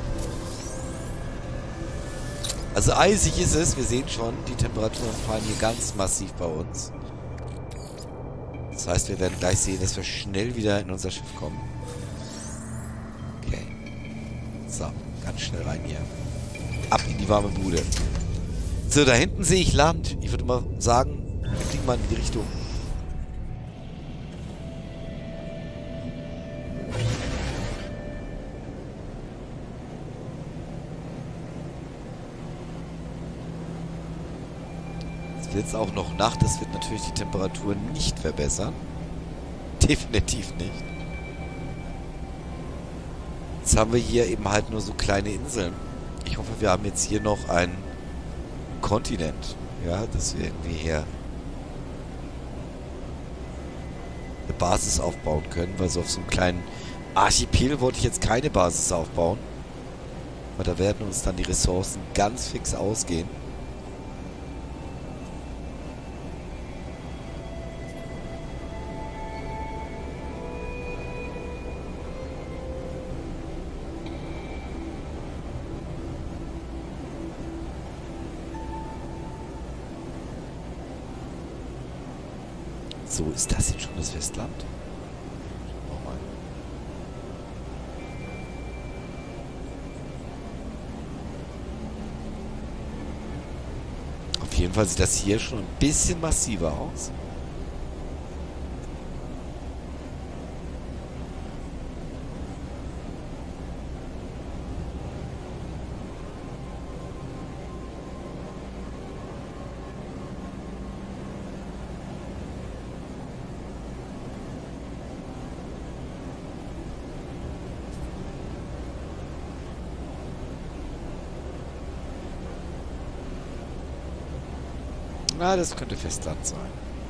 A: Also eisig ist es, wir sehen schon, die Temperaturen fallen hier ganz massiv bei uns. Das heißt, wir werden gleich sehen, dass wir schnell wieder in unser Schiff kommen. Okay. So, ganz schnell rein hier. Ab in die warme Bude. So, da hinten sehe ich Land. Ich würde mal sagen, wir fliegen mal in die Richtung. Jetzt auch noch Nacht, das wird natürlich die Temperatur nicht verbessern. Definitiv nicht. Jetzt haben wir hier eben halt nur so kleine Inseln. Ich hoffe, wir haben jetzt hier noch einen Kontinent. Ja, dass wir irgendwie hier eine Basis aufbauen können, weil so auf so einem kleinen Archipel wollte ich jetzt keine Basis aufbauen. Weil da werden uns dann die Ressourcen ganz fix ausgehen. So, ist das jetzt schon das Festland? Schauen wir mal. Auf jeden Fall sieht das hier schon ein bisschen massiver aus. Na, das könnte Festland sein.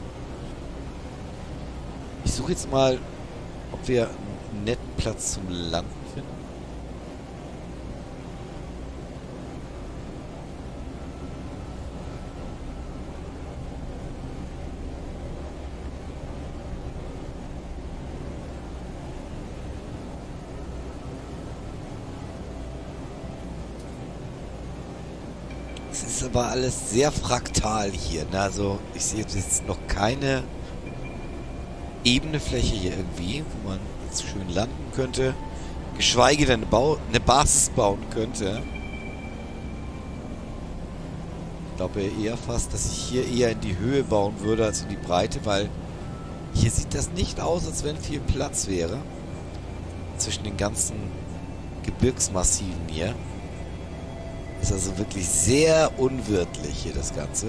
A: Ich suche jetzt mal, ob wir einen netten Platz zum Landen finden. Es ist aber alles sehr fraktal hier. Ne? Also ich sehe jetzt noch keine ebene Fläche hier irgendwie, wo man jetzt schön landen könnte. Geschweige denn eine, Bau eine Basis bauen könnte. Ich glaube eher fast, dass ich hier eher in die Höhe bauen würde als in die Breite, weil hier sieht das nicht aus, als wenn viel Platz wäre. Zwischen den ganzen Gebirgsmassiven hier. Ist also wirklich sehr unwirtlich hier das Ganze.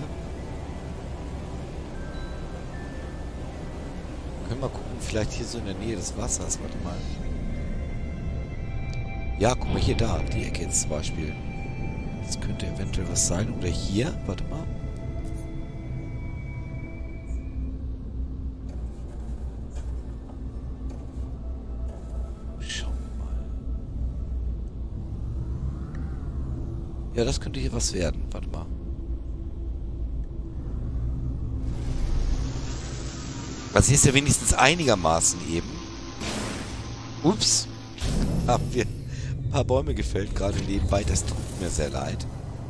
A: Können wir mal gucken, vielleicht hier so in der Nähe des Wassers. Warte mal. Ja, guck mal hier da, die Ecke jetzt zum Beispiel. Das könnte eventuell was sein. Oder hier, warte mal. Ja, das könnte hier was werden. Warte mal. Also hier ist ja wenigstens einigermaßen eben. Ups. Haben wir ein paar Bäume gefällt, gerade nebenbei. Das tut mir sehr leid.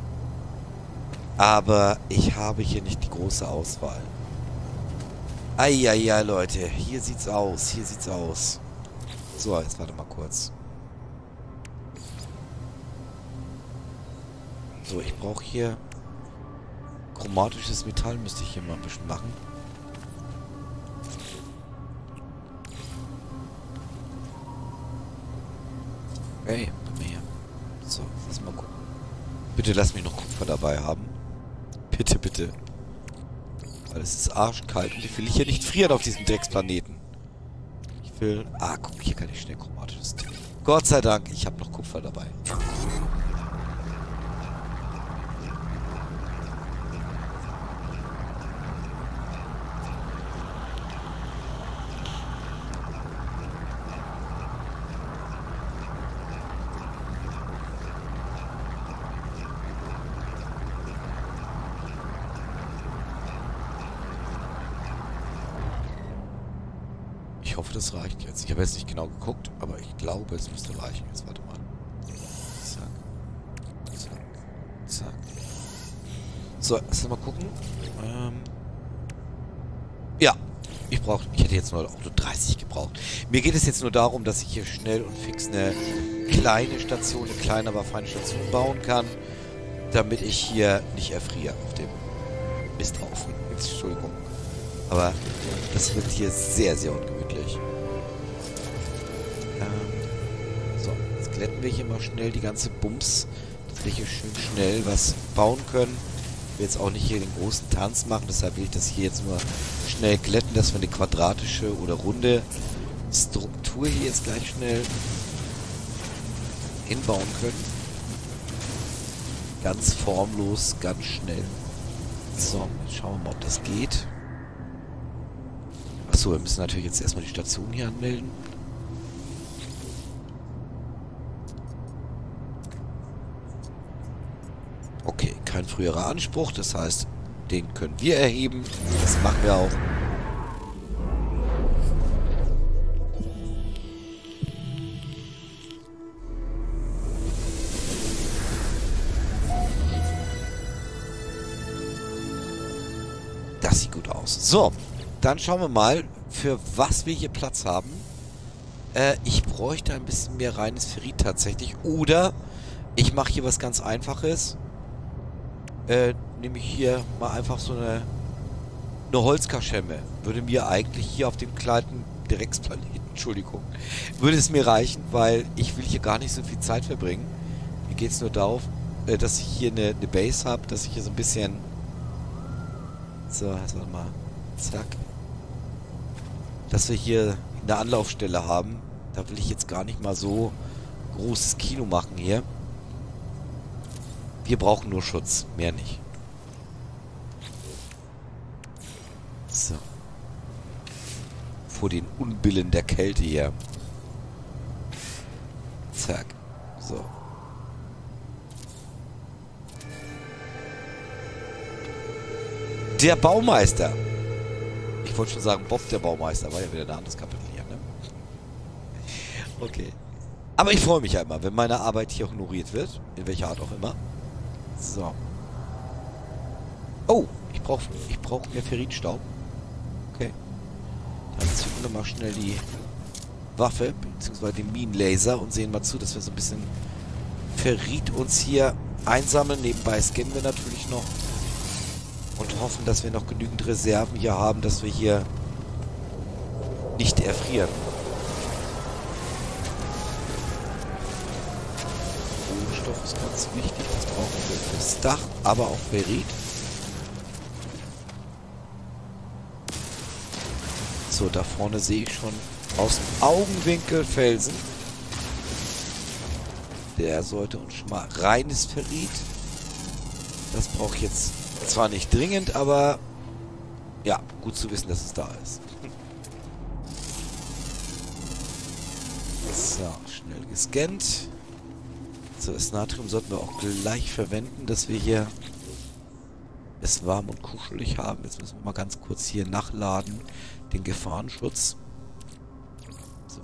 A: Aber ich habe hier nicht die große Auswahl. Eieiei, Leute. Hier sieht's aus. Hier sieht's aus. So, jetzt warte mal kurz. So, ich brauche hier chromatisches Metall, müsste ich hier mal ein bisschen machen. Hey, komm her. So, lass mal gucken. Bitte lass mich noch Kupfer dabei haben. Bitte, bitte. Weil es ist arschkalt und ich will hier nicht frieren auf diesem Drecksplaneten. Ich will... Ah, guck, hier kann ich schnell chromatisches... Gott sei Dank, ich habe noch Kupfer dabei. Ich hoffe, das reicht jetzt. Ich habe jetzt nicht genau geguckt, aber ich glaube, es müsste reichen. Jetzt warte mal. Zack. Zack. Zack. So, lass mal gucken. Ähm ja, ich brauche. Ich hätte jetzt nur, auch nur dreißig gebraucht. Mir geht es jetzt nur darum, dass ich hier schnell und fix eine kleine Station, eine kleine, aber feine Station bauen kann, damit ich hier nicht erfriere auf dem Misthaufen. Jetzt, Entschuldigung. Aber das wird hier sehr, sehr ungemütlich. Ähm, so, jetzt glätten wir hier mal schnell die ganze Bums, dass wir hier schön schnell was bauen können. Ich will jetzt auch nicht hier den großen Tanz machen, deshalb will ich das hier jetzt nur schnell glätten, dass wir eine quadratische oder runde Struktur hier jetzt gleich schnell hinbauen können. Ganz formlos, ganz schnell. So, jetzt schauen wir mal, ob das geht. Achso, Achso, wir müssen natürlich jetzt erstmal die Station hier anmelden. Okay, kein früherer Anspruch, das heißt, den können wir erheben. Das machen wir auch. Das sieht gut aus. So, dann schauen wir mal, für was wir hier Platz haben. Äh, ich bräuchte ein bisschen mehr reines Ferrit tatsächlich. Oder ich mache hier was ganz Einfaches. Äh, nehme ich hier mal einfach so eine, eine Holzkaschemme. Würde mir eigentlich hier auf dem kleinen Drecksplaneten, Entschuldigung, würde es mir reichen, weil ich will hier gar nicht so viel Zeit verbringen. Mir geht es nur darauf, äh, dass ich hier eine, eine Base habe, dass ich hier so ein bisschen... So, jetzt warte mal. Zack. Dass wir hier eine Anlaufstelle haben. Da will ich jetzt gar nicht mal so großes Kino machen hier. Wir brauchen nur Schutz. Mehr nicht. So. Vor den Unbillen der Kälte hier. Zack. So. Der Baumeister. Ich wollte schon sagen, Bob der Baumeister. War ja wieder ein anderes Kapitel hier, ne? Okay. Aber ich freue mich ja immer, wenn meine Arbeit hier honoriert wird. In welcher Art auch immer. So. Oh, ich brauche ich brauch mehr Ferritstaub. Okay. Dann zücken wir mal schnell die Waffe, beziehungsweise den Minenlaser und sehen mal zu, dass wir so ein bisschen Ferrit uns hier einsammeln. Nebenbei scannen wir natürlich noch. Und hoffen, dass wir noch genügend Reserven hier haben, dass wir hier nicht erfrieren. Kohlenstoff ist ganz wichtig, das brauchen wir fürs Dach, aber auch Ferrit. So, da vorne sehe ich schon aus dem Augenwinkel Felsen. Der sollte uns schon mal reines Ferrit. Das brauche ich jetzt zwar nicht dringend, aber ja, gut zu wissen, dass es da ist. So, schnell gescannt. So, das Natrium sollten wir auch gleich verwenden, dass wir hier es warm und kuschelig haben. Jetzt müssen wir mal ganz kurz hier nachladen, den Gefahrenschutz. So.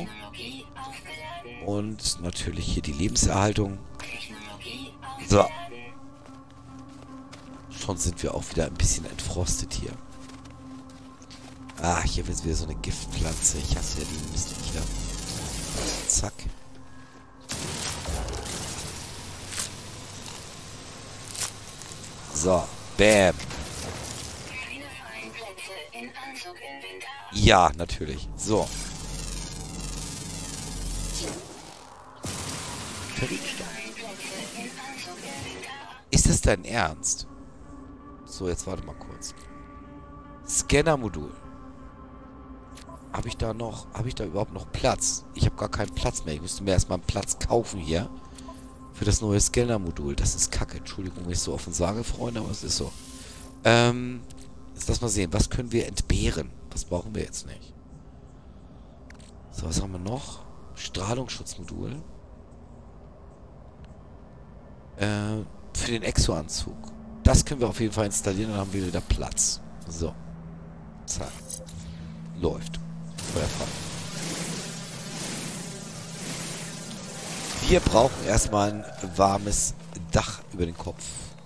A: Und natürlich hier die Lebenserhaltung. So. Schon sind wir auch wieder ein bisschen entfrostet hier. Ah, hier wird wieder so eine Giftpflanze. Ich hasse ja die Mistviecher. Zack. So, bam. Ja, natürlich. So. Ist das dein Ernst? So, jetzt warte mal kurz. Scanner-Modul. Habe ich da noch... Habe ich da überhaupt noch Platz? Ich habe gar keinen Platz mehr. Ich müsste mir erstmal einen Platz kaufen hier. Für das neue Scanner-Modul. Das ist kacke. Entschuldigung, wenn ich so offen sage, Freunde, aber es ist so. Ähm... Jetzt lass mal sehen. Was können wir entbehren? Was brauchen wir jetzt nicht? So, was haben wir noch? Strahlungsschutzmodul. Äh... Für den Exo-Anzug. Das können wir auf jeden Fall installieren, dann haben wir wieder Platz. So. Zack. Läuft. Feuerfrei. Wir brauchen erstmal ein warmes Dach über den Kopf.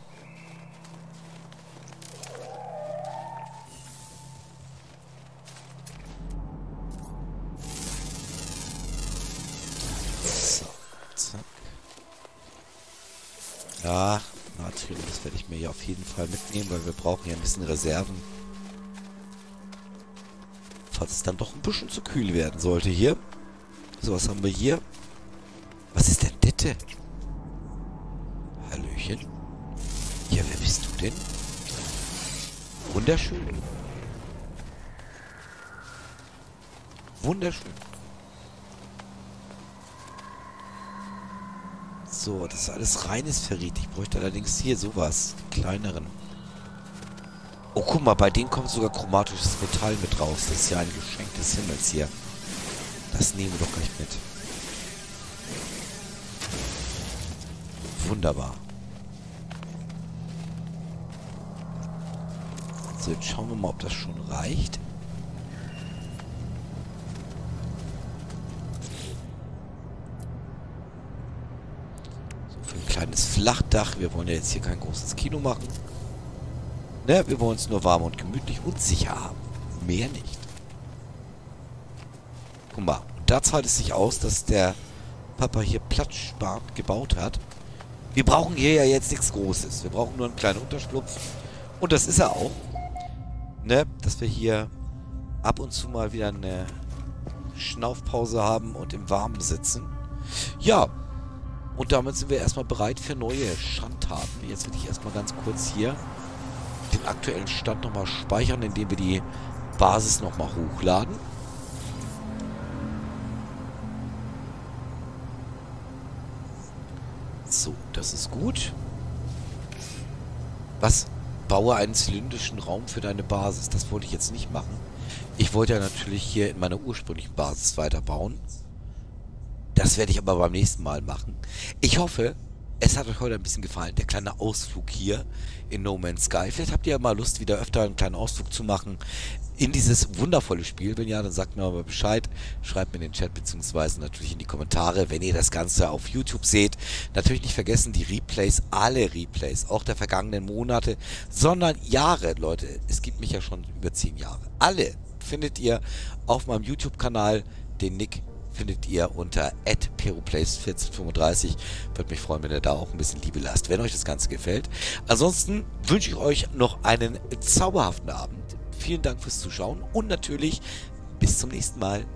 A: So. Zack. Ja, Natrium, das werde ich mir hier auf jeden Fall mitnehmen, weil wir brauchen hier ein bisschen Reserven. Falls es dann doch ein bisschen zu kühl werden sollte hier. So, was haben wir hier? Was ist denn Dette? Hallöchen. Ja, wer bist du denn? Wunderschön. Wunderschön. So, das ist alles reines Ferrit. Ich bräuchte allerdings hier sowas. Die kleineren. Oh, guck mal, bei denen kommt sogar chromatisches Metall mit raus. Das ist ja ein Geschenk des Himmels hier. Das nehmen wir doch gleich mit. Wunderbar. So, jetzt schauen wir mal, ob das schon reicht. So, für ein kleines Flachdach. Wir wollen ja jetzt hier kein großes Kino machen. Ne, wir wollen es nur warm und gemütlich und sicher haben. Mehr nicht. Guck mal, da zahlt es sich aus, dass der Papa hier platzsparend gebaut hat. Wir brauchen hier ja jetzt nichts Großes. Wir brauchen nur einen kleinen Unterschlupf. Und das ist er auch. Ne, dass wir hier ab und zu mal wieder eine Schnaufpause haben und im Warmen sitzen. Ja, und damit sind wir erstmal bereit für neue Schandtaten. Jetzt will ich erstmal ganz kurz hier den aktuellen Stand nochmal speichern, indem wir die Basis nochmal hochladen. So, das ist gut. Was? Baue einen zylindrischen Raum für deine Basis. Das wollte ich jetzt nicht machen. Ich wollte ja natürlich hier in meiner ursprünglichen Basis weiterbauen. Das werde ich aber beim nächsten Mal machen. Ich hoffe, es hat euch heute ein bisschen gefallen, der kleine Ausflug hier in No Man's Sky. Vielleicht habt ihr ja mal Lust, wieder öfter einen kleinen Ausflug zu machen in dieses wundervolle Spiel. Wenn ja, dann sagt mir aber Bescheid. Schreibt mir in den Chat, beziehungsweise natürlich in die Kommentare, wenn ihr das Ganze auf YouTube seht. Natürlich nicht vergessen, die Replays, alle Replays, auch der vergangenen Monate, sondern Jahre, Leute. Es gibt mich ja schon über zehn Jahre. Alle findet ihr auf meinem YouTube-Kanal. Den Nick findet ihr unter at peruplays vierzehn fünfunddreißig. Würde mich freuen, wenn ihr da auch ein bisschen Liebe lasst, wenn euch das Ganze gefällt. Ansonsten wünsche ich euch noch einen zauberhaften Abend. Vielen Dank fürs Zuschauen und natürlich bis zum nächsten Mal.